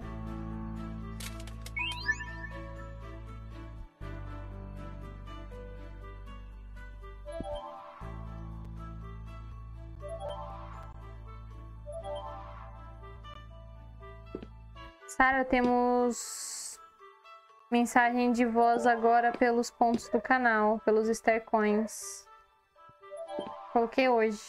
Sara, temos mensagem de voz agora pelos pontos do canal, pelos Star Coins. Coloquei hoje.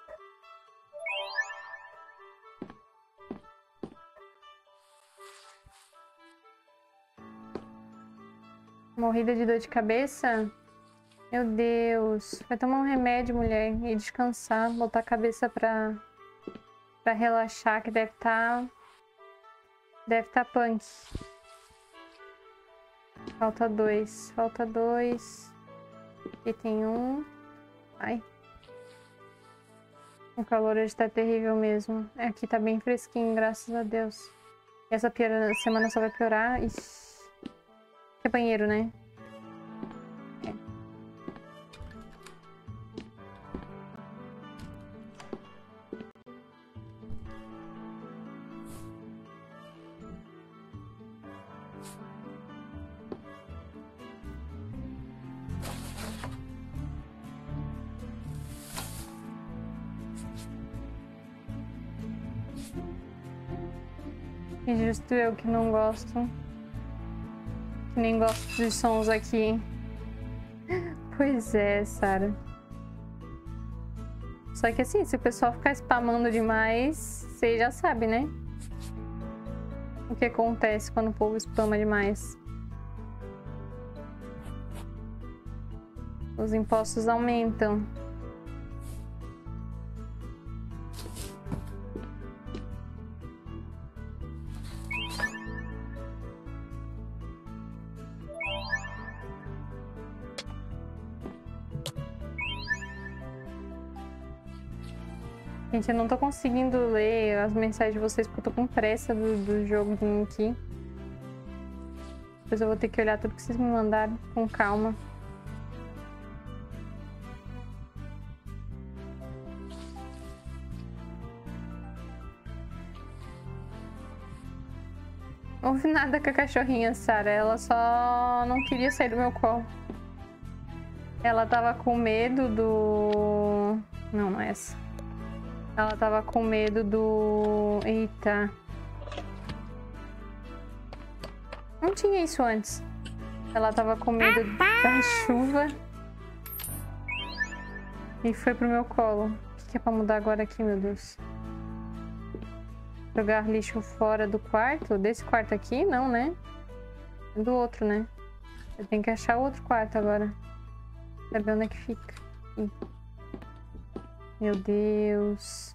Morrida de dor de cabeça? Meu Deus. Vai tomar um remédio, mulher, e descansar. Botar a cabeça pra relaxar, que deve tá punk. Falta 2. Falta 2. Aqui tem 1. Ai. O calor hoje tá terrível mesmo. Aqui tá bem fresquinho, graças a Deus. Essa semana só vai piorar. Ixi. É banheiro, né? E justo eu que não gosto. Que nem gosto dos sons aqui. Pois é, Sarah. Só que assim, se o pessoal ficar spamando demais, você já sabe, né? O que acontece quando o povo spama demais. Os impostos aumentam. Gente, eu não tô conseguindo ler as mensagens de vocês porque eu tô com pressa do jogo aqui. Depois eu vou ter que olhar tudo que vocês me mandaram com calma. Não ouvi nada com a cachorrinha, Sarah. Ela só não queria sair do meu colo. Ela tava com medo do... Não é essa. Ela tava com medo do... Eita. Não tinha isso antes. Ela tava com medo da chuva. E foi pro meu colo. O que é pra mudar agora aqui, meu Deus? Jogar lixo fora do quarto? Desse quarto aqui? Não, né? É do outro, né? Eu tenho que achar outro quarto agora. Saber onde é que fica. Aqui. Meu Deus.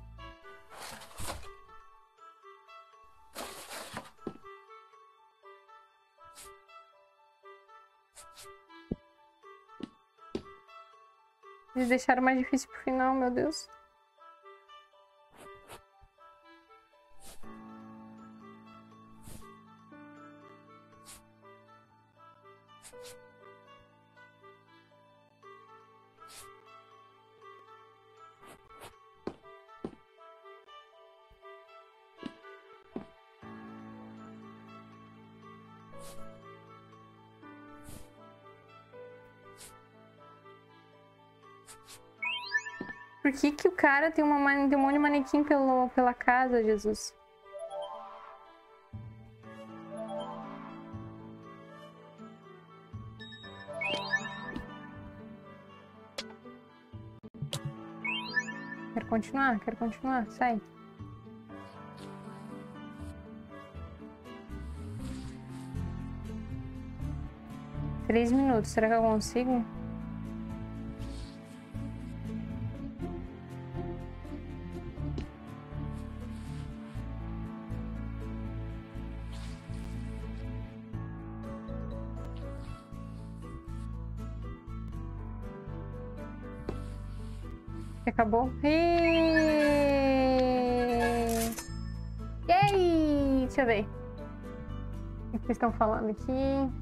Eles deixaram mais difícil pro final, meu Deus. Por que que o cara tem um monte de manequim pela casa, Jesus? Quero continuar, sai. Três minutos, será que eu consigo? Acabou? E aí? Deixa eu ver. O que vocês estão falando aqui?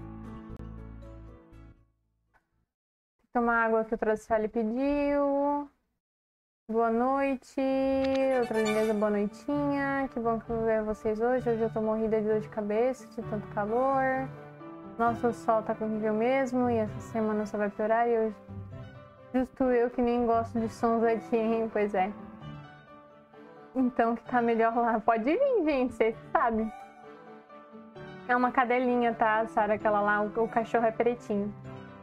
Tomar água que o Traciali pediu. Boa noite. Outra lindeza, boa noitinha. Que bom que eu vou ver vocês hoje. Hoje eu tô morrida de dor de cabeça, de tanto calor. Nossa, o sol tá horrível mesmo. E essa semana só vai piorar. E hoje... Justo eu que nem gosto de sons aqui, hein? Pois é. Então que tá melhor lá. Pode vir, gente, vocês sabem. É uma cadelinha, tá, Sarah? Aquela lá, o cachorro é pretinho.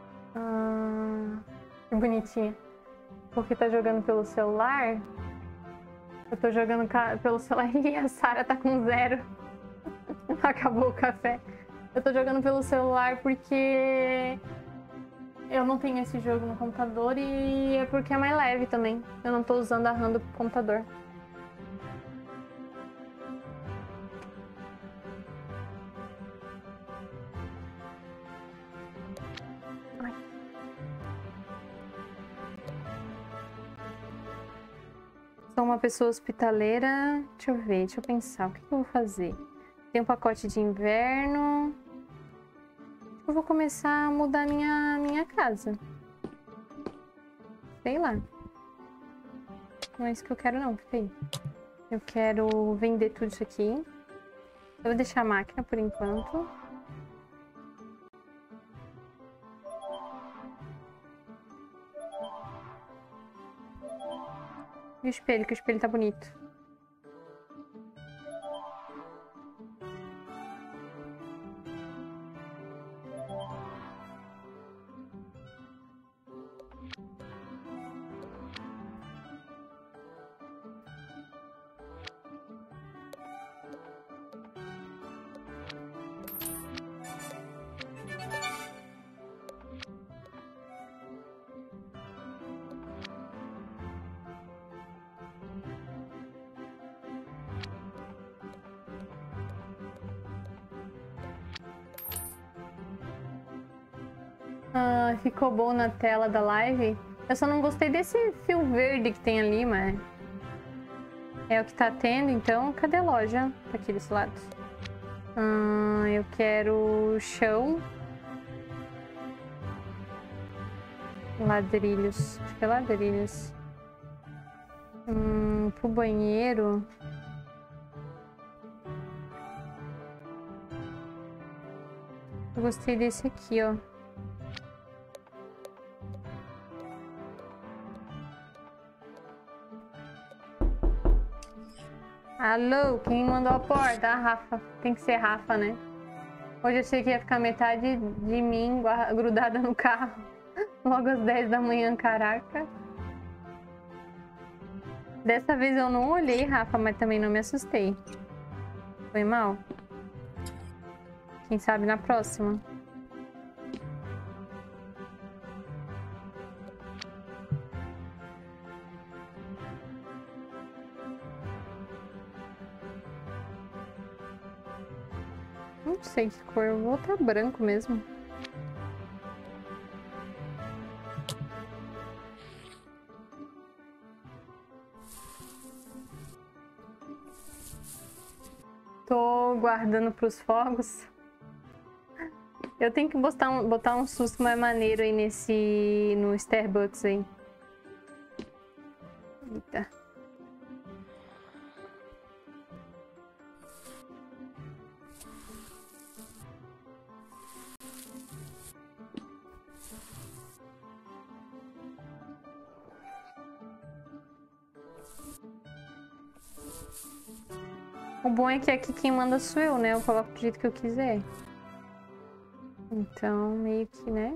Que bonitinha. Porque tá jogando pelo celular. Eu tô jogando pelo celular e a Sarah tá com 0. Acabou o café. Eu tô jogando pelo celular porque... eu não tenho esse jogo no computador e é porque é mais leve também. Eu não tô usando a RAM do computador. Sou uma pessoa hospitaleira. Deixa eu ver, deixa eu pensar. O que eu vou fazer? Tem um pacote de inverno. Eu vou começar a mudar minha casa. Sei lá. Não é isso que eu quero não, feio. Eu quero vender tudo isso aqui. Eu vou deixar a máquina por enquanto. E o espelho, que o espelho tá bonito. Ah, ficou bom na tela da live. Eu só não gostei desse fio verde que tem ali, mas... é o que tá tendo, então. Cadê a loja? Tá aqui desse lado. Eu quero chão. Ladrilhos. Acho que é ladrilhos. Pro banheiro... eu gostei desse aqui, ó. Alô, quem mandou a porta? A Rafa. Tem que ser Rafa, né? Hoje eu achei que ia ficar metade de mim grudada no carro. Logo às 10 da manhã, caraca. Dessa vez eu não olhei, Rafa, mas também não me assustei. Foi mal? Quem sabe na próxima. Não sei que cor, eu vou botar branco mesmo. Tô guardando pros fogos. Eu tenho que botar um susto mais maneiro aí no Starbucks aí. Eita. O bom é que aqui quem manda sou eu, né? Eu coloco do jeito que eu quiser. Então, meio que, né?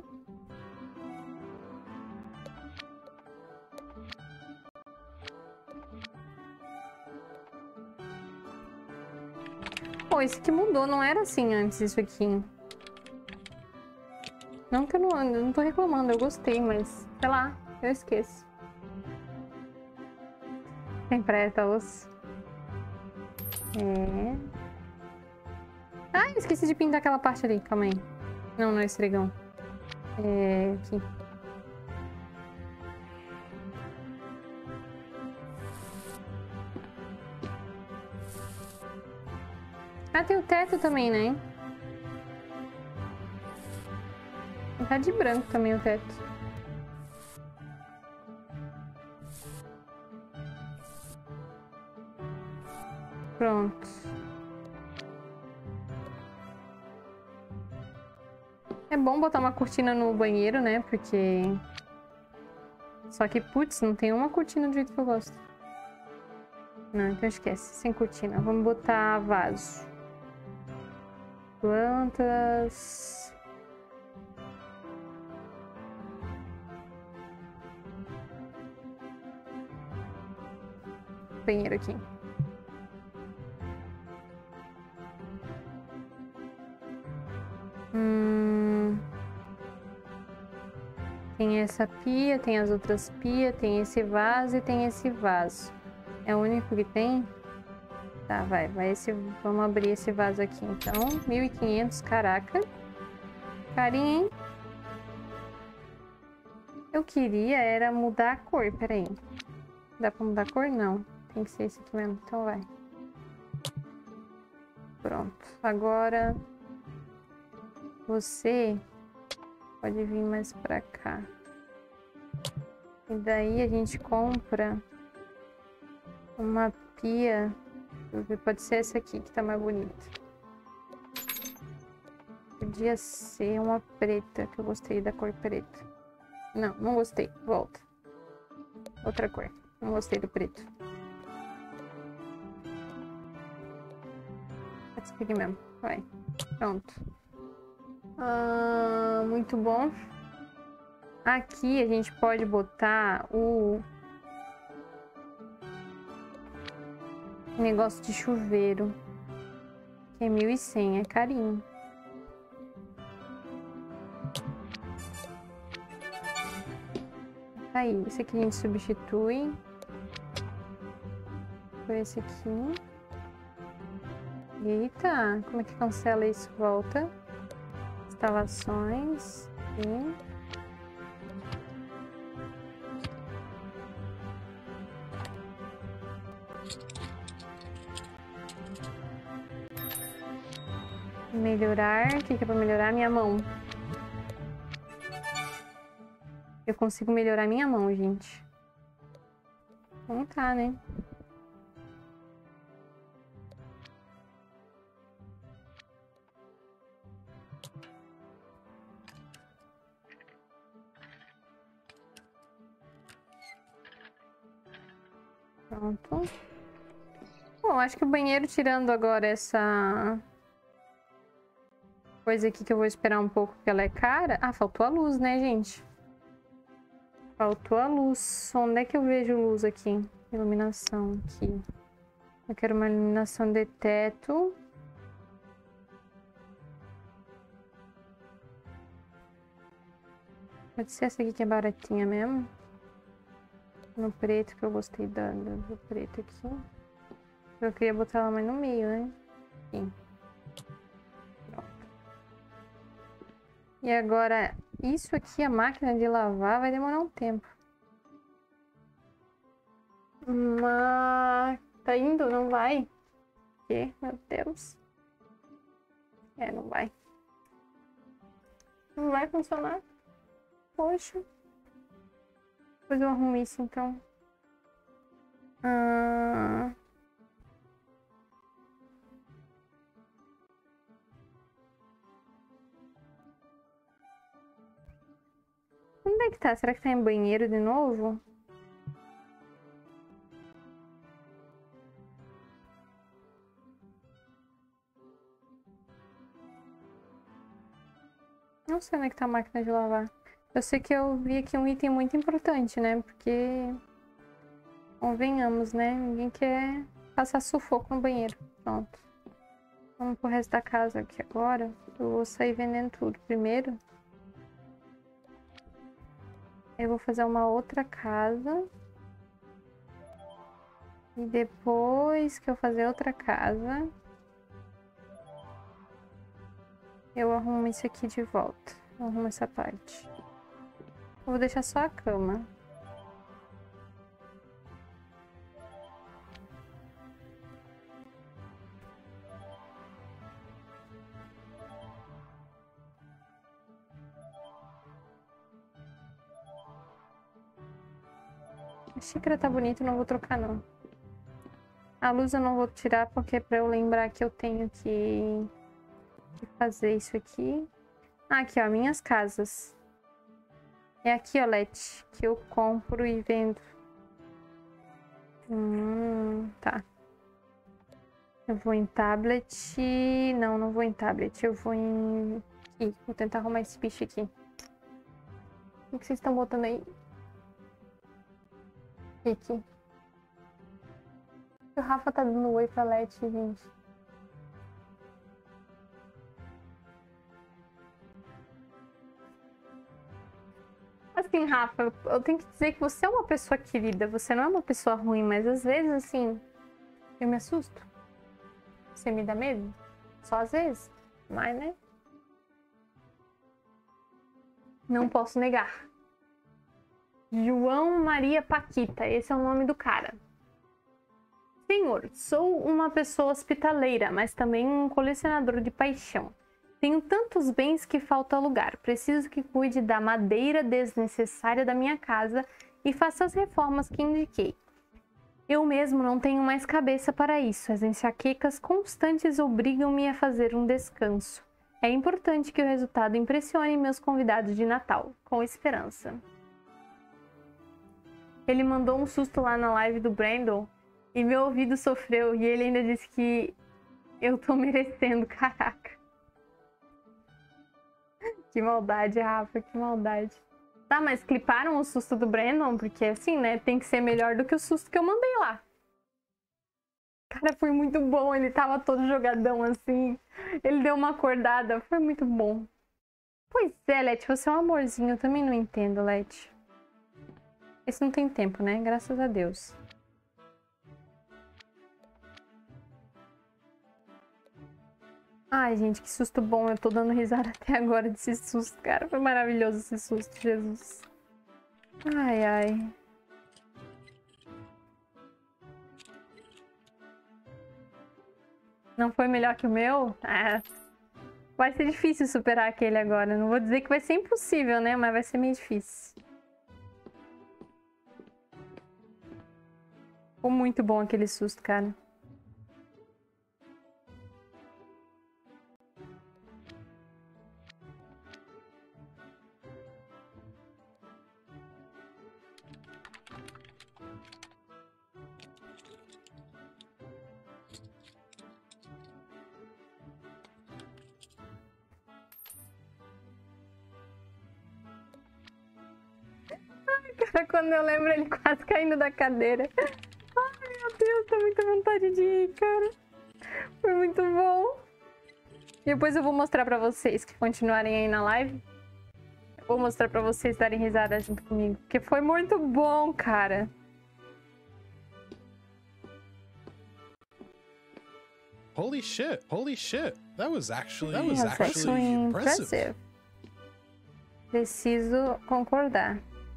Pô, esse aqui mudou, não era assim antes isso aqui. Não que eu não tô reclamando, eu gostei, mas sei lá, eu esqueço. Tem preta, osso. É. Ah, eu esqueci de pintar aquela parte ali, calma aí. Não, não é esfregão. É aqui. Ah, tem o teto também, né? Tá de branco também o teto. Pronto. É bom botar uma cortina no banheiro, né? Porque... só que, putz, não tem uma cortina do jeito que eu gosto. Não, então esquece. Sem cortina. Vamos botar vaso. Plantas... banheiro aqui. Tem essa pia, tem as outras pias, tem esse vaso e tem esse vaso. É o único que tem? Tá, vai esse, vamos abrir esse vaso aqui então. 1.500, caraca. Carinho, hein? Eu queria era mudar a cor, peraí. Dá pra mudar a cor? Não. Tem que ser esse aqui mesmo. Então vai. Pronto. Agora você pode vir mais pra cá. E daí a gente compra uma pia. Deixa eu ver, pode ser essa aqui que tá mais bonita. Podia ser uma preta, que eu gostei da cor preta. Não, não gostei. Volta. Outra cor. Não gostei do preto. Esse aqui mesmo. Vai. Pronto. Muito bom. Aqui a gente pode botar o negócio de chuveiro. Que é 1.100, é carinho. Aí, esse aqui a gente substitui por esse aqui. Eita, como é que cancela isso? Volta. Instalações. E... melhorar. O que é pra melhorar? Minha mão. Eu consigo melhorar minha mão, gente. Então tá, né? Pronto. Bom, acho que o banheiro, tirando agora essa coisa aqui que eu vou esperar um pouco porque ela é cara. Ah, faltou a luz, né, gente? Faltou a luz. Onde é que eu vejo luz aqui? Iluminação aqui. Eu quero uma iluminação de teto. Pode ser essa aqui que é baratinha mesmo. No preto, que eu gostei do preto aqui. Eu queria botar ela mais no meio, né? Aqui. Pronto. E agora, isso aqui, a máquina de lavar, vai demorar um tempo. Mas... tá indo? Não vai? Que? Meu Deus. É, não vai. Não vai funcionar. Poxa. Depois eu arrumo isso, então. Onde é que tá? Será que tá em banheiro de novo? Não sei onde é que tá a máquina de lavar. Eu sei que eu vi aqui um item muito importante, né? Porque... convenhamos, né? Ninguém quer passar sufoco no banheiro. Pronto. Vamos pro resto da casa aqui agora. Eu vou sair vendendo tudo primeiro. Eu vou fazer uma outra casa. E depois que eu fazer outra casa, eu arrumo isso aqui de volta. Eu arrumo essa parte. Eu vou deixar só a cama. A xícara tá bonita, não vou trocar não. A luz eu não vou tirar porque é pra eu lembrar que eu tenho que fazer isso aqui. Ah, aqui ó, minhas casas. É aqui, ó, Leti, que eu compro e vendo. Tá. Eu vou em tablet. Não, não vou em tablet. Eu vou em... Aqui. Vou tentar arrumar esse bicho aqui. O que vocês estão botando aí? Aqui. O Rafa tá dando oi pra Leti, gente. Assim, Rafa, eu tenho que dizer que você é uma pessoa querida. Você não é uma pessoa ruim, mas às vezes, assim, eu me assusto. Você me dá medo? Só às vezes. Mas, né? Não posso negar. João Maria Paquita. Esse é o nome do cara. Senhor, sou uma pessoa hospitaleira, mas também um colecionador de paixão. Tenho tantos bens que falta lugar. Preciso que cuide da madeira desnecessária da minha casa e faça as reformas que indiquei. Eu mesmo não tenho mais cabeça para isso. As enxaquecas constantes obrigam-me a fazer um descanso. É importante que o resultado impressione meus convidados de Natal, com esperança. Ele mandou um susto lá na live do Brandon e meu ouvido sofreu e ele ainda disse que eu tô merecendo, caraca. Que maldade, Rafa, que maldade. Tá, mas cliparam o susto do Brandon? Porque assim, né, tem que ser melhor do que o susto que eu mandei lá. Cara, foi muito bom, ele tava todo jogadão assim. Ele deu uma acordada, foi muito bom. Pois é, Leti, você é um amorzinho, eu também não entendo, Leti. Esse não tem tempo, né? Graças a Deus. Ai, gente, que susto bom. Eu tô dando risada até agora desse susto, cara. Foi maravilhoso esse susto, Jesus. Ai, ai. Não foi melhor que o meu? Vai ser difícil superar aquele agora. Não vou dizer que vai ser impossível, né? Mas vai ser meio difícil. Ficou muito bom aquele susto, cara. Cara, quando eu lembro ele quase caindo da cadeira. Ai, meu Deus, tô muita vontade de ir, cara. Foi muito bom. E depois eu vou mostrar pra vocês que continuarem aí na live. Eu vou mostrar pra vocês darem risada junto comigo. Porque foi muito bom, cara. Holy shit. That was actually impressive. Preciso concordar.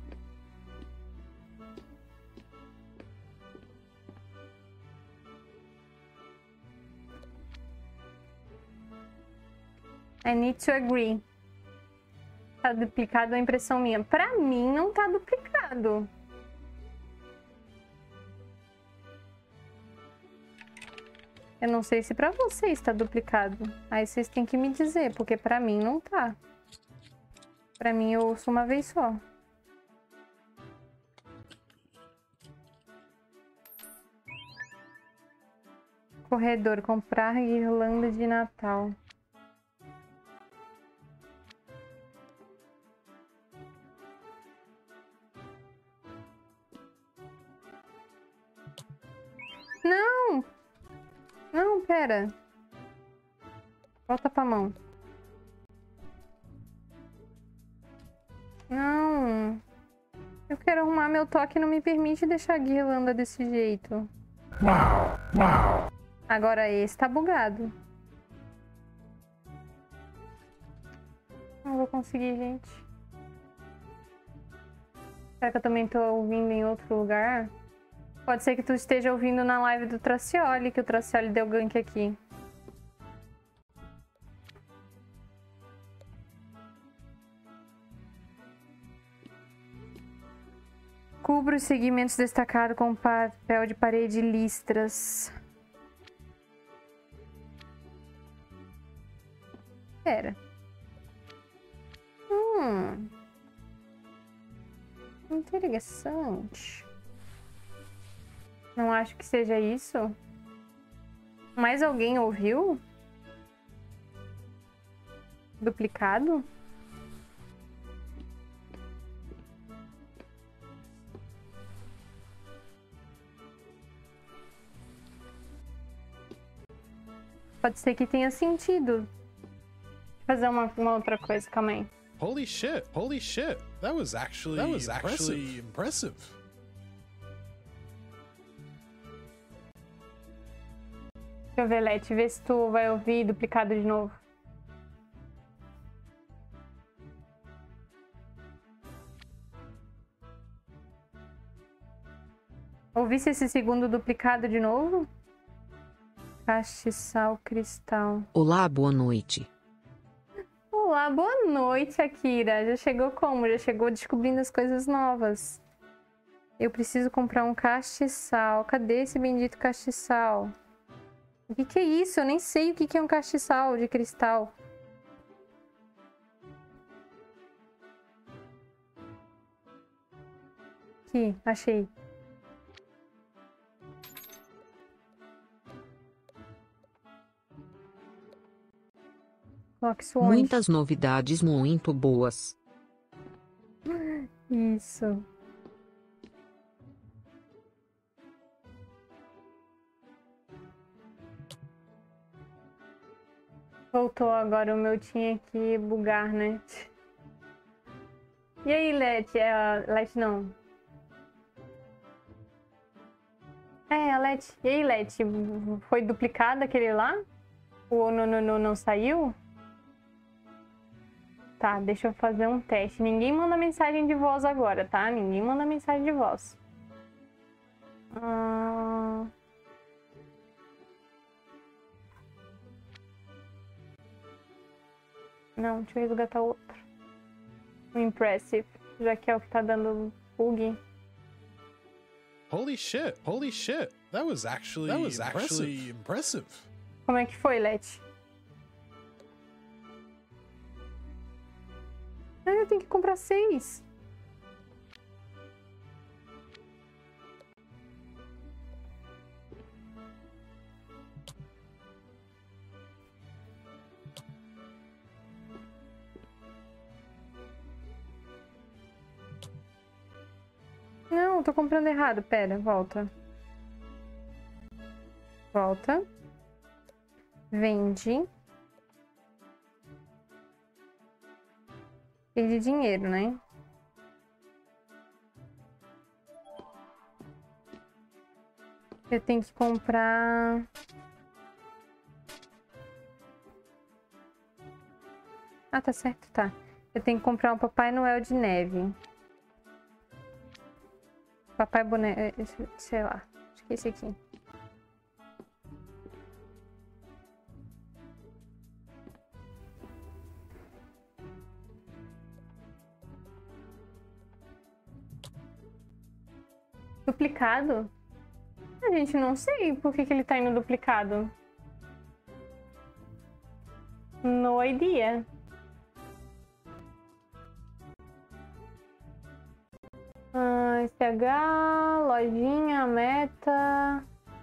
I need to agree. Tá duplicado a impressão minha. Pra mim não tá duplicado. Eu não sei se pra vocês tá duplicado. Aí vocês têm que me dizer, porque pra mim não tá. Pra mim eu ouço uma vez só. Corredor, comprar guirlanda de Natal. Não! Não, pera. Volta pra mão. Não. Eu quero arrumar meu toque, não me permite deixar a guirlanda desse jeito. Agora esse tá bugado. Não vou conseguir, gente. Será que eu também tô ouvindo em outro lugar? Pode ser que tu esteja ouvindo na live do Tracioli, que o Tracioli deu gank aqui. Cubra os segmentos destacados com papel de parede e listras. Pera. Interessante. Não acho que seja isso. Mais alguém ouviu? Duplicado? Pode ser que tenha sentido. Vou fazer uma outra coisa, calma aí. Holy shit. That was actually impressive. Deixa eu ver, Leti, ver se tu vai ouvir duplicado de novo. Ouvisse esse segundo duplicado de novo? Castiçal cristal. Olá, boa noite. Olá, boa noite, Akira. Já chegou como? Já chegou descobrindo as coisas novas. Eu preciso comprar um castiçal. Cadê esse bendito castiçal? O que é isso? Eu nem sei o que é um castiçal de cristal. Aqui, achei. Coloque isso onde? Muitas novidades muito boas. Isso. Voltou agora, o meu tinha que bugar, né? E aí, Leti? Leti não. A Leti. E aí, Leti? Foi duplicado aquele lá? O não saiu? Tá, deixa eu fazer um teste. Ninguém manda mensagem de voz agora, tá? Ninguém manda mensagem de voz. Não, deixa eu resgatar outro. O Impressive, já que é o que tá dando bug. Holy shit! Holy shit! That was actually impressive. Como é que foi, Leti? Eu tenho que comprar 6. Não, tô comprando errado. Pera, volta. Volta. Vende. Perdi dinheiro, né? Eu tenho que comprar... Ah, tá certo, tá. Eu tenho que comprar um Papai Noel de neve. Papai boneco... Sei lá. Acho que é esse aqui. Duplicado? A gente não sei por que ele tá indo duplicado. No idea. SH, lojinha, meta.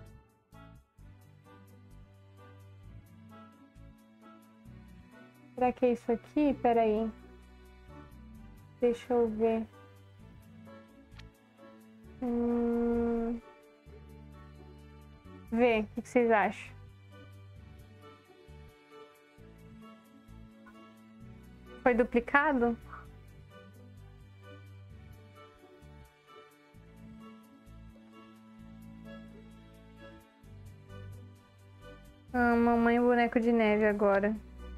Será que é isso aqui? Peraí. Deixa eu ver. Vê, o que vocês acham? Foi duplicado? Mamãe boneco de neve agora.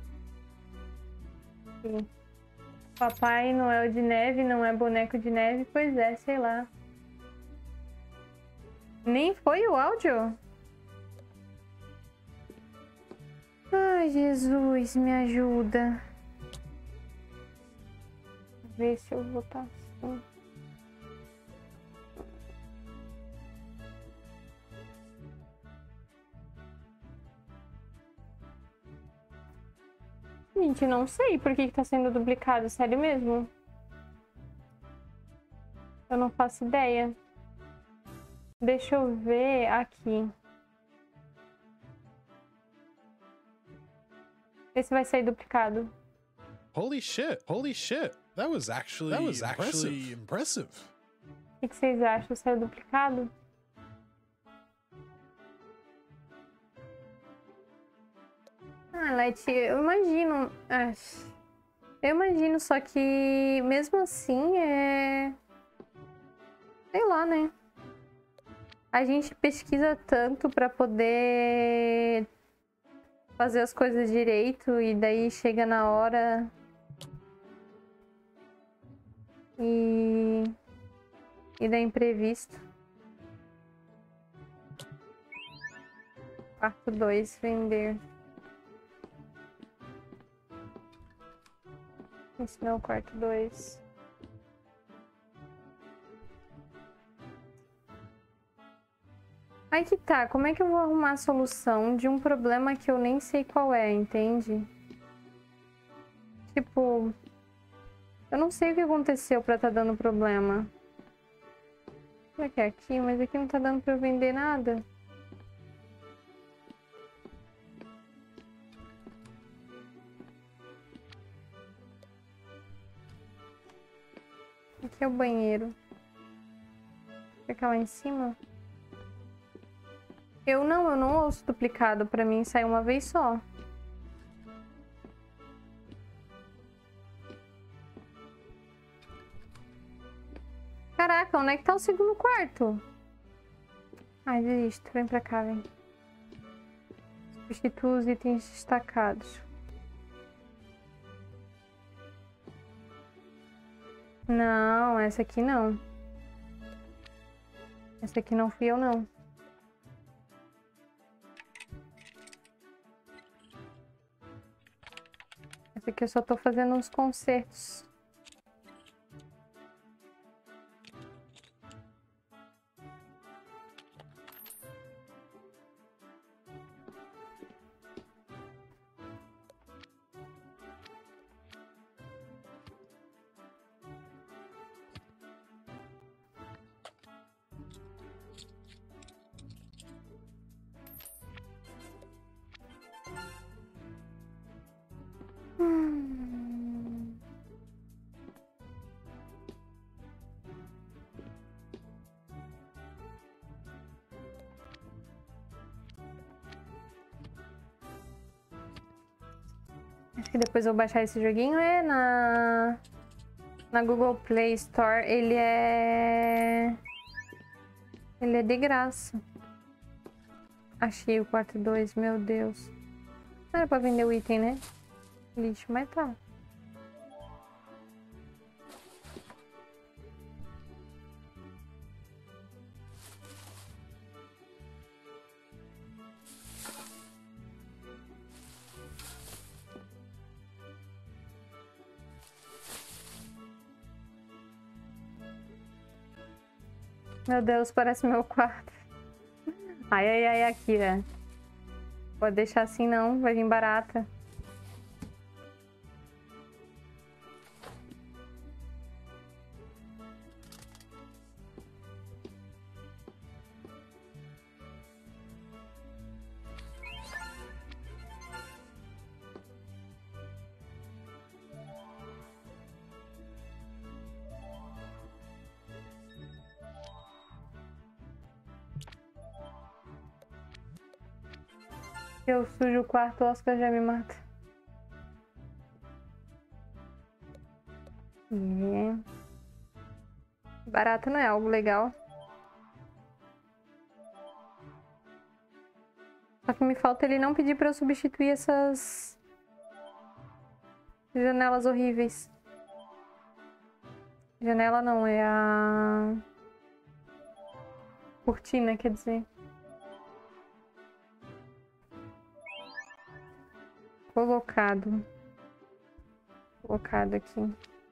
Sim. Papai Noel de neve não é boneco de neve? Pois é, sei lá. Nem foi o áudio? Ai, Jesus, me ajuda. Ver se eu vou estar assim. Gente, não sei por que tá sendo duplicado, sério mesmo. Eu não faço ideia. Deixa eu ver aqui. Esse vai sair duplicado. Holy shit! Holy shit! That was actually impressive. O que vocês acham? Saiu duplicado? Leti, eu imagino. Eu imagino, só que mesmo assim sei lá, né? A gente pesquisa tanto pra poder fazer as coisas direito e daí chega na hora e dá imprevisto. Quarto 2, vender. Esse não é o quarto 2. Aí que tá, como é que eu vou arrumar a solução de um problema que eu nem sei qual é, entende? Tipo, eu não sei o que aconteceu pra tá dando problema. Será que é aqui? Mas aqui não tá dando pra eu vender nada. Aqui é o banheiro. Fica lá em cima. Eu não ouço duplicado. Pra mim sai uma vez só. Caraca, onde é que tá o segundo quarto? Ai, desisto. Vem pra cá, vem. Substitua os itens destacados. Não, essa aqui não. Essa aqui não fui eu, não. Essa aqui eu só tô fazendo uns consertos. Acho que depois eu vou baixar esse joguinho na Google Play Store. Ele é de graça. Achei o quarto 2, meu Deus. Não era pra vender o item, né? Lixo, mas tá. Meu Deus, parece meu quarto. Ai, ai, ai, aqui, né? Pode deixar assim não, vai vir barata. Eu sujo o quarto, o Oscar já me mata. Barata não é algo legal. Só que me falta ele não pedir pra eu substituir essas janelas horríveis. Janela não, é a cortina, quer dizer. Colocado aqui.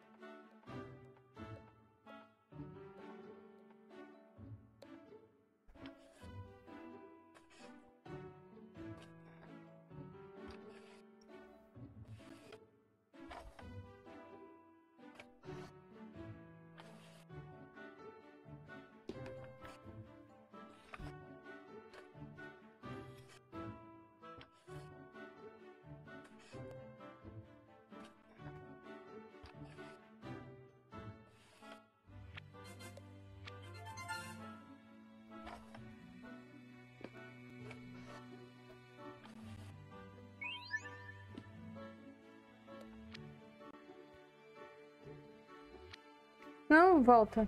Não, volta.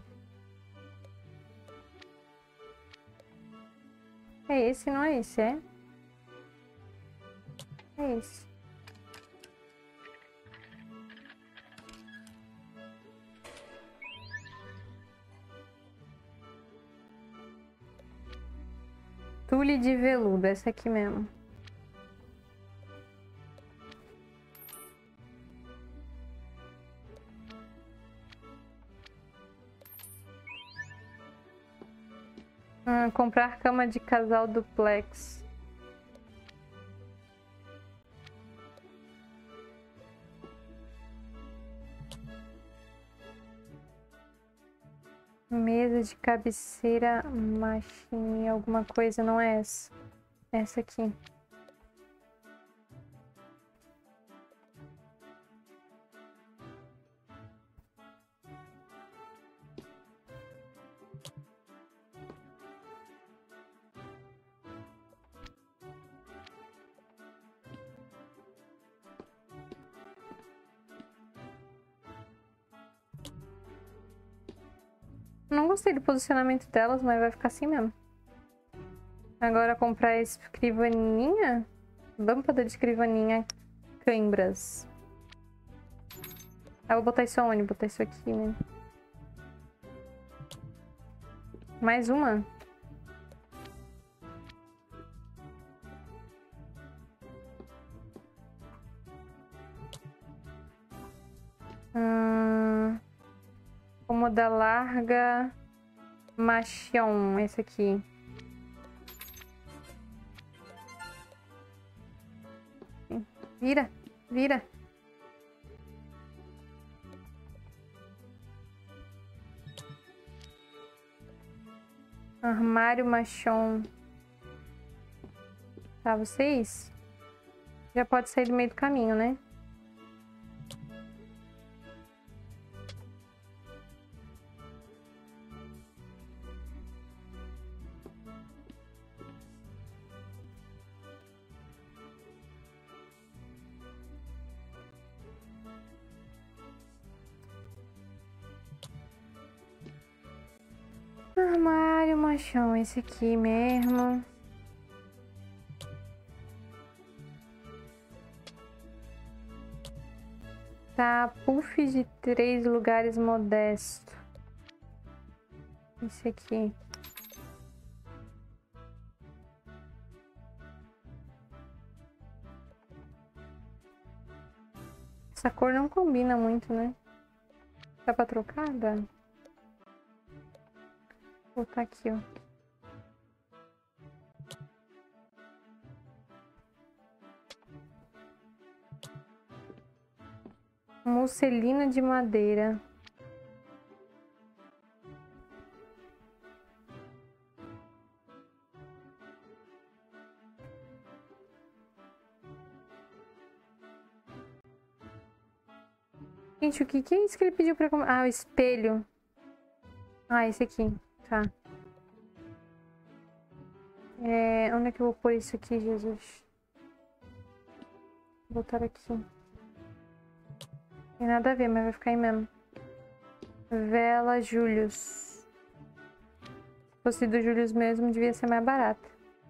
É esse, não é esse, é? É esse. Tule de veludo, essa aqui mesmo. Comprar cama de casal duplex. Mesa de cabeceira, machine, alguma coisa, não é essa? Essa aqui. Não gostei do posicionamento delas, mas vai ficar assim mesmo. Agora comprar escrivaninha. Lâmpada de escrivaninha cãibras. Ah, vou botar isso aonde? Vou botar isso aqui, né? Mais uma? Cômoda larga. Machão, esse aqui. Vira, vira. Armário machão. Tá, vocês? Já pode sair do meio do caminho, né? Armário machão, esse aqui mesmo. Tá, puff de 3 lugares modesto. Esse aqui. Essa cor não combina muito, né? Dá pra trocar? Dá. Vou botar aqui, ó. Musselina de madeira. Gente, o que é isso que ele pediu pra comprar? Ah, o espelho. Ah, esse aqui. Tá. Onde é que eu vou pôr isso aqui, Jesus? Vou botar aqui. Tem nada a ver, mas vai ficar aí mesmo. Vela Julius. Se fosse do Julius mesmo, devia ser mais barato.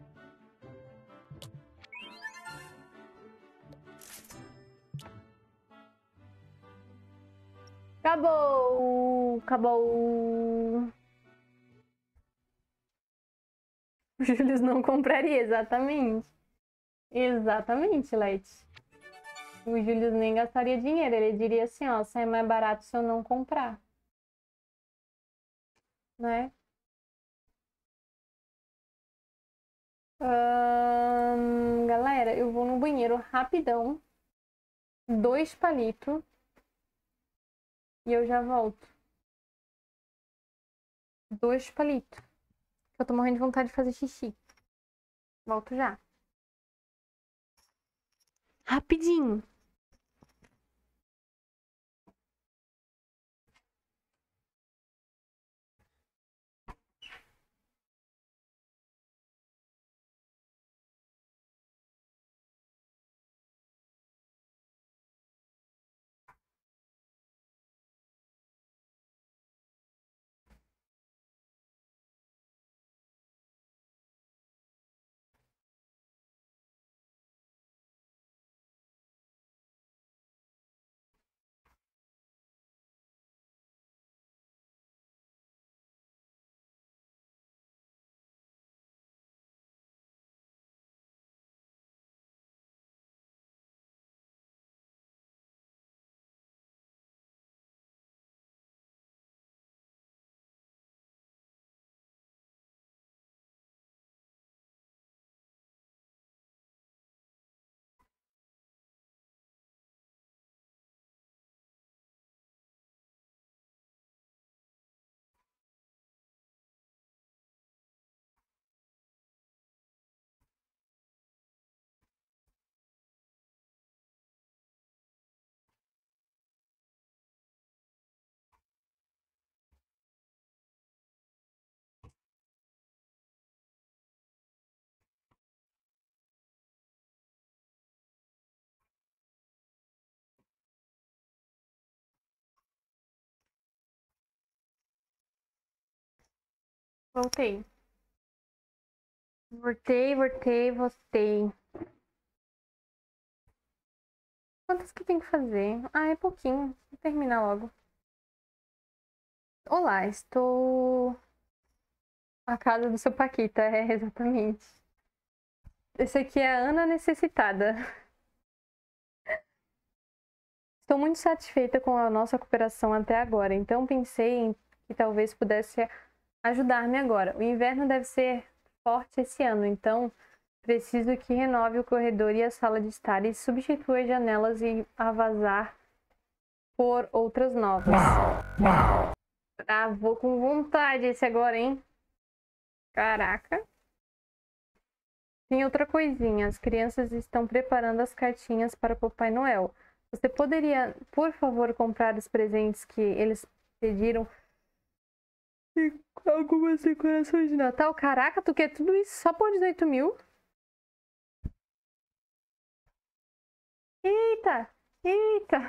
Acabou! Acabou! O Julius não compraria, exatamente. Exatamente, Leite. O Julius nem gastaria dinheiro. Ele diria assim, ó, sai mais barato se eu não comprar. Né? Galera, eu vou no banheiro rapidão. 2 palitos. E eu já volto. 2 palitos. Eu tô morrendo de vontade de fazer xixi. Volto já. Rapidinho. Voltei. Voltei. Quantas que tem que fazer? Ah, é pouquinho. Vou terminar logo. Olá, estou... A casa do seu Paquita, é, exatamente. Esse aqui é a Ana Necessitada. Estou muito satisfeita com a nossa cooperação até agora, então pensei que talvez pudesse ajudar-me agora. O inverno deve ser forte esse ano, então preciso que renove o corredor e a sala de estar e substitua as janelas e a vazar por outras novas. Ah, vou com vontade esse agora, hein? Caraca. Tem outra coisinha. As crianças estão preparando as cartinhas para o Papai Noel. Você poderia, por favor, comprar os presentes que eles pediram? E algumas decorações de Natal? Caraca, tu quer tudo isso só por 18 mil? Eita! Eita!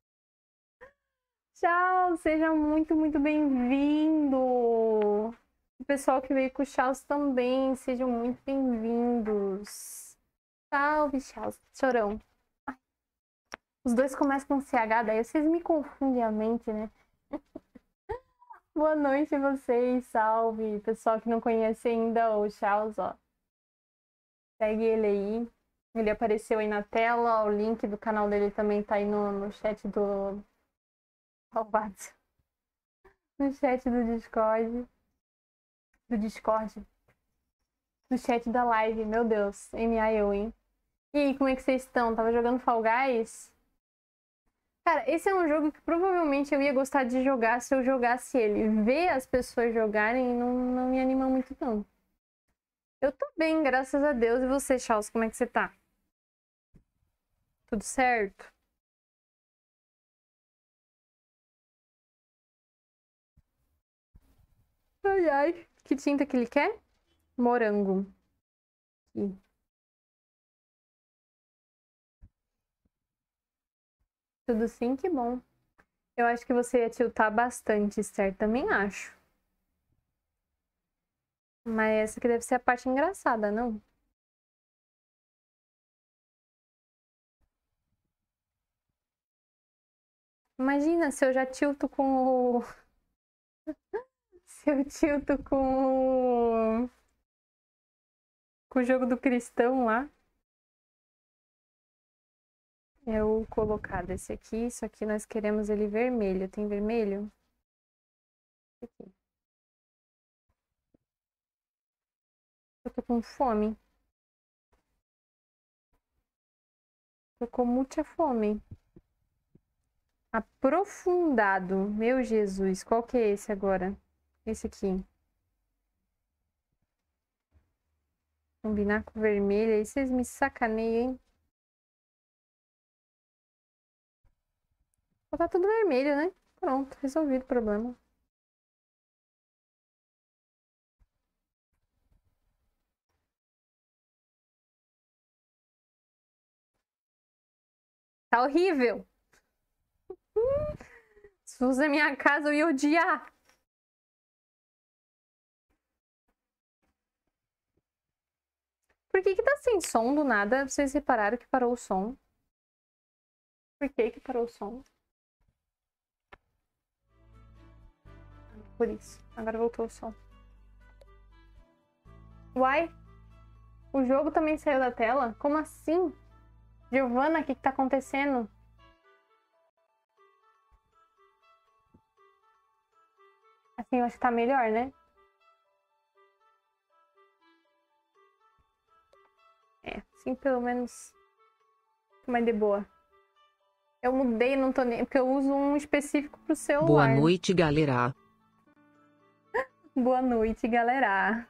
Tchau! Seja muito, muito bem-vindo! O pessoal que veio com o Charles também, sejam muito bem-vindos! Salve, Charles! Chorão! Ai. Os dois começam com CH, daí vocês me confundem a mente, né? Boa noite vocês, salve! Pessoal que não conhece ainda o Charles, ó. Segue ele aí. Ele apareceu aí na tela, o link do canal dele também tá aí no chat do... No chat do Discord. No chat da live, meu Deus. MIU, hein? E aí, como é que vocês estão? Tava jogando Fall Guys? Cara, esse é um jogo que provavelmente eu ia gostar de jogar se eu jogasse ele. Ver as pessoas jogarem não me anima muito, não. Eu tô bem, graças a Deus. E você, Charles, como é que você tá? Tudo certo? Ai, ai. Que tinta que ele quer? Morango. Aqui. Tudo sim, que bom. Eu acho que você ia tiltar bastante, Esther. Também acho. Mas essa que deve ser a parte engraçada, não? Imagina se eu já tilto com o... Se eu tilto com o jogo do cristão lá. Eu colocar desse aqui. Isso aqui nós queremos ele vermelho. Tem vermelho? Aqui. Eu tô com fome. Tô com muita fome. Aprofundado. Meu Jesus. Qual que é esse agora? Esse aqui. Combinar com vermelho. Aí vocês me sacaneiam, hein? Tá tudo vermelho, né? Pronto. Resolvido o problema. Tá horrível. Se fosse na minha casa, eu ia odiar. Por que que tá sem som do nada? Vocês repararam que parou o som? Por que que parou o som? Por isso. Agora voltou o som. Uai? O jogo também saiu da tela? Como assim? Giovana, o que que tá acontecendo? Assim eu acho que tá melhor, né? É, assim pelo menos mais de boa. Eu mudei, não tô nem... Porque eu uso um específico pro celular. Boa noite, galera. Boa noite, galera.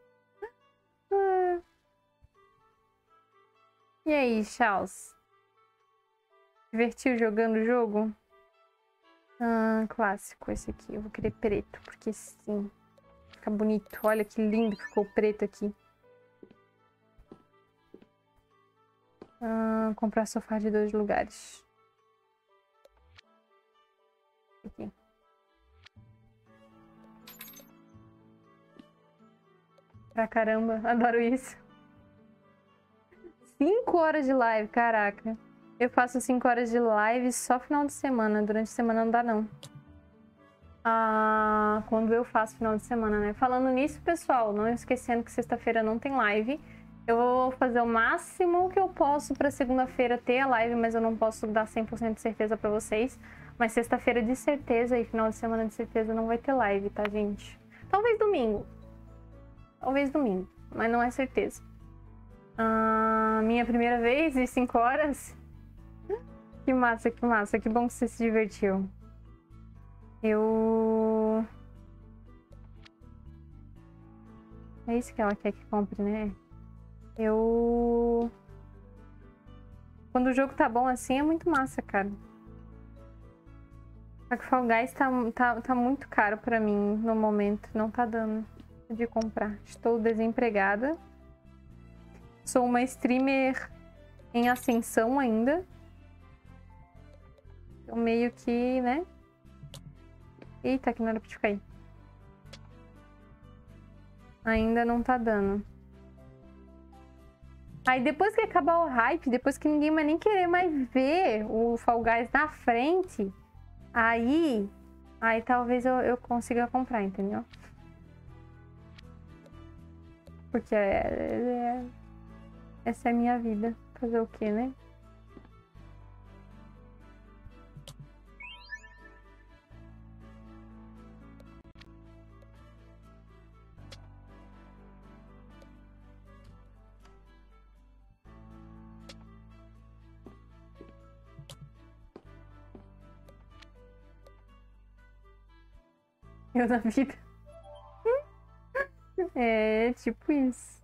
E aí, Charles? Divertiu jogando o jogo? Clássico esse aqui. Eu vou querer preto, porque sim. Fica bonito. Olha que lindo que ficou o preto aqui. Comprar sofá de 2 lugares. Aqui. Pra caramba, adoro isso. 5 horas de live, caraca. Eu faço 5 horas de live só final de semana. Durante a semana não dá, não. Quando eu faço final de semana, né? Falando nisso, pessoal, não esquecendo que sexta-feira não tem live. Eu vou fazer o máximo que eu posso pra segunda-feira ter a live, mas eu não posso dar 100% de certeza pra vocês. Mas sexta-feira de certeza e final de semana de certeza não vai ter live, tá, gente? Talvez domingo. Talvez domingo, mas não é certeza. Minha primeira vez de 5 horas. Que massa, que massa. Que bom que você se divertiu. É isso que ela quer que compre, né? Quando o jogo tá bom assim, é muito massa, cara. Só que Fall Guys tá muito caro pra mim no momento. Não tá dando de comprar. Estou desempregada. Sou uma streamer em ascensão ainda. Eu meio que, né? Eita, que não era pra te cair. Ainda não tá dando. Aí depois que acabar o hype, depois que ninguém vai nem querer mais ver o Fall Guys na frente, aí talvez eu consiga comprar, entendeu? Porque essa é a minha vida. Fazer o quê, né? Eu na vida. É tipo isso.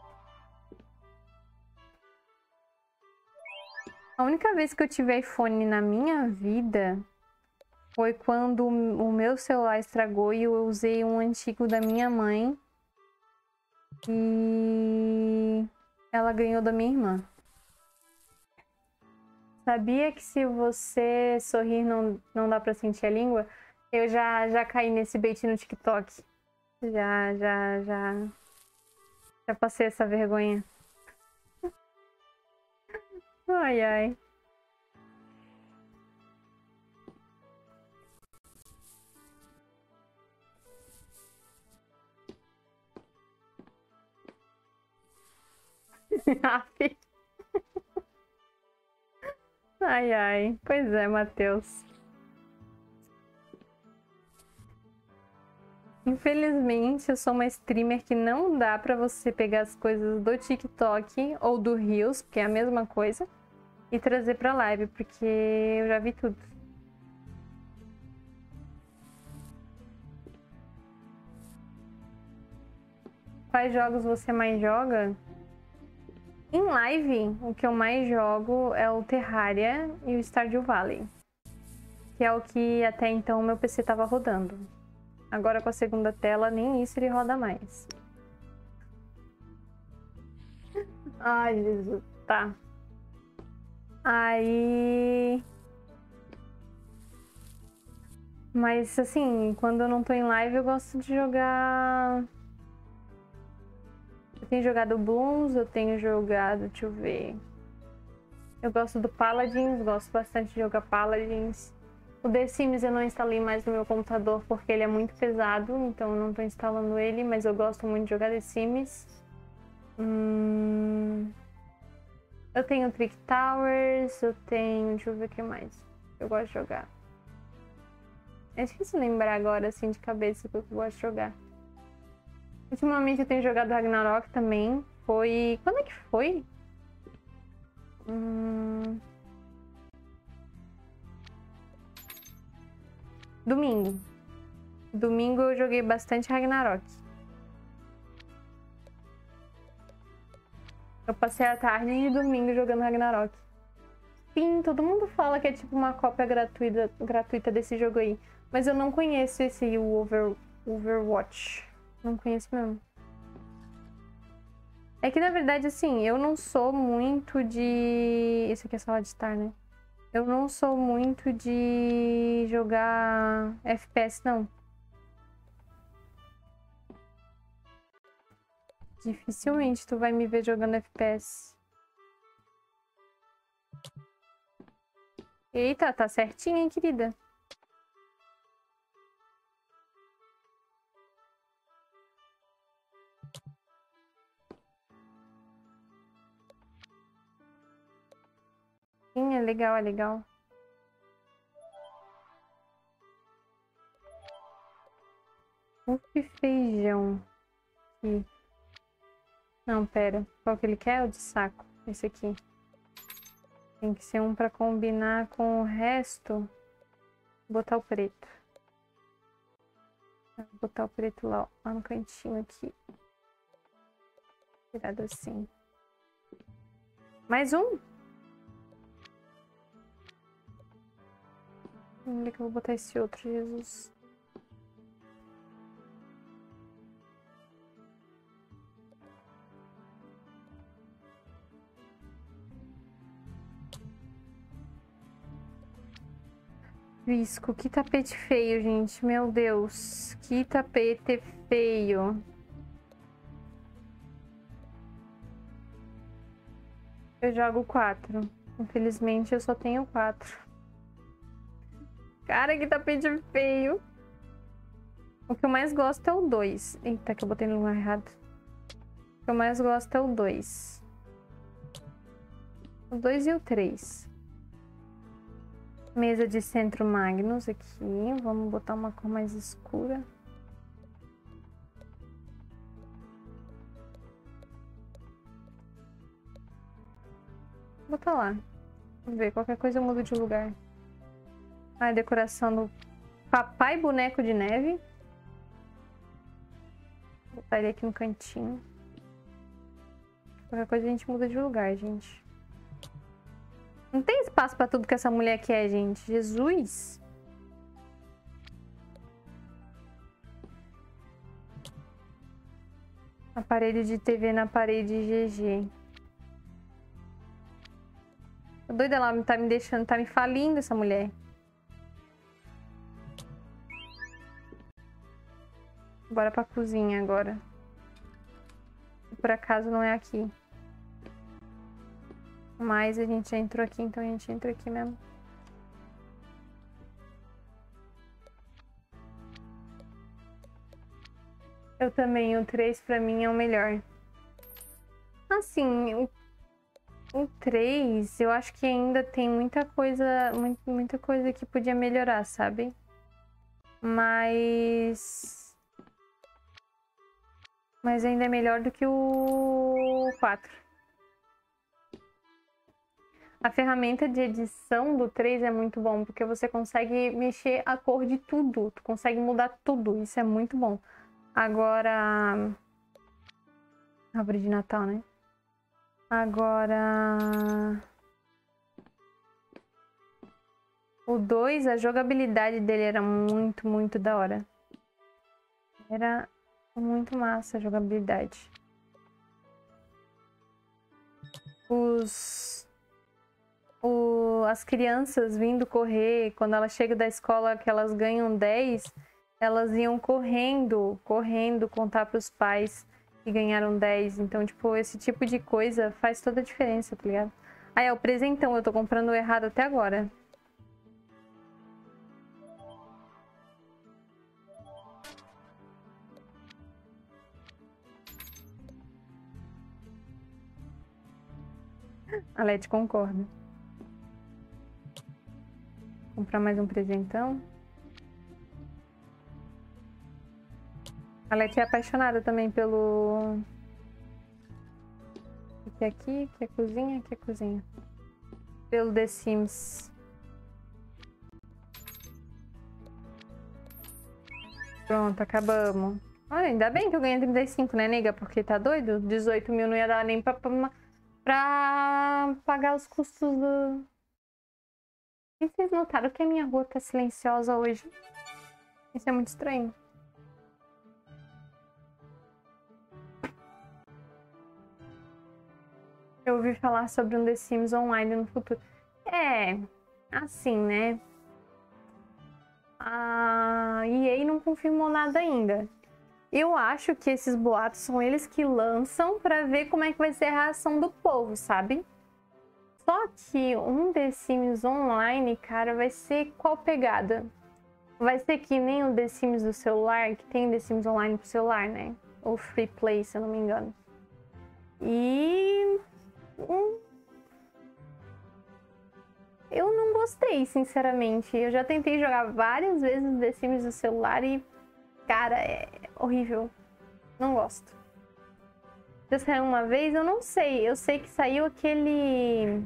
A única vez que eu tive iPhone na minha vida foi quando o meu celular estragou e eu usei um antigo da minha mãe. E ela ganhou da minha irmã. Sabia que se você sorrir não dá pra sentir a língua? Eu já caí nesse bait no TikTok. Já passei essa vergonha. Ai, ai. Ai, ai. Pois é, Matheus. Infelizmente, eu sou uma streamer que não dá pra você pegar as coisas do TikTok ou do Reels, porque é a mesma coisa, e trazer pra live, porque eu já vi tudo. Quais jogos você mais joga? Em live, o que eu mais jogo é o Terraria e o Stardew Valley, que é o que até então meu PC tava rodando. Agora com a segunda tela, nem isso ele roda mais. Ai, Jesus. Tá. Aí... Mas, assim, quando eu não tô em live, eu gosto de jogar... Eu tenho jogado Blooms, eu tenho jogado... Deixa eu ver... Eu gosto do Paladins, gosto bastante de jogar Paladins. O The Sims eu não instalei mais no meu computador porque ele é muito pesado, então eu não tô instalando ele, mas eu gosto muito de jogar The Sims. Eu tenho Trick Towers, eu tenho... Deixa eu ver o que mais eu gosto de jogar. É difícil lembrar agora, assim, de cabeça o que eu gosto de jogar. Ultimamente eu tenho jogado Ragnarok também. Foi... Quando é que foi? Domingo. Domingo eu joguei bastante Ragnarok. Eu passei a tarde de domingo jogando Ragnarok. Sim, todo mundo fala que é tipo uma cópia gratuita desse jogo aí. Mas eu não conheço esse Overwatch. Não conheço mesmo. É que na verdade, assim, eu não sou muito de... Isso aqui é sala de estar, né? Eu não sou muito de jogar FPS, não. Dificilmente tu vai me ver jogando FPS. Eita, tá certinho, hein, querida? Sim, é legal, é legal. Feijão. Aqui. Não, pera. Qual que ele quer? O de saco. Esse aqui. Tem que ser um pra combinar com o resto. Vou botar o preto. Vou botar o preto lá, ó, lá no cantinho aqui. Virado assim. Mais um? Onde é que eu vou botar esse outro, Jesus? Visco, que tapete feio, gente. Meu Deus. Que tapete feio. Eu jogo 4. Infelizmente, eu só tenho 4. Cara, que tapete feio. O que eu mais gosto é o 2. Eita, que eu botei no lugar errado. O que eu mais gosto é o 2. O 2 e o 3. Mesa de centro Magnus aqui. Vamos botar uma cor mais escura. Vou botar lá. Vamos ver, qualquer coisa eu mudo de lugar. Ah, a decoração do Papai Boneco de Neve. Vou botar ele aqui no cantinho. Qualquer coisa a gente muda de lugar, gente. Não tem espaço pra tudo que essa mulher quer, gente. Jesus! Aparelho de TV na parede GG. Tô doida, ela tá me deixando, tá me falindo essa mulher. Bora pra cozinha agora. Por acaso não é aqui. Mas a gente já entrou aqui, então a gente entra aqui mesmo. Eu também, o 3 pra mim é o melhor. Assim, o 3 eu acho que ainda tem muita coisa que podia melhorar, sabe? Mas ainda é melhor do que o 4. A ferramenta de edição do 3 é muito bom, porque você consegue mexer a cor de tudo. Tu consegue mudar tudo, isso é muito bom. Agora... Árvore de Natal, né? Agora... O 2, a jogabilidade dele era muito, muito da hora. Era muito massa a jogabilidade. As crianças vindo correr, quando elas chegam da escola que elas ganham 10, elas iam correndo contar para os pais que ganharam 10. Então, tipo, esse tipo de coisa faz toda a diferença, tá ligado? Ah, é o presentão, eu tô comprando o errado até agora. A Leti concorda. Comprar mais um presentão. A Leti é apaixonada também pelo... O que é aqui? Que é cozinha? Que é cozinha. Pelo The Sims. Pronto, acabamos. Olha, ainda bem que eu ganhei 35, né, nega? Porque tá doido? 18 mil não ia dar nem pra pagar os custos do... E vocês notaram que a minha rua tá silenciosa hoje? Isso é muito estranho. Eu ouvi falar sobre um The Sims online no futuro. É, assim, né? A EA não confirmou nada ainda. Eu acho que esses boatos são eles que lançam pra ver como é que vai ser a reação do povo, sabe? Só que um The Sims Online, cara, vai ser qual pegada? Vai ser que nem o The Sims do celular, que tem The Sims Online pro celular, né? Ou Free Play, se eu não me engano. E... eu não gostei, sinceramente. Eu já tentei jogar várias vezes The Sims do celular e... cara, é horrível. Não gosto. Já saiu uma vez? Eu não sei. Eu sei que saiu aquele...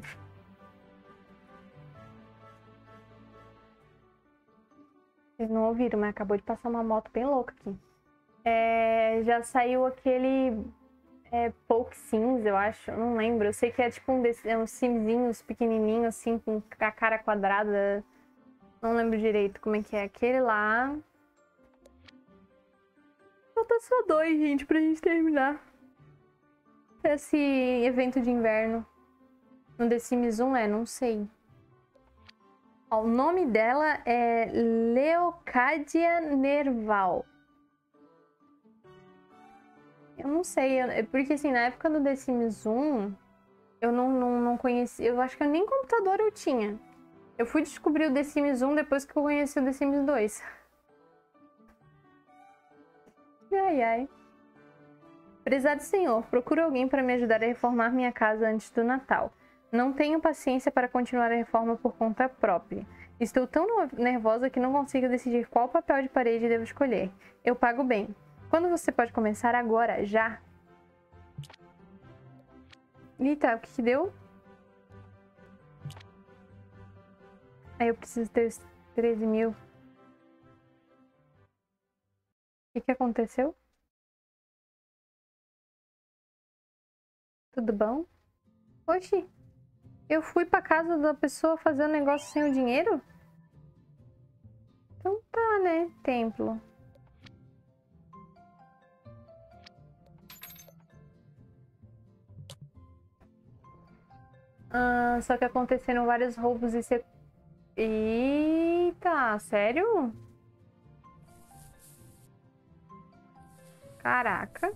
vocês não ouviram, mas acabou de passar uma moto bem louca aqui. Já saiu aquele... Poke Sims, eu acho. Eu não lembro. Eu sei que é tipo uns simzinhos pequenininhos, assim, com a cara quadrada. Não lembro direito como é que é. Aquele lá... falta só 2, gente, pra gente terminar esse evento de inverno. No The Sims 1 não sei. Ó, o nome dela é Leocadia Nerval. Eu não sei, porque assim, na época do The Sims 1, eu não conhecia, eu acho que nem computador eu tinha. Eu fui descobrir o The Sims 1 depois que eu conheci o The Sims 2. Ai, ai. Prezado senhor, procuro alguém para me ajudar a reformar minha casa antes do Natal. Não tenho paciência para continuar a reforma por conta própria. Estou tão nervosa que não consigo decidir qual papel de parede devo escolher. Eu pago bem. Quando você pode começar? Agora, já. Eita, o que deu? Aí eu preciso ter os 13 mil. O que aconteceu? Tudo bom? Oxi, eu fui pra casa da pessoa fazer um negócio sem o dinheiro? Então tá, né? Templo. Só que aconteceram vários roubos e você... Eita, sério? Caraca.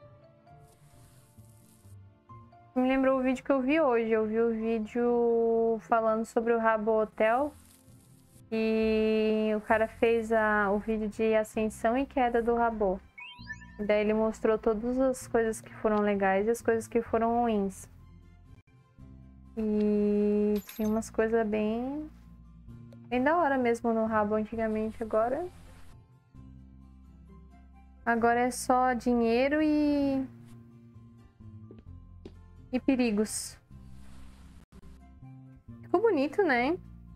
Me lembrou o vídeo que eu vi hoje. Eu vi o vídeo falando sobre o Rabo Hotel. E o cara fez o vídeo de ascensão e queda do Rabo. Daí ele mostrou todas as coisas que foram legais e as coisas que foram ruins. E tinha umas coisas bem da hora mesmo no Rabo antigamente. Agora é só dinheiro e perigos. Ficou bonito, né?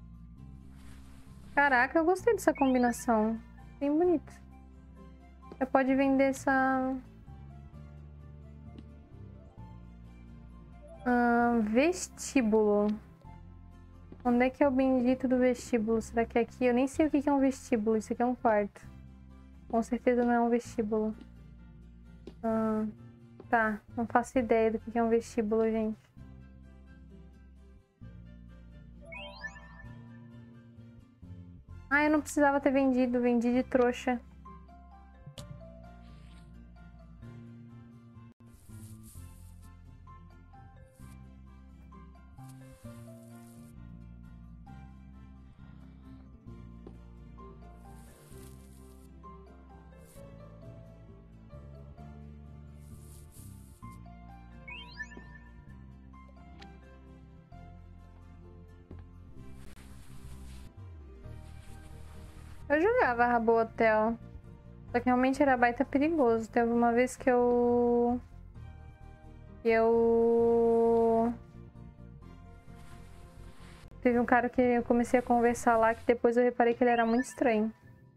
Caraca, eu gostei dessa combinação. Bem bonito. Você pode vender essa... vestíbulo. Onde é que é o bendito do vestíbulo? Será que é aqui? Eu nem sei o que é um vestíbulo. Isso aqui é um quarto. Com certeza não é um vestíbulo. Tá, não faço ideia do que é um vestíbulo, gente. Eu não precisava ter vendido. Vendi de trouxa. Eu jogava Rabo Hotel. Só que realmente era baita perigoso. Teve uma vez que eu... Teve um cara que eu comecei a conversar lá, que depois eu reparei que ele era muito estranho.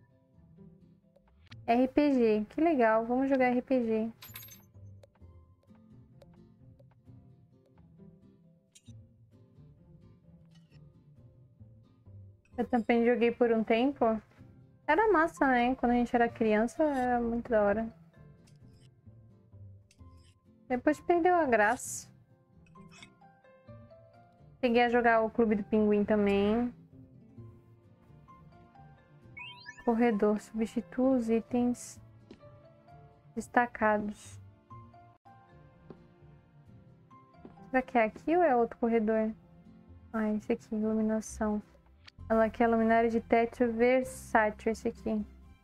RPG, que legal. Vamos jogar RPG. Eu também joguei por um tempo. Era massa, né? Quando a gente era criança, era muito da hora. Depois perdeu a graça. Cheguei a jogar o Clube do Pinguim também. Corredor, substitua os itens. Destacados. Será que é aqui ou é outro corredor? Ah, esse aqui, iluminação. Ela quer luminária de teto versátil, esse aqui.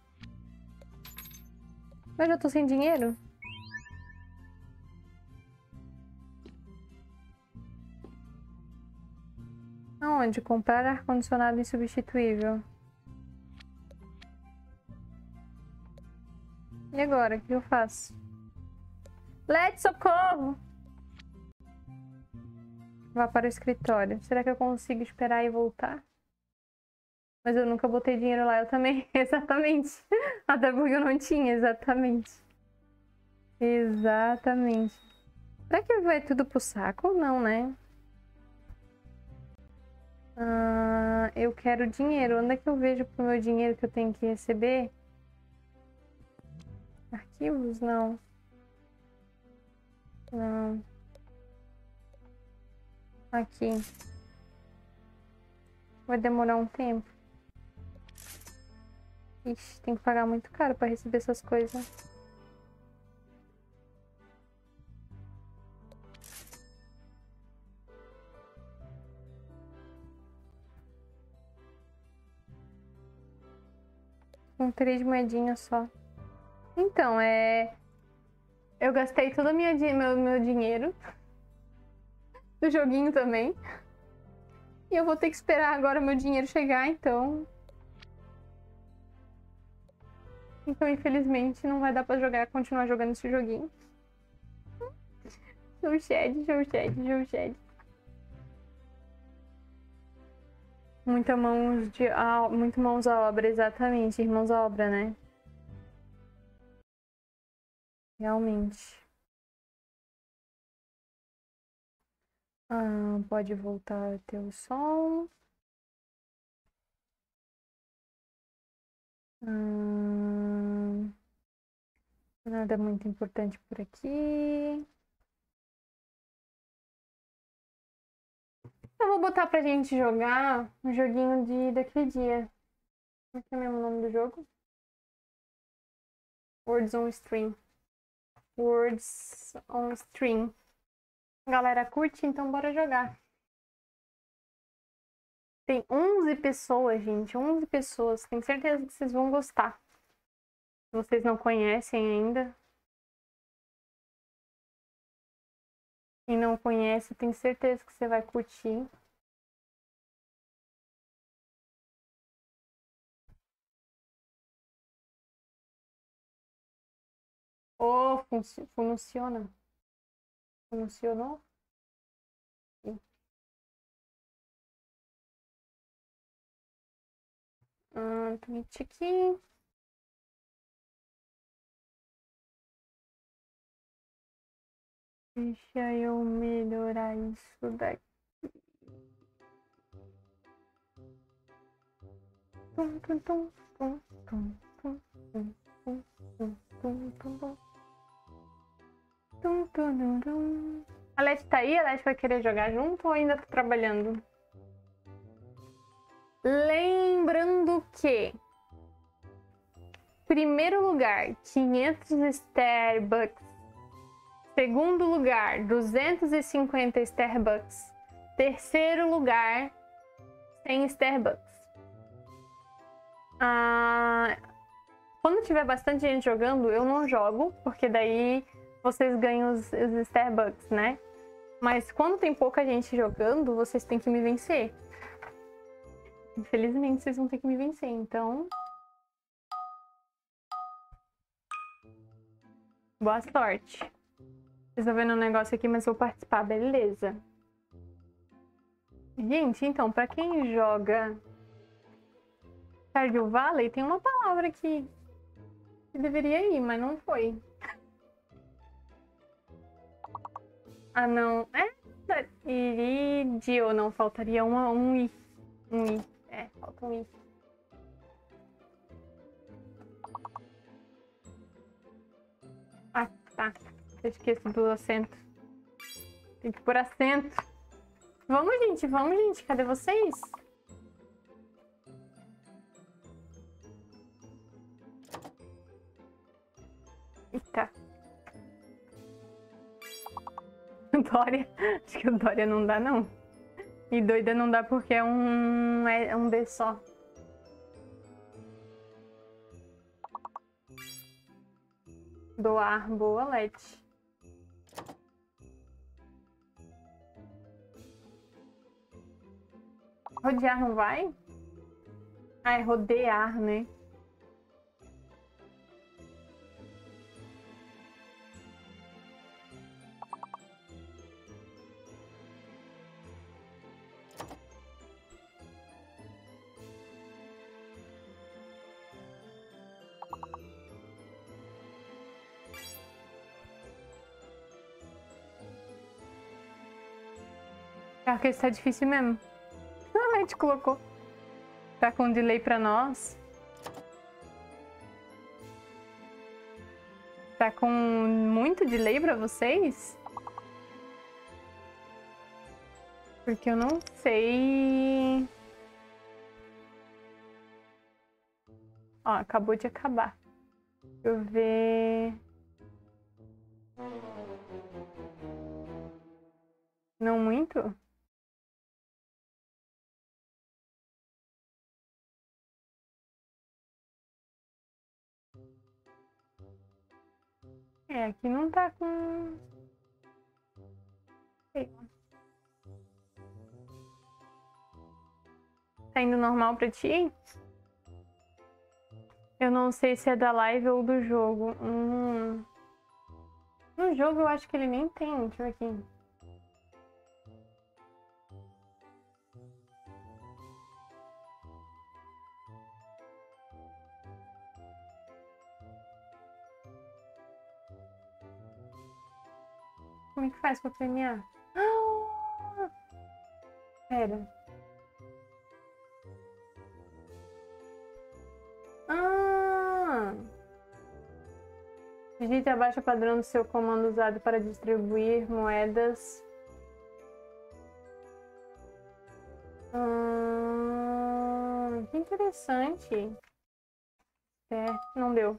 Mas eu tô sem dinheiro? Aonde? Comprar ar-condicionado insubstituível. E agora? O que eu faço? Let's socorro! Vá para o escritório. Será que eu consigo esperar e voltar? Mas eu nunca botei dinheiro lá. Eu também. Exatamente. Até porque eu não tinha. Exatamente. Exatamente. Será que vai tudo pro saco ou não, né? Eu quero dinheiro. Onde é que eu vejo pro meu dinheiro que eu tenho que receber? Arquivos? Não. Não. Aqui. Vai demorar um tempo. Ixi, tem que pagar muito caro pra receber essas coisas. Com 3 moedinhas só. Então, eu gastei todo o meu dinheiro. Do joguinho também. E eu vou ter que esperar agora meu dinheiro chegar, então... Então, infelizmente, não vai dar pra continuar jogando esse joguinho. Show shed. Muito mãos à obra, exatamente. Irmãos à obra, né? Realmente. Pode voltar a ter o som. Nada muito importante por aqui. Eu vou botar pra gente jogar um joguinho daquele dia. Como é que é mesmo o nome do jogo? Words on Stream. Words on Stream. Galera, curte? Então bora jogar. Tem 11 pessoas, gente. 11 pessoas. Tenho certeza que vocês vão gostar. Se vocês não conhecem ainda. Quem não conhece, tenho certeza que você vai curtir. Oh, funciona. Funcionou? Sim. Permite aqui. Deixa eu melhorar isso daqui. A Leti tá aí? A Leti vai querer jogar junto ou ainda tá trabalhando? Lembrando que primeiro lugar, 500 Starbucks. Segundo lugar, 250 Starbucks. Terceiro lugar, 100 Starbucks. Quando tiver bastante gente jogando, eu não jogo, porque daí vocês ganham os Starbucks, né? Mas quando tem pouca gente jogando, vocês têm que me vencer. Infelizmente, vocês vão ter que me vencer, então... Boa sorte. Vocês estão vendo um negócio aqui, mas vou participar, beleza. Gente, então, pra quem joga Stardew Valley, tem uma palavra que deveria ir, mas não foi. Não. Iridio, não, faltaria um i. Um i. Falta um i. Tá. Eu esqueço do acento. Tem que pôr acento. Vamos, gente. Cadê vocês? Eita. Dória. Acho que o Dória não dá, não. E doida não dá porque é um D só. Doar, boa, Leti. Rodear não vai? Ah, é rodear, né? Pior que esse tá difícil mesmo. A gente colocou. Tá com delay pra nós. Tá com muito delay pra vocês? Porque eu não sei... Ó, acabou de acabar. Deixa eu ver... Não muito? É, aqui não tá com... Sei lá. Tá indo normal pra ti? Eu não sei se é da live ou do jogo. No jogo eu acho que ele nem tem. Deixa eu ver aqui. Como é que faz pra premiar? Ah! Pera. Ah! Digite abaixo o padrão do seu comando usado para distribuir moedas. Que interessante. É, não deu.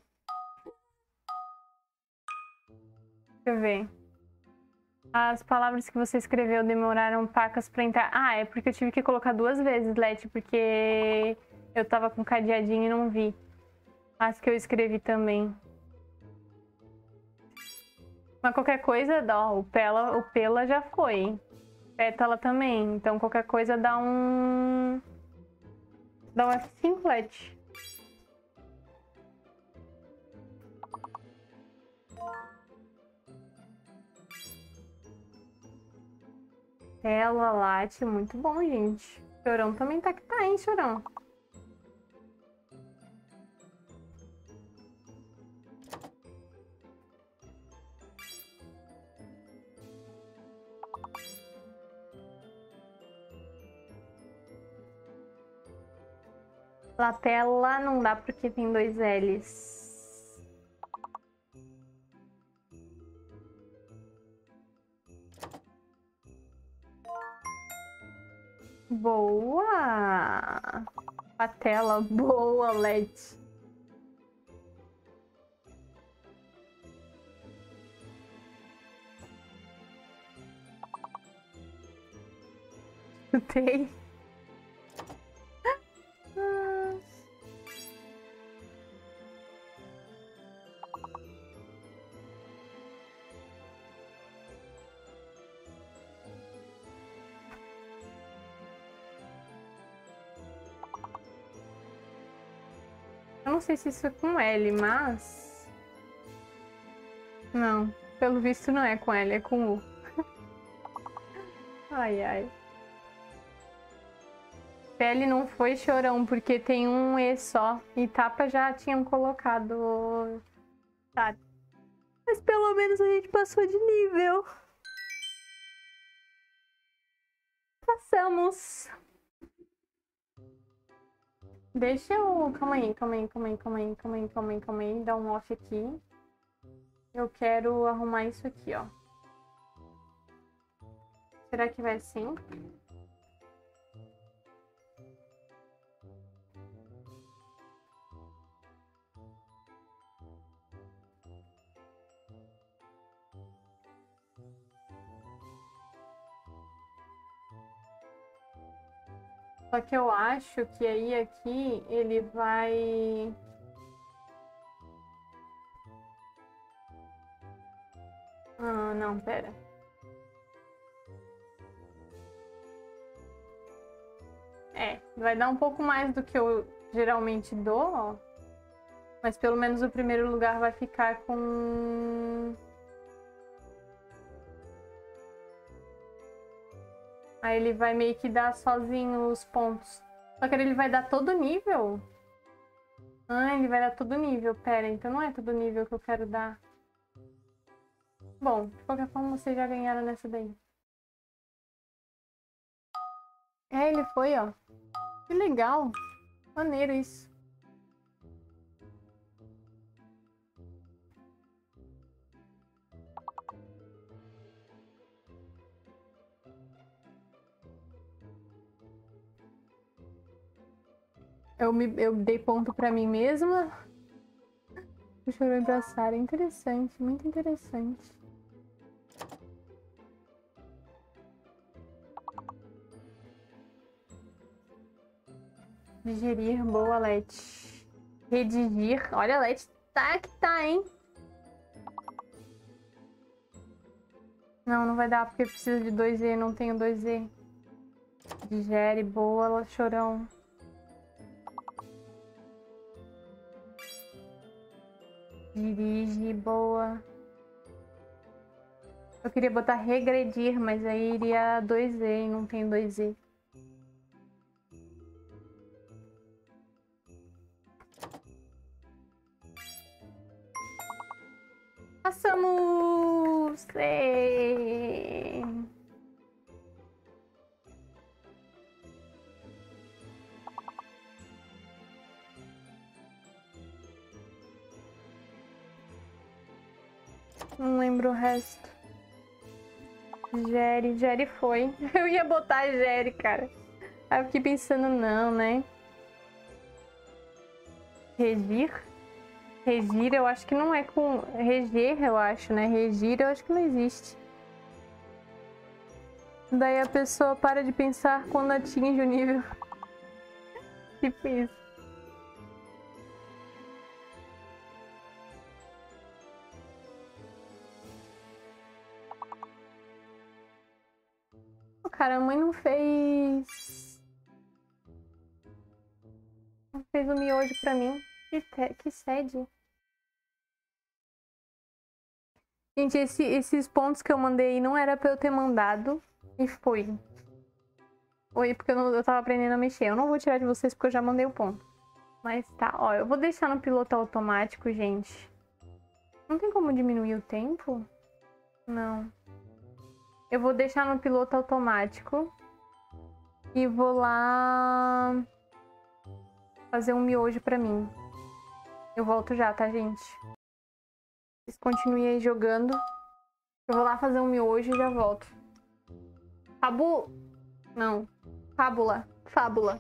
Deixa eu ver. As palavras que você escreveu demoraram pacas pra entrar. Ah, é porque eu tive que colocar 2 vezes, Leti, porque eu tava com cadeadinho e não vi. As que eu escrevi também. Mas qualquer coisa, ó, o Pela já foi. Pétala também. Então qualquer coisa dá um F5, Leti. Ela late, muito bom, gente. Chorão também tá que tá, hein, Chorão? Lapela não dá porque tem 2 L's. Boa! Patela, boa, Leti. Chutei. Eu não sei se isso é com L, mas... Não, pelo visto não é com L, é com U. Ai, ai. Pele não foi, Chorão, porque tem um E só. E tapa já tinham colocado... Tá. Mas pelo menos a gente passou de nível. Passamos. Deixa eu... Calma aí. Dá um off aqui. Eu quero arrumar isso aqui, ó. Será que vai assim? Só que eu acho que aí aqui ele vai... Ah, não, pera. Vai dar um pouco mais do que eu geralmente dou, ó. Mas pelo menos o primeiro lugar vai ficar com... Aí ele vai meio que dar sozinho os pontos. Só que ele vai dar todo nível? Ah, ele vai dar todo nível. Pera, então não é todo nível que eu quero dar. Bom, de qualquer forma vocês já ganharam nessa daí. Ele foi, ó. Que legal. Maneiro isso. Eu dei ponto pra mim mesma. O chorão pra Sarah. Interessante, muito interessante. Digerir, boa, Leti. Redigir. Olha, a Leti tá que tá, hein? Não, não vai dar porque precisa de 2E, não tenho 2E. Digere, boa, chorão. Dirige, boa. Eu queria botar regredir, mas aí iria 2E e não tem 2E. Passamos! Não lembro o resto. Gere foi. Eu ia botar Gere, cara. Aí eu fiquei pensando, não, né? Regir? Regir eu acho que não é com... Reger eu acho, né? Regir eu acho que não existe. Daí a pessoa para de pensar quando atinge o nível. Tipo isso. Cara, a mãe não fez... Não fez o miojo pra mim. Que sede. Gente, esses pontos que eu mandei não era pra eu ter mandado. E foi. Foi porque eu tava aprendendo a mexer. Eu não vou tirar de vocês porque eu já mandei o ponto. Mas tá, ó. Eu vou deixar no piloto automático, gente. Não tem como diminuir o tempo? Não. Eu vou deixar no piloto automático. E vou lá... fazer um miojo pra mim. Eu volto já, tá, gente? Vocês continuem aí jogando. Eu vou lá fazer um miojo e já volto. Não. Fábula. Fábula.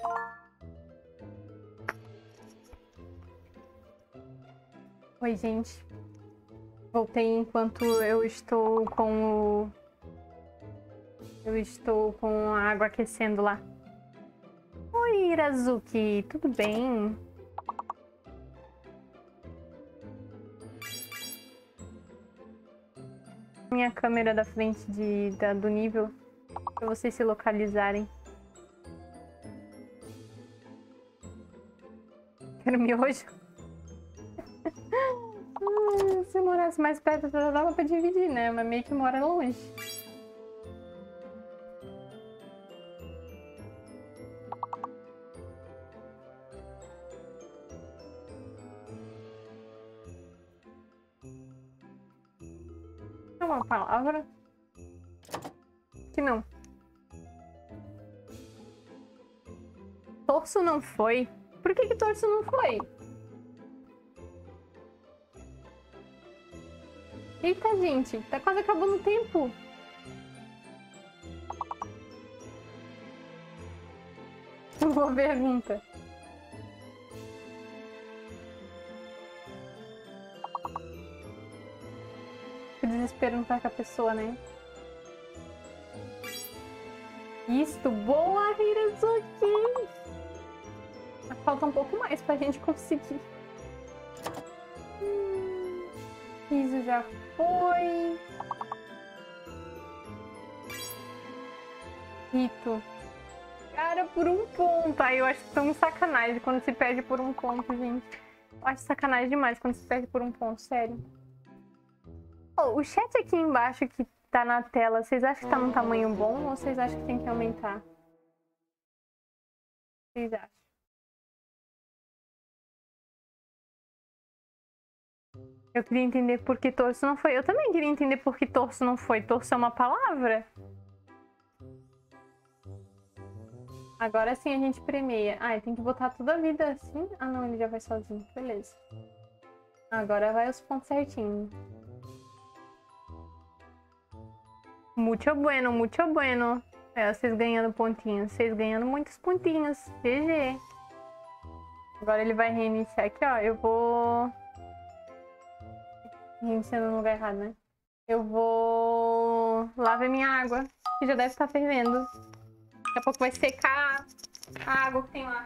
Oi, gente. Voltei enquanto eu estou com o... Eu estou com a água aquecendo lá. Oi, Irazuki. Tudo bem? Minha câmera da frente do nível, para vocês se localizarem. Quero miojo. Se morasse mais perto, dava pra dividir, né? Mas meio que mora longe. É uma palavra que não. Torso não foi? Por que torso não foi? Eita, gente, tá quase acabando o tempo. Boa pergunta. Que desespero não tá com a pessoa, né? Isto, boa, Hirazuki! Falta um pouco mais pra gente conseguir. Isso já foi. Rito. Cara, por um ponto. Ai, eu acho tão sacanagem quando se perde por um ponto, gente. Eu acho sacanagem demais quando se perde por um ponto, sério. Oh, o chat aqui embaixo que tá na tela, vocês acham que tá num tamanho bom ou vocês acham que tem que aumentar? Vocês acham? Eu queria entender por que torso não foi. Eu também queria entender por que torso não foi. Torso é uma palavra? Agora sim a gente premeia. Ah, tem que botar toda a vida assim? Ah, não, ele já vai sozinho. Beleza. Agora vai os pontos certinho. Muito bueno, muito bueno. É, vocês ganhando pontinhos. Vocês ganhando muitos pontinhos. GG. Agora ele vai reiniciar aqui, ó. Eu vou... Reiniciando no lugar errado, né? Eu vou lá ver minha água, que já deve estar fervendo. Daqui a pouco vai secar a água que tem lá.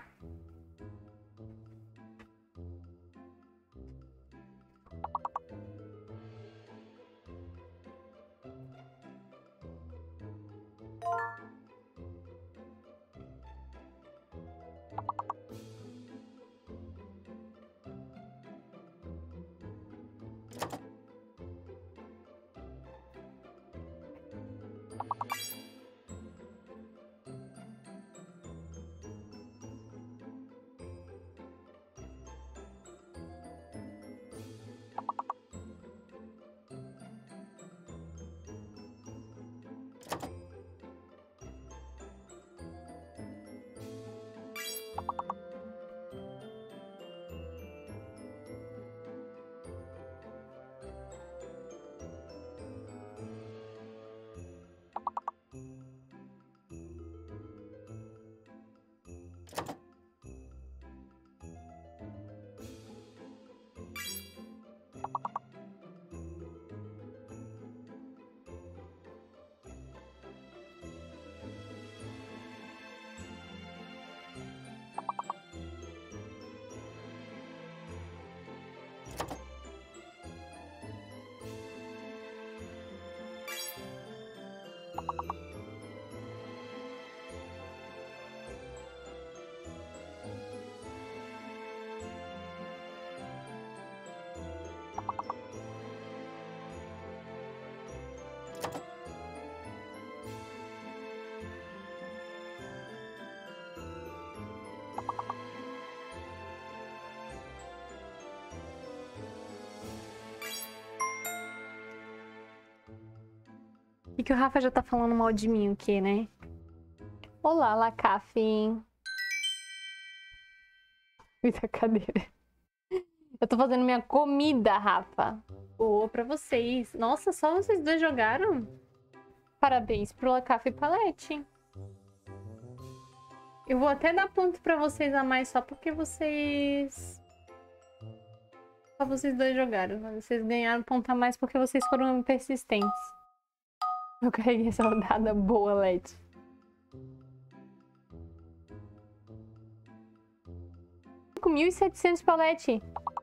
E que o Rafa já tá falando mal de mim, o quê, né? Olá, Lacaf. Muita cadeira. Eu tô fazendo minha comida, Rafa. Boa pra vocês. Nossa, só vocês dois jogaram? Parabéns pro Lacaf e Palete. Eu vou até dar ponto pra vocês a mais só porque vocês... Só vocês dois jogaram. Vocês ganharam ponto a mais porque vocês foram persistentes. Eu carreguei essa rodada boa, Let. R$5.700 pra Let.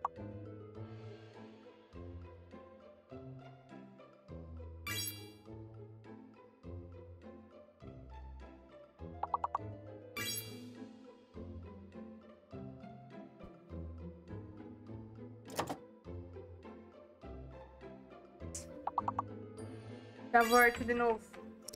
Já volto de novo.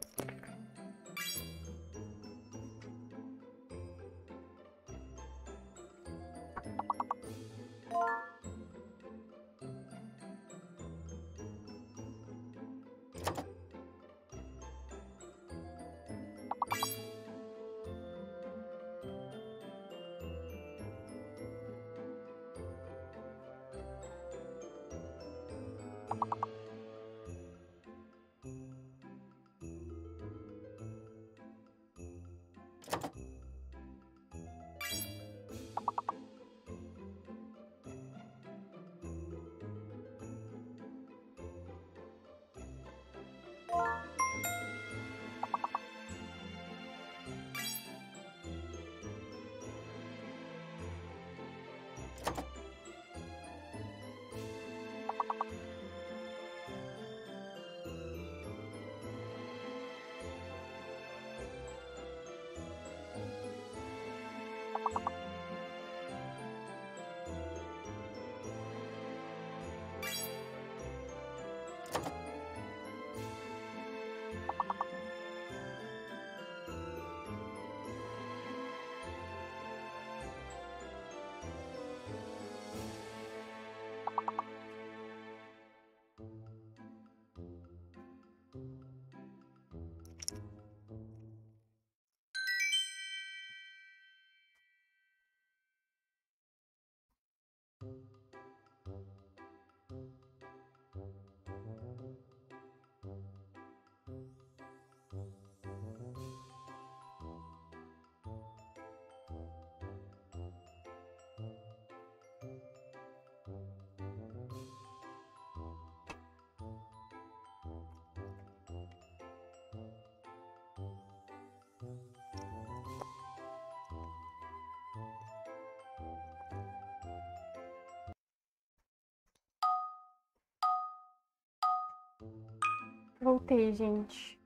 Voltei, gente.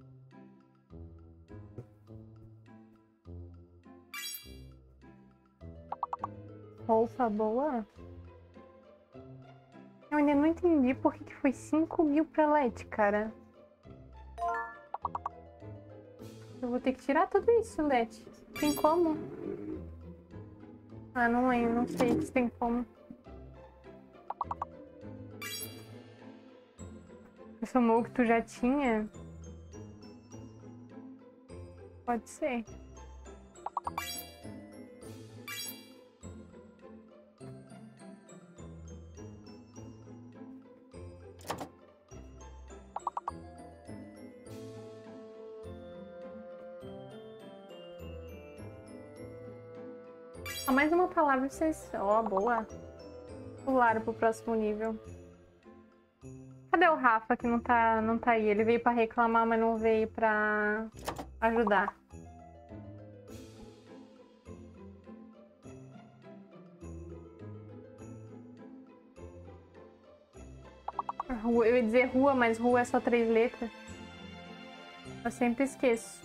Roupa boa? Eu ainda não entendi por que foi 5.000 pra Let, cara. Eu vou ter que tirar tudo isso, Let. Tem como? Ah, não lembro, não sei se tem como. Esse amor que tu já tinha? Pode ser. Só mais uma palavra vocês... Ó, boa. Pularam pro próximo nível. Cadê o Rafa que não tá aí? Ele veio pra reclamar, mas não veio pra ajudar. Eu ia dizer rua, mas rua é só 3 letras. Eu sempre esqueço.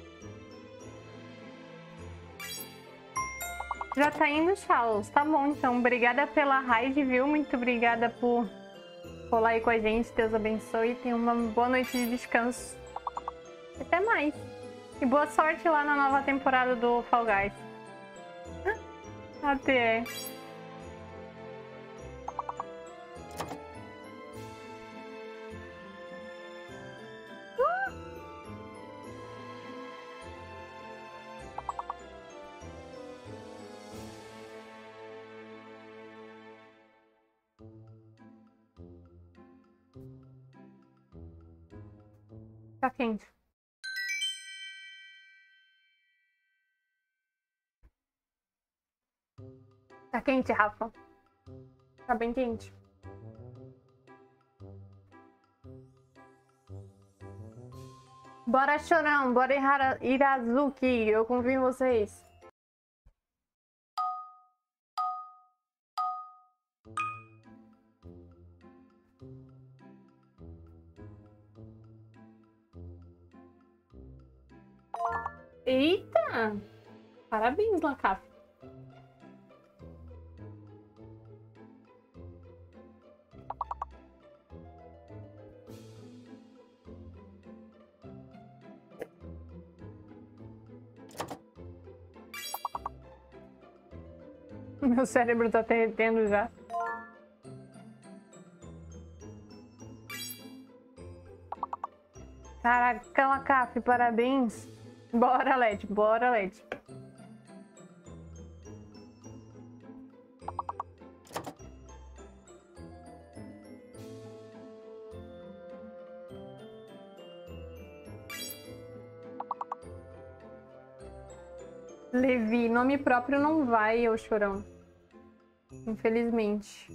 Já tá indo, Charles. Tá bom, então. Obrigada pela raid, viu? Muito obrigada por colar aí com a gente. Deus abençoe. Tenha uma boa noite de descanso. Até mais. E boa sorte lá na nova temporada do Fall Guys. Até. Tá quente. quente, Rafa. Tá bem quente. Bora, Chorão. Bora, Irazuki. Eu confio em vocês. Eita! Parabéns, Lacaf. Meu cérebro tá derretendo já. Caraca, Lacaf, parabéns. Bora, Led, bora, Led. Levi, nome próprio não vai, ô Chorão. Infelizmente.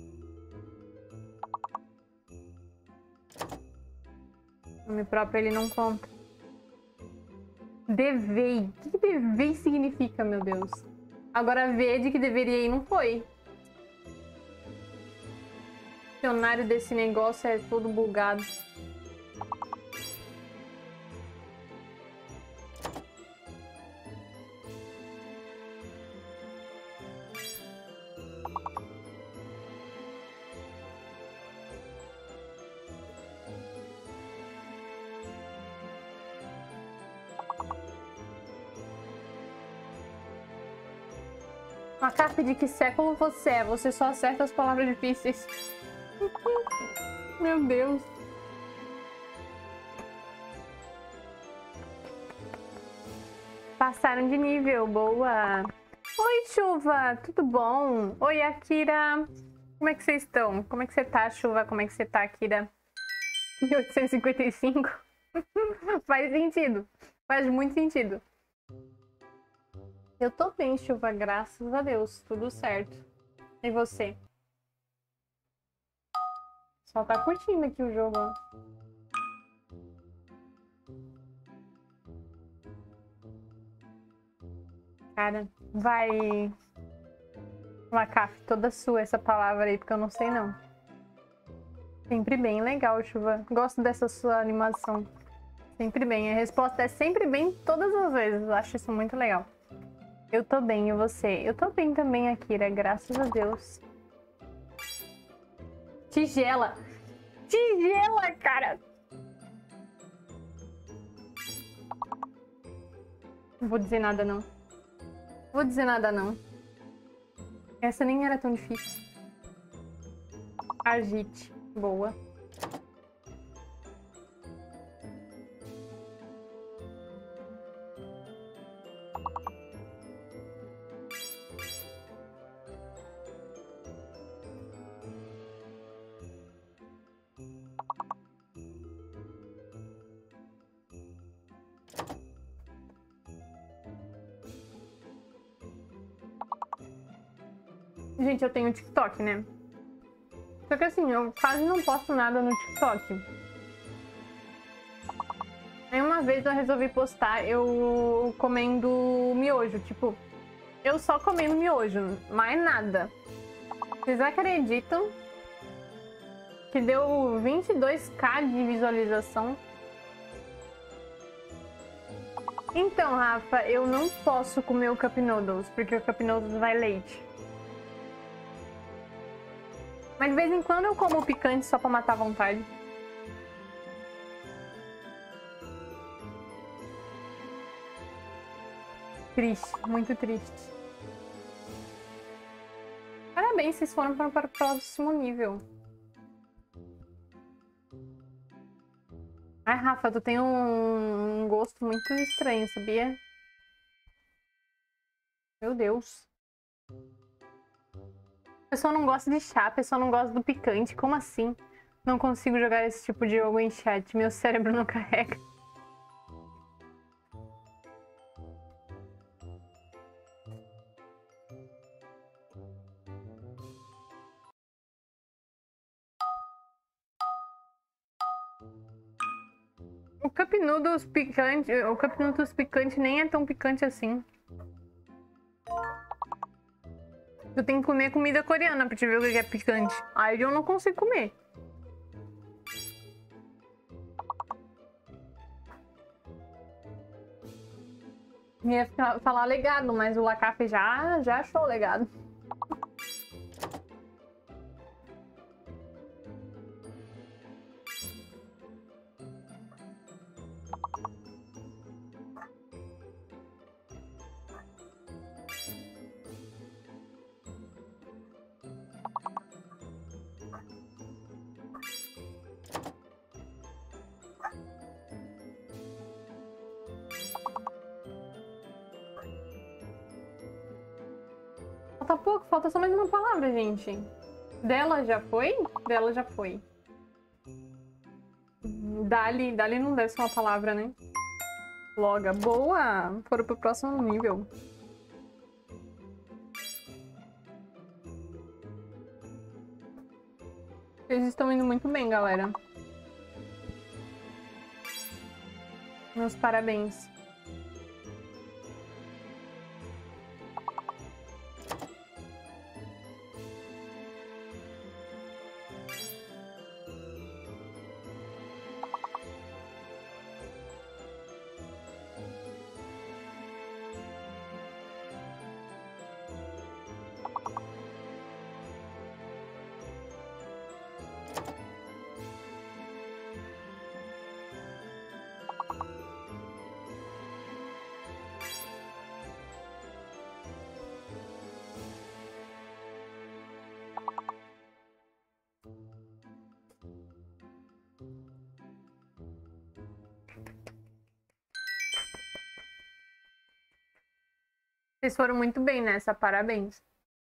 Nome próprio ele não conta. Devei. O que devei significa, meu Deus? Agora V de que deveria ir não foi. O dicionário desse negócio é todo bugado. Macaf, de que século você é? Você só acerta as palavras difíceis. Meu Deus. Passaram de nível, boa. Oi, Chuva, tudo bom? Oi, Akira. Como é que vocês estão? Como é que você tá, Chuva? Como é que você tá, Akira? 1855? Faz sentido. Faz muito sentido. Eu tô bem, Chuva, graças a Deus. Tudo certo. E você? Só tá curtindo aqui o jogo, ó. Cara, vai... Macaf, toda sua essa palavra aí, porque eu não sei não. Sempre bem, legal, Chuva. Gosto dessa sua animação. Sempre bem. A resposta é sempre bem todas as vezes. Eu acho isso muito legal. Eu tô bem, e você? Eu tô bem também, Akira, graças a Deus. Tigela! Tigela, cara! Não vou dizer nada, não. Vou dizer nada, não. Essa nem era tão difícil. Agite. Boa. Gente, eu tenho TikTok, né? Só que assim, eu quase não posto nada no TikTok. Aí uma vez eu resolvi postar eu comendo miojo. Tipo, eu só comendo miojo, mais nada. Vocês acreditam que deu 22k de visualização? Então, Rafa, eu não posso comer o Cup Noodles, porque o Cup Noodles vai leite. Mas de vez em quando eu como picante só pra matar a vontade. Triste, muito triste. Parabéns, vocês foram para o próximo nível. Ai, Rafa, tu tem um gosto muito estranho, sabia? Meu Deus. A pessoa não gosta de chá, a pessoa não gosta do picante. Como assim? Não consigo jogar esse tipo de jogo em chat. Meu cérebro não carrega. O Cup Noodles picante, o Cup Noodles picante nem é tão picante assim. Eu tenho que comer comida coreana pra te ver o que é picante. Aí eu não consigo comer. Ia falar legado, mas o Lacafe já achou legado. Falta pouco, falta só mais uma palavra, gente. Dela já foi? Dela já foi. Dali não deve ser uma palavra, né? Loga. Boa! Foram pro próximo nível. Eles estão indo muito bem, galera. Meus parabéns. Vocês foram muito bem nessa, parabéns.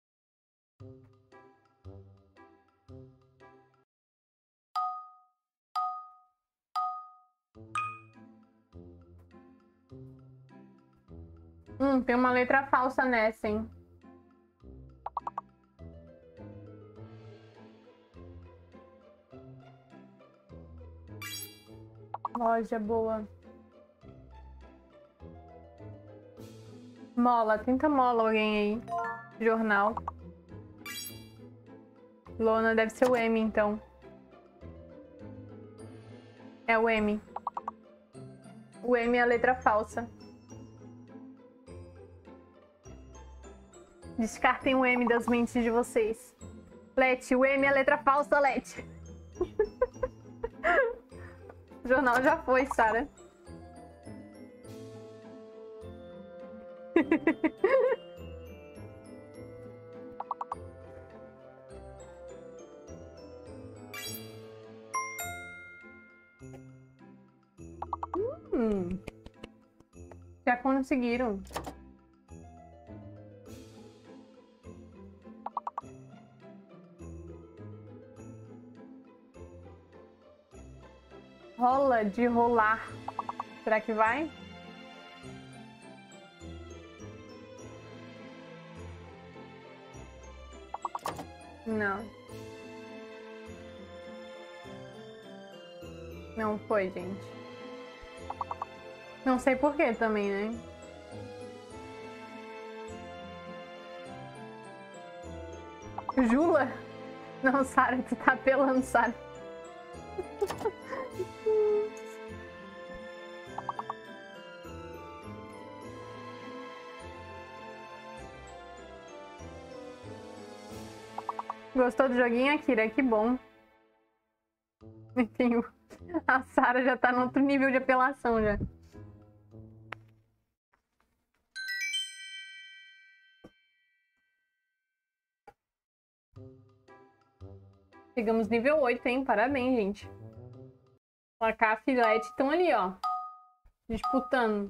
Tem uma letra falsa nessa, hein? Loja boa. Mola, tenta mola alguém aí. Jornal. Lona deve ser o M, então. É o M. O M é a letra falsa. Descartem o M das mentes de vocês. Leti, o M é a letra falsa, Leti. O jornal já foi, Sara. Já conseguiram. Rola de rolar. Será que vai? Não. Não foi, gente. Não sei por que também, né? Jula? Não, Sara, tu tá apelando, Sara. Gostou do joguinho, Akira? Que bom. Enfim, a Sara já tá no outro nível de apelação já. Chegamos nível 8, hein? Parabéns, gente. Lacafe e Leti estão ali, ó. Disputando.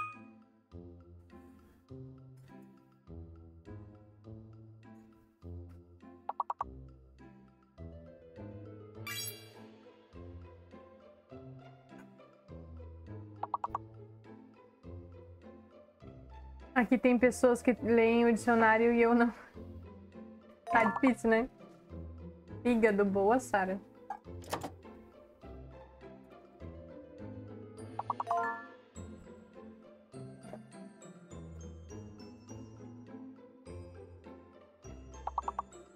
Aqui tem pessoas que leem o dicionário e eu não. Tá difícil, né? Fígado, boa, Sara.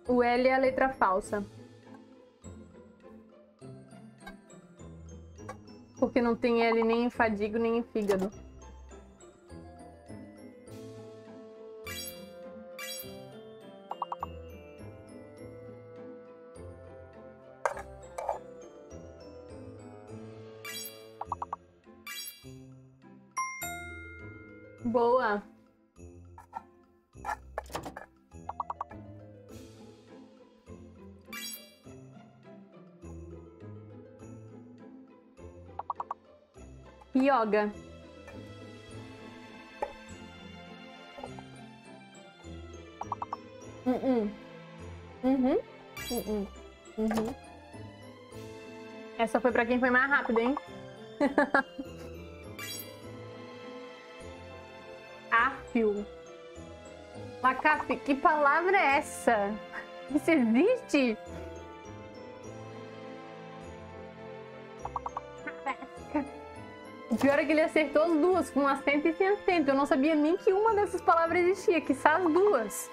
O L é a letra falsa. Porque não tem L nem em fadigo, nem em fígado. Boa. Yoga. Essa foi pra quem foi mais rápido, hein? Afio. Macaf, que palavra é essa? Isso existe? O pior é que ele acertou as duas, com acento e sem acento. Eu não sabia nem que uma dessas palavras existia, quiçá as duas.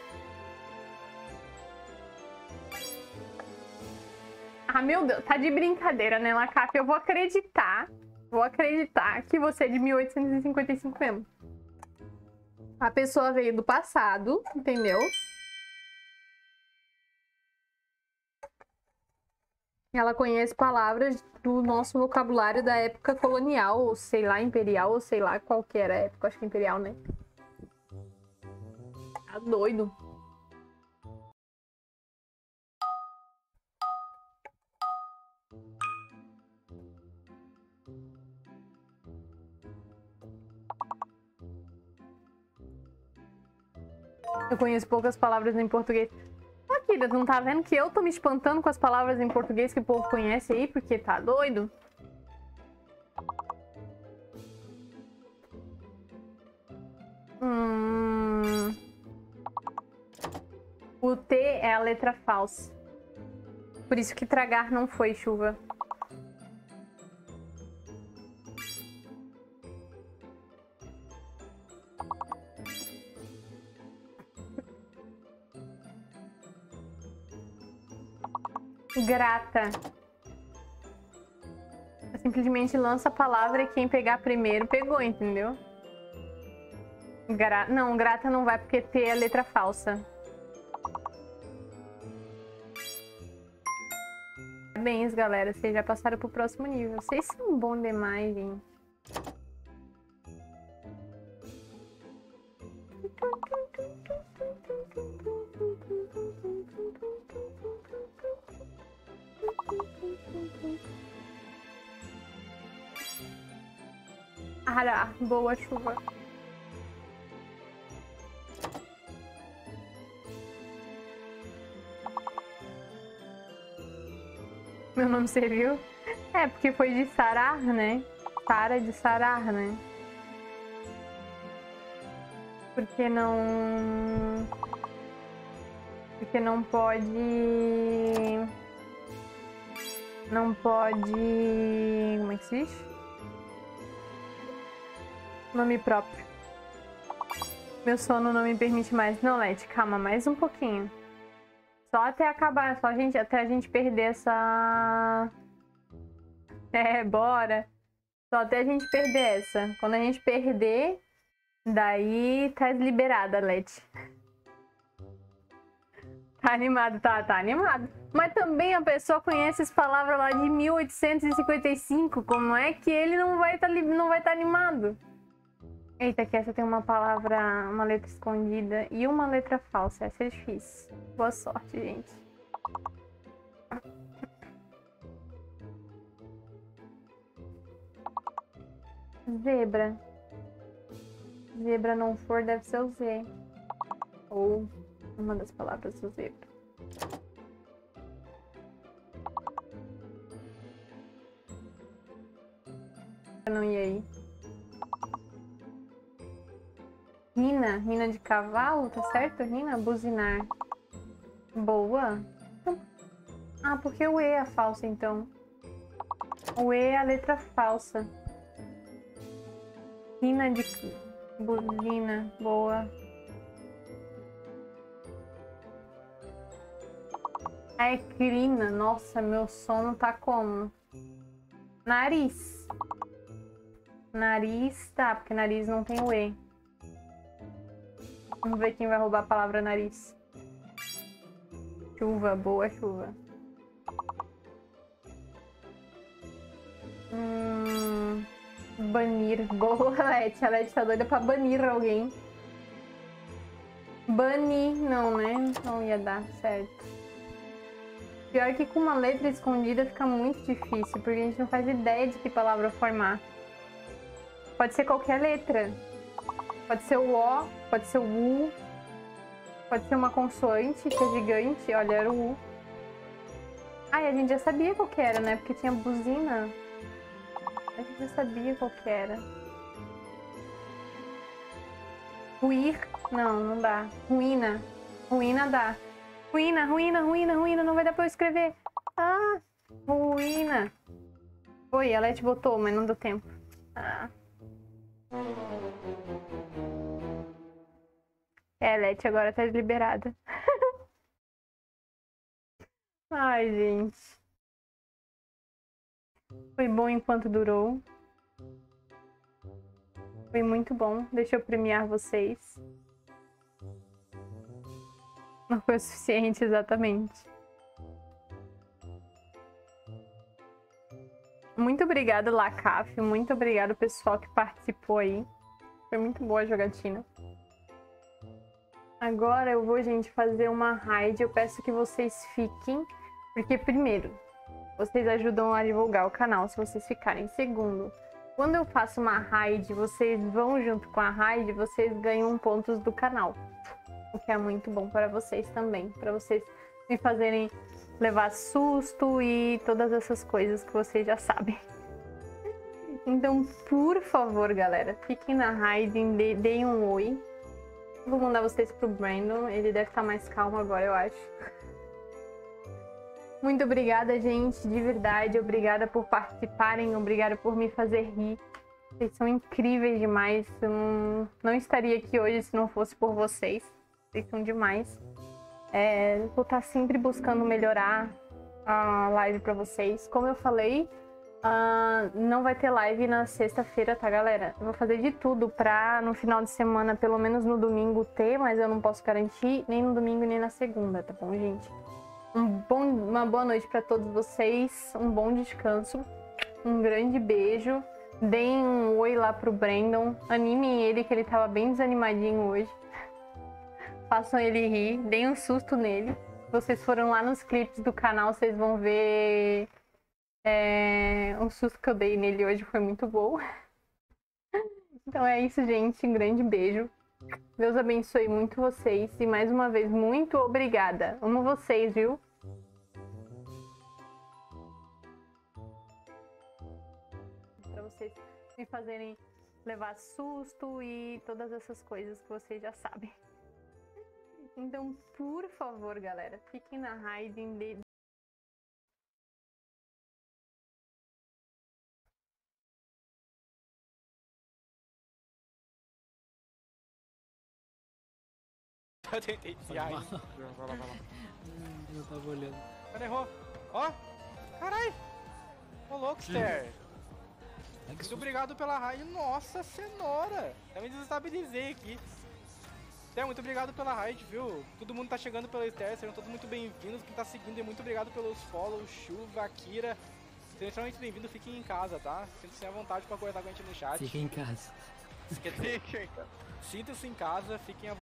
Ah, meu Deus, tá de brincadeira, né, Lacaf? Eu vou acreditar que você é de 1855 mesmo. A pessoa veio do passado, entendeu? Ela conhece palavras do nosso vocabulário da época colonial, ou sei lá, imperial, ou sei lá qual que era a época, acho que imperial, né? Tá doido. Eu conheço poucas palavras em português. Ah, querida, não tá vendo que eu tô me espantando com as palavras em português que o povo conhece aí, porque tá doido? O T é a letra falsa. Por isso que tragar não foi chuva. Grata. Simplesmente lança a palavra e quem pegar primeiro pegou, entendeu? Não, grata não vai porque T é a letra falsa. Parabéns, galera. Vocês já passaram pro próximo nível. Vocês são bons demais, gente. Ah, boa chuva. Meu nome serviu? É, porque foi de sarar, né? Sara de sarar, né? Porque não... Porque não pode... Não pode... Como é que se diz? Nome próprio. Meu sono não me permite mais. Não, Leti, calma, mais um pouquinho. Só até acabar, até a gente perder essa... É, bora. Só até a gente perder essa. Quando a gente perder, daí tá liberada, Leti. Tá animado, tá animado. Mas também a pessoa conhece as palavras lá de 1855. Como é que ele não vai tá animado? Eita, que essa tem uma palavra, uma letra escondida e uma letra falsa. Essa é difícil. Boa sorte, gente. Zebra. Zebra não for, deve ser o Z. Ou uma das palavras do zebra. Eu não ia aí. Rina, rina de cavalo, tá certo? Rina, buzinar. Boa. Ah, porque o E é falso, então. O E é a letra falsa. Rina de buzina, boa. A ecrina. Nossa, meu sono tá como? Nariz. Nariz, tá, porque nariz não tem o E. Vamos ver quem vai roubar a palavra nariz. Chuva, boa chuva. Banir. Boa, Leti. A Leti tá doida pra banir alguém. Banir, não, né? Não ia dar certo. Pior que com uma letra escondida fica muito difícil, porque a gente não faz ideia de que palavra formar. Pode ser qualquer letra. Pode ser o O, pode ser o U, pode ser uma consoante, que é gigante. Olha, era o U. Ah, e a gente já sabia qual que era, né? Porque tinha buzina. A gente já sabia qual que era. Ruir? Não, não dá. Ruína. Ruína dá. Ruína, ruína, ruína, ruína. Não vai dar pra eu escrever. Ah, ruína. Oi, a Leti botou, mas não deu tempo. Ah. É, Leti agora tá liberada. Ai, gente. Foi bom enquanto durou. Foi muito bom. Deixa eu premiar vocês. Não foi o suficiente, exatamente. Muito obrigada, Lacaf. Muito obrigada, pessoal que participou aí. Foi muito boa a jogatina. Agora eu vou, gente, fazer uma raid. Eu peço que vocês fiquem. Porque, primeiro, vocês ajudam a divulgar o canal se vocês ficarem. Segundo, quando eu faço uma raid, vocês vão junto com a raid, vocês ganham pontos do canal. O que é muito bom para vocês também. Para vocês me fazerem levar susto e todas essas coisas que vocês já sabem. Então, por favor, galera, fiquem na raid, deem um oi. Vou mandar vocês pro Brandon. Ele deve estar mais calmo agora, eu acho. Muito obrigada, gente, de verdade. Obrigada por participarem, obrigada por me fazer rir. Vocês são incríveis demais. Eu não estaria aqui hoje se não fosse por vocês. Vocês são demais. Vou estar sempre buscando melhorar a live pra vocês. Como eu falei, não vai ter live na sexta-feira, tá, galera? Eu vou fazer de tudo pra no final de semana, pelo menos no domingo, ter, mas eu não posso garantir nem no domingo nem na segunda, tá bom, gente? Uma boa noite pra todos vocês, um bom descanso, um grande beijo. Deem um oi lá pro Brandon, animem ele que ele tava bem desanimadinho hoje. Façam ele rir, deem um susto nele. Se vocês foram lá nos clipes do canal, vocês vão ver um susto que eu dei nele hoje, foi muito bom. Então é isso, gente, um grande beijo. Deus abençoe muito vocês e mais uma vez, muito obrigada. Amo vocês, viu? Pra vocês me fazerem levar susto e todas essas coisas que vocês já sabem. Então, por favor, galera, fiquem na raid. Eu tentei desviar aí. Eu tava olhando. Cara, errou. Ó! Carai! Ô, louco, Ster. Muito obrigado pela raid. Nossa senhora! Eu me desestabilizei aqui. Ster, muito obrigado pela raid, viu? Todo mundo tá chegando pela Ster, sejam todos muito bem-vindos. Quem tá seguindo, e muito obrigado pelos follows. Chuva, Akira. Sejam extremamente bem-vindos. Fiquem em casa, tá? Sintam-se à vontade pra conversar com a gente no chat. Fiquem em casa. Quer dizer, sintam-se em casa, fiquem à